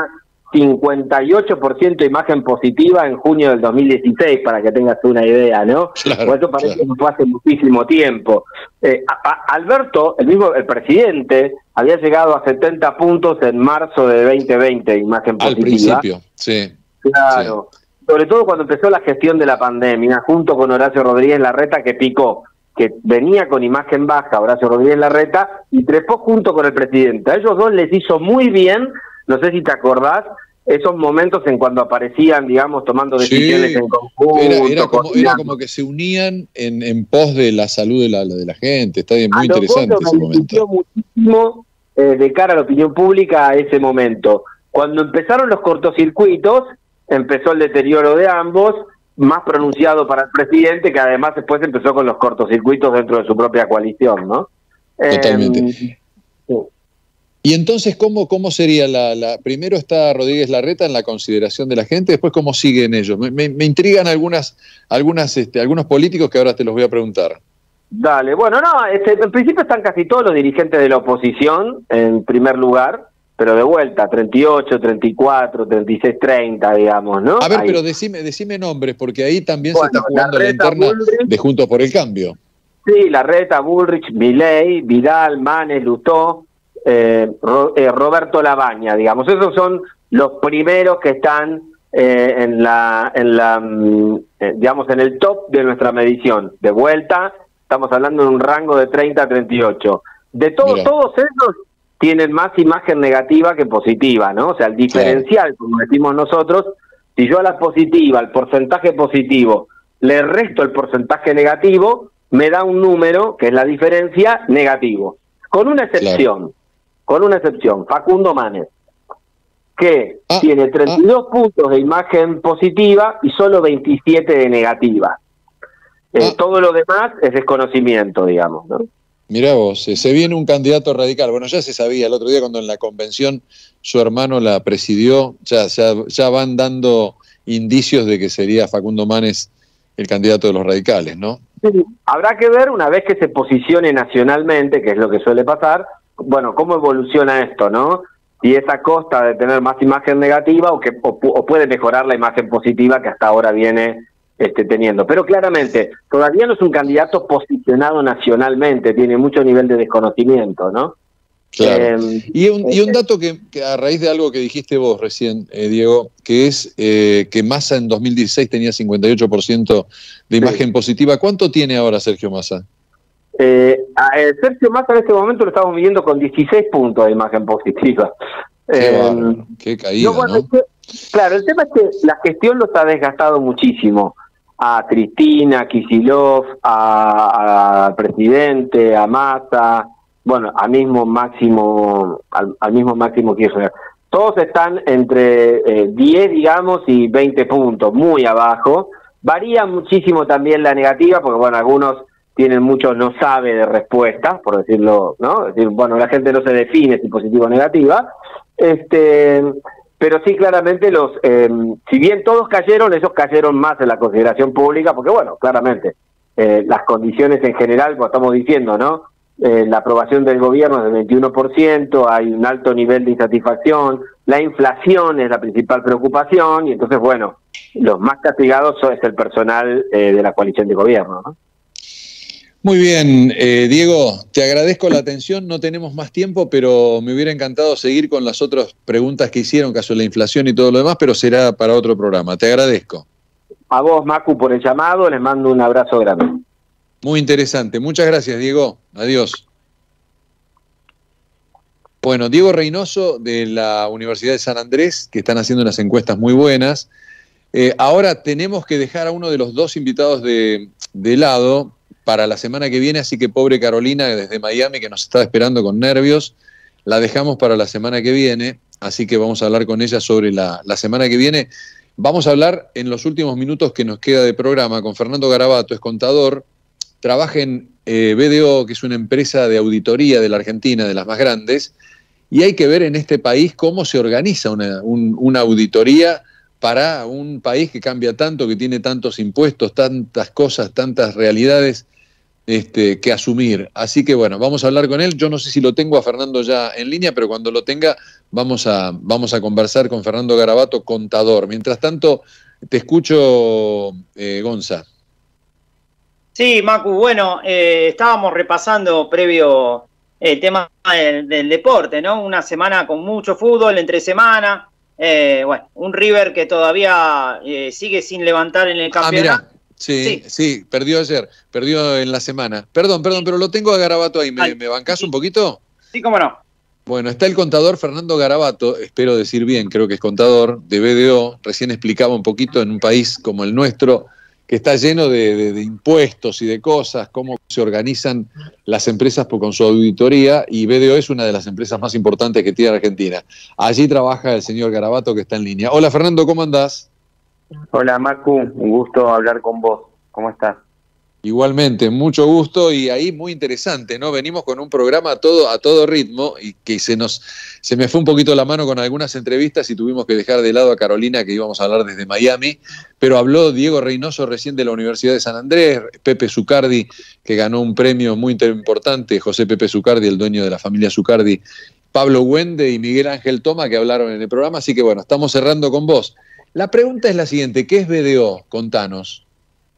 58% de imagen positiva en junio del 2016, para que tengas una idea, ¿no? Por eso parece que fue hace muchísimo tiempo. Alberto, el presidente, había llegado a 70 puntos en marzo de 2020, imagen positiva. Al principio, sí. Claro. Sí. Sobre todo cuando empezó la gestión de la pandemia, junto con Horacio Rodríguez Larreta, que picó, que venía con imagen baja, Horacio Rodríguez Larreta, y trepó junto con el presidente. A ellos dos les hizo muy bien. No sé si te acordás, esos momentos en cuando aparecían, digamos, tomando decisiones en conjunto. Era como que se unían en pos de la salud de la gente. Está bien, muy interesante ese momento. Muchísimo de cara a la opinión pública a ese momento. Cuando empezaron los cortocircuitos, empezó el deterioro de ambos, más pronunciado para el presidente, que además después empezó con los cortocircuitos dentro de su propia coalición, ¿no? Totalmente. Sí. Y entonces, ¿cómo sería primero está Rodríguez Larreta en la consideración de la gente, después cómo siguen ellos? Me intrigan algunos políticos que ahora te los voy a preguntar. Dale, bueno, en principio están casi todos los dirigentes de la oposición en primer lugar, pero de vuelta, 38, 34, 36, 30, digamos, ¿no? A ver, pero decime nombres, porque ahí también se está jugando la interna de Juntos por el Cambio. Sí, Larreta, Bullrich, Milei, Vidal, Manes, Lutó, Roberto Labaña, digamos. Esos son los primeros que están digamos, en el top de nuestra medición. De vuelta, estamos hablando de un rango de 30 a 38. Todos esos tienen más imagen negativa que positiva, ¿no? O sea, el diferencial, como decimos nosotros, si yo a la positiva, al porcentaje positivo, le resto el porcentaje negativo, me da un número, que es la diferencia, negativo. Con una excepción. Con una excepción, Facundo Manes, que tiene 32 puntos de imagen positiva y solo 27 de negativa. Todo lo demás es desconocimiento, digamos, ¿no? Mirá vos, se viene un candidato radical. Bueno, ya se sabía el otro día cuando en la convención su hermano la presidió, ya van dando indicios de que sería Facundo Manes el candidato de los radicales, ¿no? Sí, habrá que ver una vez que se posicione nacionalmente, que es lo que suele pasar, bueno, cómo evoluciona esto, ¿no? Si es a costa de tener más imagen negativa o puede mejorar la imagen positiva que hasta ahora viene teniendo. Pero claramente, todavía no es un candidato posicionado nacionalmente, tiene mucho nivel de desconocimiento, ¿no? Claro. Y un dato que a raíz de algo que dijiste vos recién, Diego, que es que Massa en 2016 tenía 58% de imagen positiva. ¿Cuánto tiene ahora Sergio Massa? Sergio Massa en este momento lo estamos midiendo con 16 puntos de imagen positiva. Qué caída, ¿no? Claro, el tema es que la gestión los ha desgastado muchísimo. A Cristina, a Kicillof, al presidente, a Massa, bueno, al mismo Máximo Kirchner. Todos están entre 10, digamos, y 20 puntos, muy abajo. Varía muchísimo también la negativa, porque, bueno, algunos tienen mucho no sabe de respuesta, por decirlo, ¿no? Es decir, bueno, la gente no se define si positiva o negativa. Pero sí, claramente, si bien todos cayeron, esos cayeron más en la consideración pública, porque, bueno, claramente, las condiciones en general, como estamos diciendo, ¿no? La aprobación del gobierno es del 21%, hay un alto nivel de insatisfacción, la inflación es la principal preocupación, y entonces, bueno, los más castigados es el personal de la coalición de gobierno, ¿no? Muy bien, Diego, te agradezco la atención, no tenemos más tiempo, pero me hubiera encantado seguir con las otras preguntas que hicieron, caso de la inflación y todo lo demás, pero será para otro programa. Te agradezco. A vos, Macu, por el llamado, les mando un abrazo grande. Muy interesante, muchas gracias, Diego. Adiós. Bueno, Diego Reynoso de la Universidad de San Andrés, que están haciendo unas encuestas muy buenas. Ahora tenemos que dejar a uno de los dos invitados de lado para la semana que viene, así que pobre Carolina desde Miami, que nos está esperando con nervios, la dejamos para la semana que viene, así que vamos a hablar con ella sobre la semana que viene. Vamos a hablar en los últimos minutos que nos queda de programa con Fernando Garabato, es contador, trabaja en BDO, que es una empresa de auditoría de la Argentina, de las más grandes, y hay que ver en este país cómo se organiza una auditoría para un país que cambia tanto, que tiene tantos impuestos, tantas cosas, tantas realidades que asumir. Así que bueno, vamos a hablar con él. Yo no sé si lo tengo a Fernando ya en línea, pero cuando lo tenga vamos a conversar con Fernando Garabato, contador. Mientras tanto, te escucho, Gonza. Sí, Macu, bueno, estábamos repasando previo el tema del deporte, ¿no? Una semana con mucho fútbol, entre semana. Bueno, un River que todavía sigue sin levantar en el campeonato. Mira. Sí, perdió ayer, perdió en la semana. Perdón, pero lo tengo a Garabato ahí. ¿Me bancás un poquito? Sí, cómo no. Bueno, está el contador Fernando Garabato, espero decir bien, creo que es contador, de BDO. Recién explicaba un poquito en un país como el nuestro, que está lleno de impuestos y de cosas, cómo se organizan las empresas con su auditoría, y BDO es una de las empresas más importantes que tiene Argentina. Allí trabaja el señor Garabato, que está en línea. Hola, Fernando, ¿cómo andás? Hola, Macu, un gusto hablar con vos. ¿Cómo estás? Igualmente, mucho gusto, y ahí muy interesante, ¿no? Venimos con un programa a todo ritmo, y que se me fue un poquito la mano con algunas entrevistas y tuvimos que dejar de lado a Carolina, que íbamos a hablar desde Miami, pero habló Diego Reynoso recién de la Universidad de San Andrés, Pepe Zucardi, que ganó un premio muy importante, José Pepe Zucardi, el dueño de la familia Zucardi, Pablo Wende y Miguel Ángel Toma, que hablaron en el programa, así que bueno, estamos cerrando con vos. La pregunta es la siguiente, ¿qué es BDO? Contanos.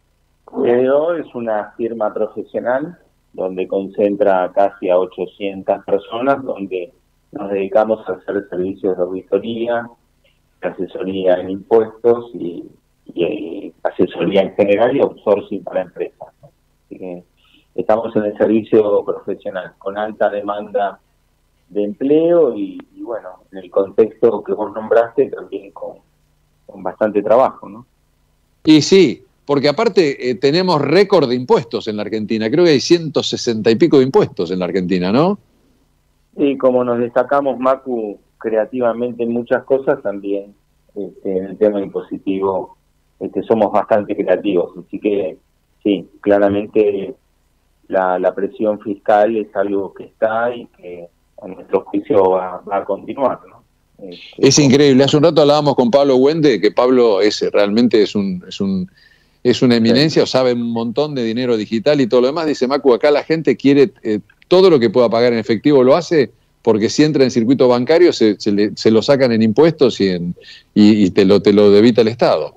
BDO es una firma profesional donde concentra casi a 800 personas, donde nos dedicamos a hacer servicios de auditoría, asesoría en impuestos y asesoría en general y outsourcing para empresas, ¿no? Así que estamos en el servicio profesional con alta demanda de empleo y bueno, en el contexto que vos nombraste también con bastante trabajo, ¿no? Y sí, porque aparte tenemos récord de impuestos en la Argentina. Creo que hay 160 y pico de impuestos en la Argentina, ¿no? Y como nos destacamos, Macu, creativamente en muchas cosas, también en el tema impositivo somos bastante creativos. Así que sí, claramente la presión fiscal es algo que está y que a nuestro juicio va a continuar, ¿no? Es increíble. Hace un rato hablábamos con Pablo Wende, que Pablo realmente es una eminencia, o sabe un montón de dinero digital y todo lo demás. Dice, Macu, acá la gente quiere todo lo que pueda pagar en efectivo lo hace, porque si entra en circuito bancario se lo sacan en impuestos y te lo debita el Estado.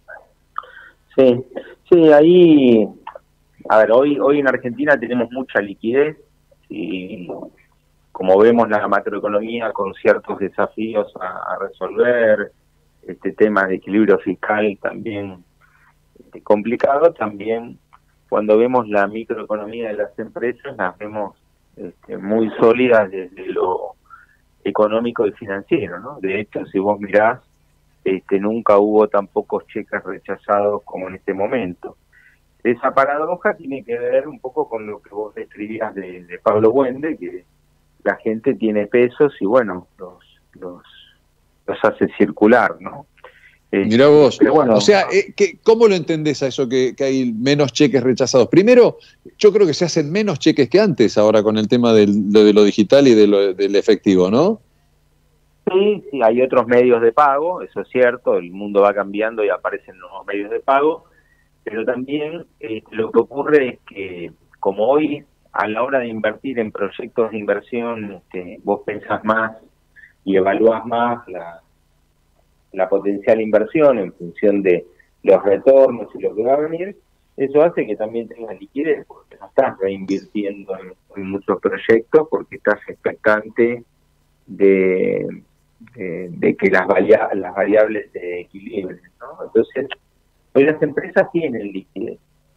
Sí, ahí, a ver, hoy en Argentina tenemos mucha liquidez y como vemos la macroeconomía con ciertos desafíos a resolver, temas de equilibrio fiscal también complicado, también cuando vemos la microeconomía de las empresas las vemos muy sólidas desde lo económico y financiero, ¿no? De hecho, si vos mirás nunca hubo tan pocos cheques rechazados como en este momento. Esa paradoja tiene que ver un poco con lo que vos describías de Pablo Buende, que la gente tiene pesos y bueno, los hace circular, ¿no? Mirá vos, bueno, o sea, ¿cómo lo entendés a eso que hay menos cheques rechazados? Primero, yo creo que se hacen menos cheques que antes ahora con el tema de lo digital y del efectivo, ¿no? Sí, hay otros medios de pago, eso es cierto, el mundo va cambiando y aparecen nuevos medios de pago, pero también lo que ocurre es que como hoy a la hora de invertir en proyectos de inversión vos pensás más y evaluás más la potencial inversión en función de los retornos y lo que va a venir, eso hace que también tengas liquidez, porque no estás reinvirtiendo en muchos proyectos, porque estás expectante de que las variables se equilibren, ¿no? Entonces, hoy las empresas tienen liquidez.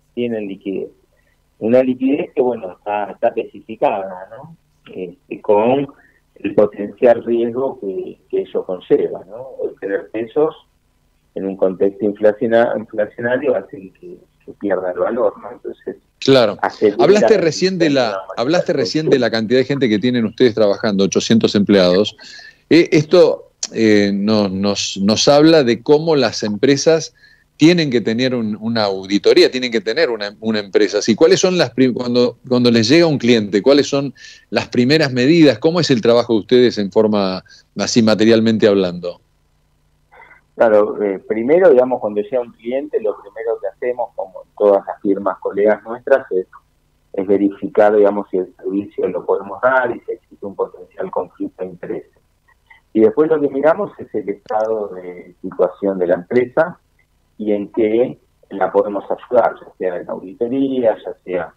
Una liquidez que, bueno, está especificada, ¿no? Con el potencial riesgo que ello conlleva, ¿no? El tener pesos en un contexto inflacionario hace que pierda el valor, ¿no? Entonces, claro. Hablaste recién de la cantidad de gente que tienen ustedes trabajando, 800 empleados. Esto nos habla de cómo las empresas tienen que tener una auditoría, tienen que tener una empresa. ¿Sí? ¿Cuáles son cuando les llega un cliente, cuáles son las primeras medidas? ¿Cómo es el trabajo de ustedes en forma así materialmente hablando? Claro, primero, digamos, cuando llega un cliente, lo primero que hacemos, como todas las firmas colegas nuestras, es verificar, digamos, si el servicio lo podemos dar y si existe un potencial conflicto de intereses. Y después lo que miramos es el estado de situación de la empresa y en qué la podemos ayudar, ya sea en auditoría, ya sea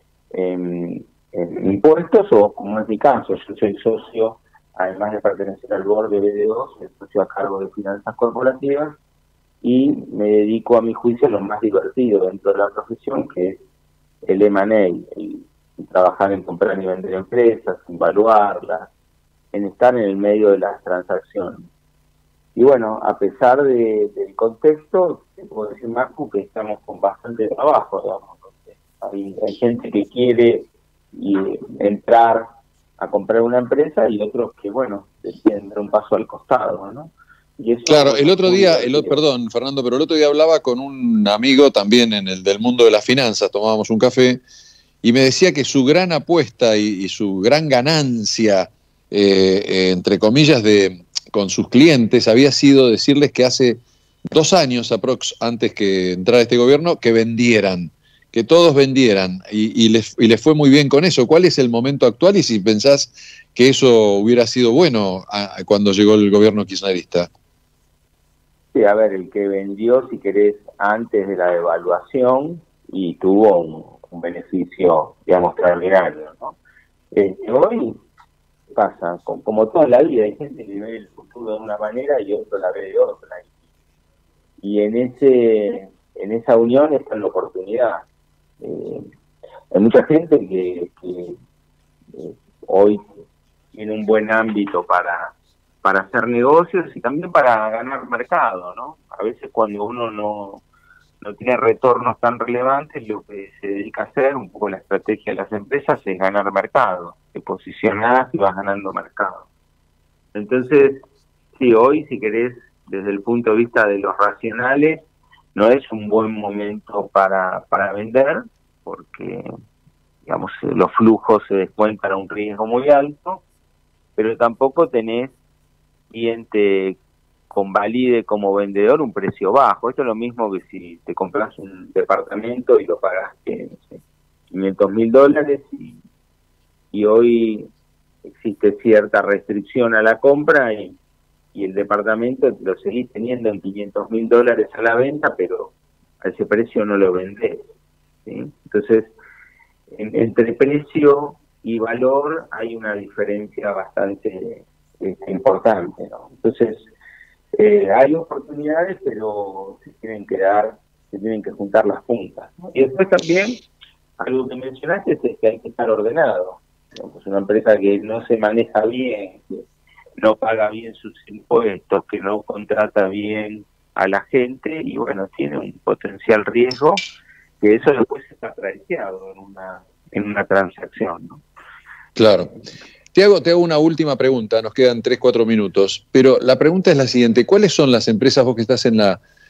en impuestos o, como es mi caso, yo soy socio, además de pertenecer al board de BD2, soy socio a cargo de finanzas corporativas y me dedico, a mi juicio, a lo más divertido dentro de la profesión, que es el M&A, y trabajar en comprar y vender empresas, en evaluarlas, en estar en el medio de las transacciones. Y bueno, a pesar del contexto, te puedo decir, Marco, que estamos con bastante trabajo, digamos. Hay gente que quiere entrar a comprar una empresa y otros que, bueno, deciden dar un paso al costado, ¿no? Y eso, claro, perdón, Fernando, pero el otro día hablaba con un amigo también del mundo de las finanzas, tomábamos un café, y me decía que su gran apuesta y su gran ganancia, entre comillas, con sus clientes, había sido decirles que hace 2 años aprox, antes que entrara este gobierno, que vendieran, que todos vendieran, y les fue muy bien con eso. ¿Cuál es el momento actual y si pensás que eso hubiera sido bueno cuando llegó el gobierno kirchnerista? Sí, a ver, el que vendió, si querés, antes de la devaluación y tuvo un beneficio, digamos, extraordinario, ¿no? Hoy pasa, como toda la vida, hay gente que ve el futuro de una manera y otro la ve de otra. Y en esa unión está la oportunidad. Hay mucha gente que hoy tiene un buen ámbito para hacer negocios y también para ganar mercado, ¿no? A veces cuando uno no tiene retornos tan relevantes, lo que se dedica a hacer, un poco la estrategia de las empresas, es ganar mercado. Te posicionás y vas ganando mercado. Entonces, sí, hoy, si querés, desde el punto de vista de los racionales, no es un buen momento para vender, porque, digamos, los flujos se descuentan a un riesgo muy alto, pero tampoco tenés quien te convalide como vendedor un precio bajo. Esto es lo mismo que si te compras un departamento y lo pagaste, no sé, $500.000 y hoy existe cierta restricción a la compra y el departamento lo seguís teniendo en $500.000 a la venta, pero a ese precio no lo vendés, ¿sí? Entonces, entre precio y valor hay una diferencia bastante importante, ¿no? Entonces, hay oportunidades, pero se tienen que juntar las puntas, ¿no? Y después también, algo que mencionaste es que hay que estar ordenado. Pues una empresa que no se maneja bien, no paga bien sus impuestos, que no contrata bien a la gente, y bueno, tiene un potencial riesgo que eso después está apreciado en una transacción, ¿no? Claro. Te hago una última pregunta, nos quedan 3-4 minutos, pero la pregunta es la siguiente: ¿cuáles son las empresas, vos que estás en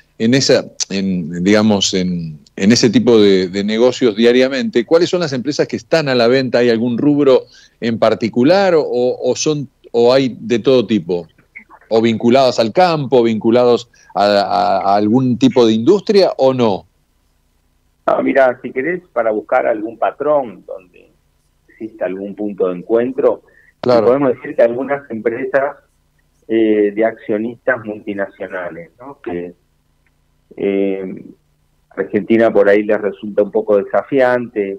ese tipo de negocios diariamente, cuáles son las empresas que están a la venta? ¿Hay algún rubro en particular o hay de todo tipo? ¿O vinculados al campo, vinculados a algún tipo de industria o no? Mira, si querés, para buscar algún patrón donde exista algún punto de encuentro, claro, podemos decir que algunas empresas de accionistas multinacionales, ¿no? Que Argentina por ahí les resulta un poco desafiante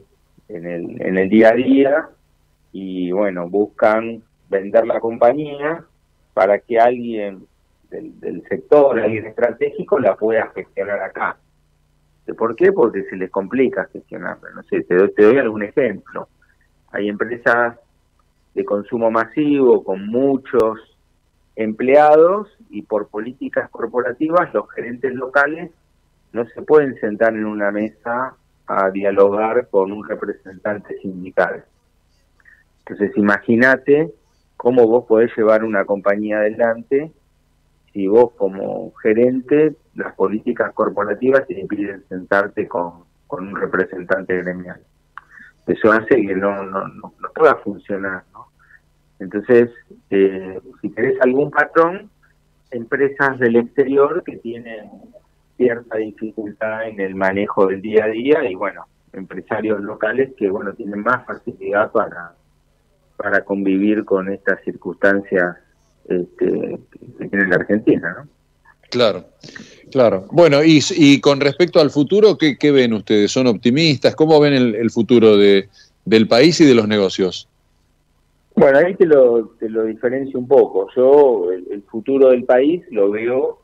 en el día a día, y bueno, buscan vender la compañía para que alguien del sector, alguien estratégico, la pueda gestionar acá. ¿Por qué? Porque se les complica gestionarla. No sé, te doy algún ejemplo. Hay empresas de consumo masivo con muchos empleados, y por políticas corporativas los gerentes locales no se pueden sentar en una mesa a dialogar con un representante sindical. Entonces imagínate cómo vos podés llevar una compañía adelante si vos como gerente, las políticas corporativas te impiden sentarte con un representante gremial. Eso hace que no pueda funcionar, ¿no? Entonces, si querés algún patrón, empresas del exterior que tienen cierta dificultad en el manejo del día a día, y bueno, empresarios locales que bueno tienen más facilidad para convivir con estas circunstancias que tiene la Argentina, ¿no? Claro, claro. Bueno, y con respecto al futuro, ¿qué ven ustedes? ¿Son optimistas? ¿Cómo ven el futuro del país y de los negocios? Bueno, ahí te lo diferencio un poco. Yo el futuro del país lo veo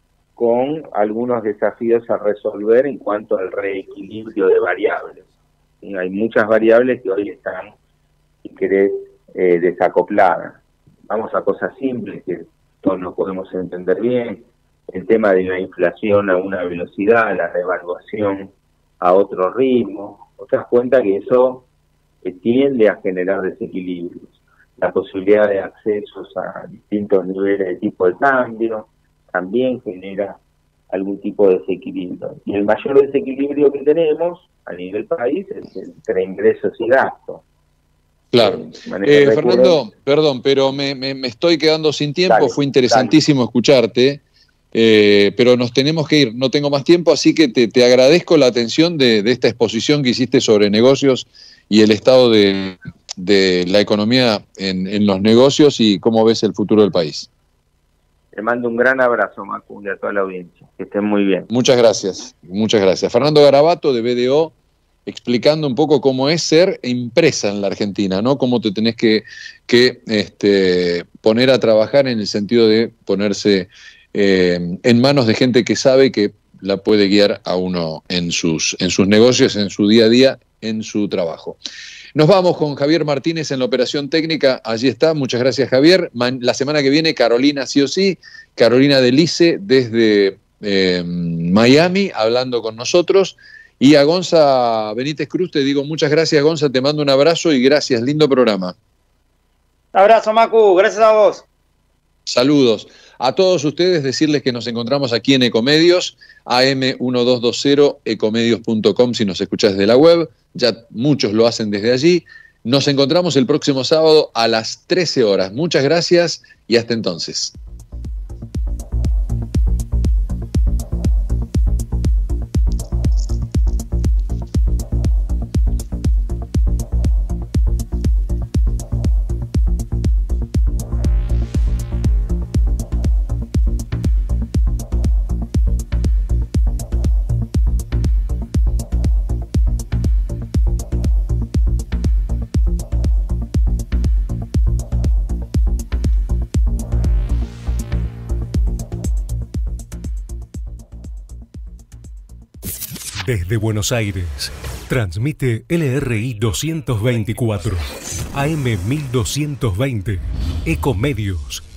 con algunos desafíos a resolver en cuanto al reequilibrio de variables. ¿Sí? Hay muchas variables que hoy están, si querés, desacopladas. Vamos a cosas simples que todos nos podemos entender bien. El tema de la inflación a una velocidad, la revaluación a otro ritmo. Te das cuenta que eso tiende a generar desequilibrios. La posibilidad de accesos a distintos niveles de tipo de cambio también genera algún tipo de desequilibrio. Y el mayor desequilibrio que tenemos a nivel país es entre ingresos y gastos. Claro. Fernando, perdón, pero me estoy quedando sin tiempo. Dale, fue interesantísimo escucharte, pero nos tenemos que ir. No tengo más tiempo, así que te agradezco la atención de esta exposición que hiciste sobre negocios y el estado de la economía en los negocios y cómo ves el futuro del país. Te mando un gran abrazo, Macu, y a toda la audiencia. Que estén muy bien. Muchas gracias, muchas gracias. Fernando Garabato, de BDO, explicando un poco cómo es ser empresa en la Argentina, ¿no? Cómo te tenés que poner a trabajar en el sentido de ponerse en manos de gente que sabe que la puede guiar a uno en sus negocios, en su día a día, en su trabajo. Nos vamos con Javier Martínez en la operación técnica. Allí está. Muchas gracias, Javier. La semana que viene, Carolina sí o sí, Carolina Delice desde Miami, hablando con nosotros. Y a Gonza Benítez Cruz te digo muchas gracias, Gonza. Te mando un abrazo y gracias. Lindo programa. Abrazo, Macu. Gracias a vos. Saludos. A todos ustedes decirles que nos encontramos aquí en Ecomedios, AM1220, ecomedios.com si nos escuchás desde la web. Ya muchos lo hacen desde allí. Nos encontramos el próximo sábado a las 13 horas. Muchas gracias y hasta entonces. Desde Buenos Aires, transmite LRI 224, AM 1220, Ecomedios.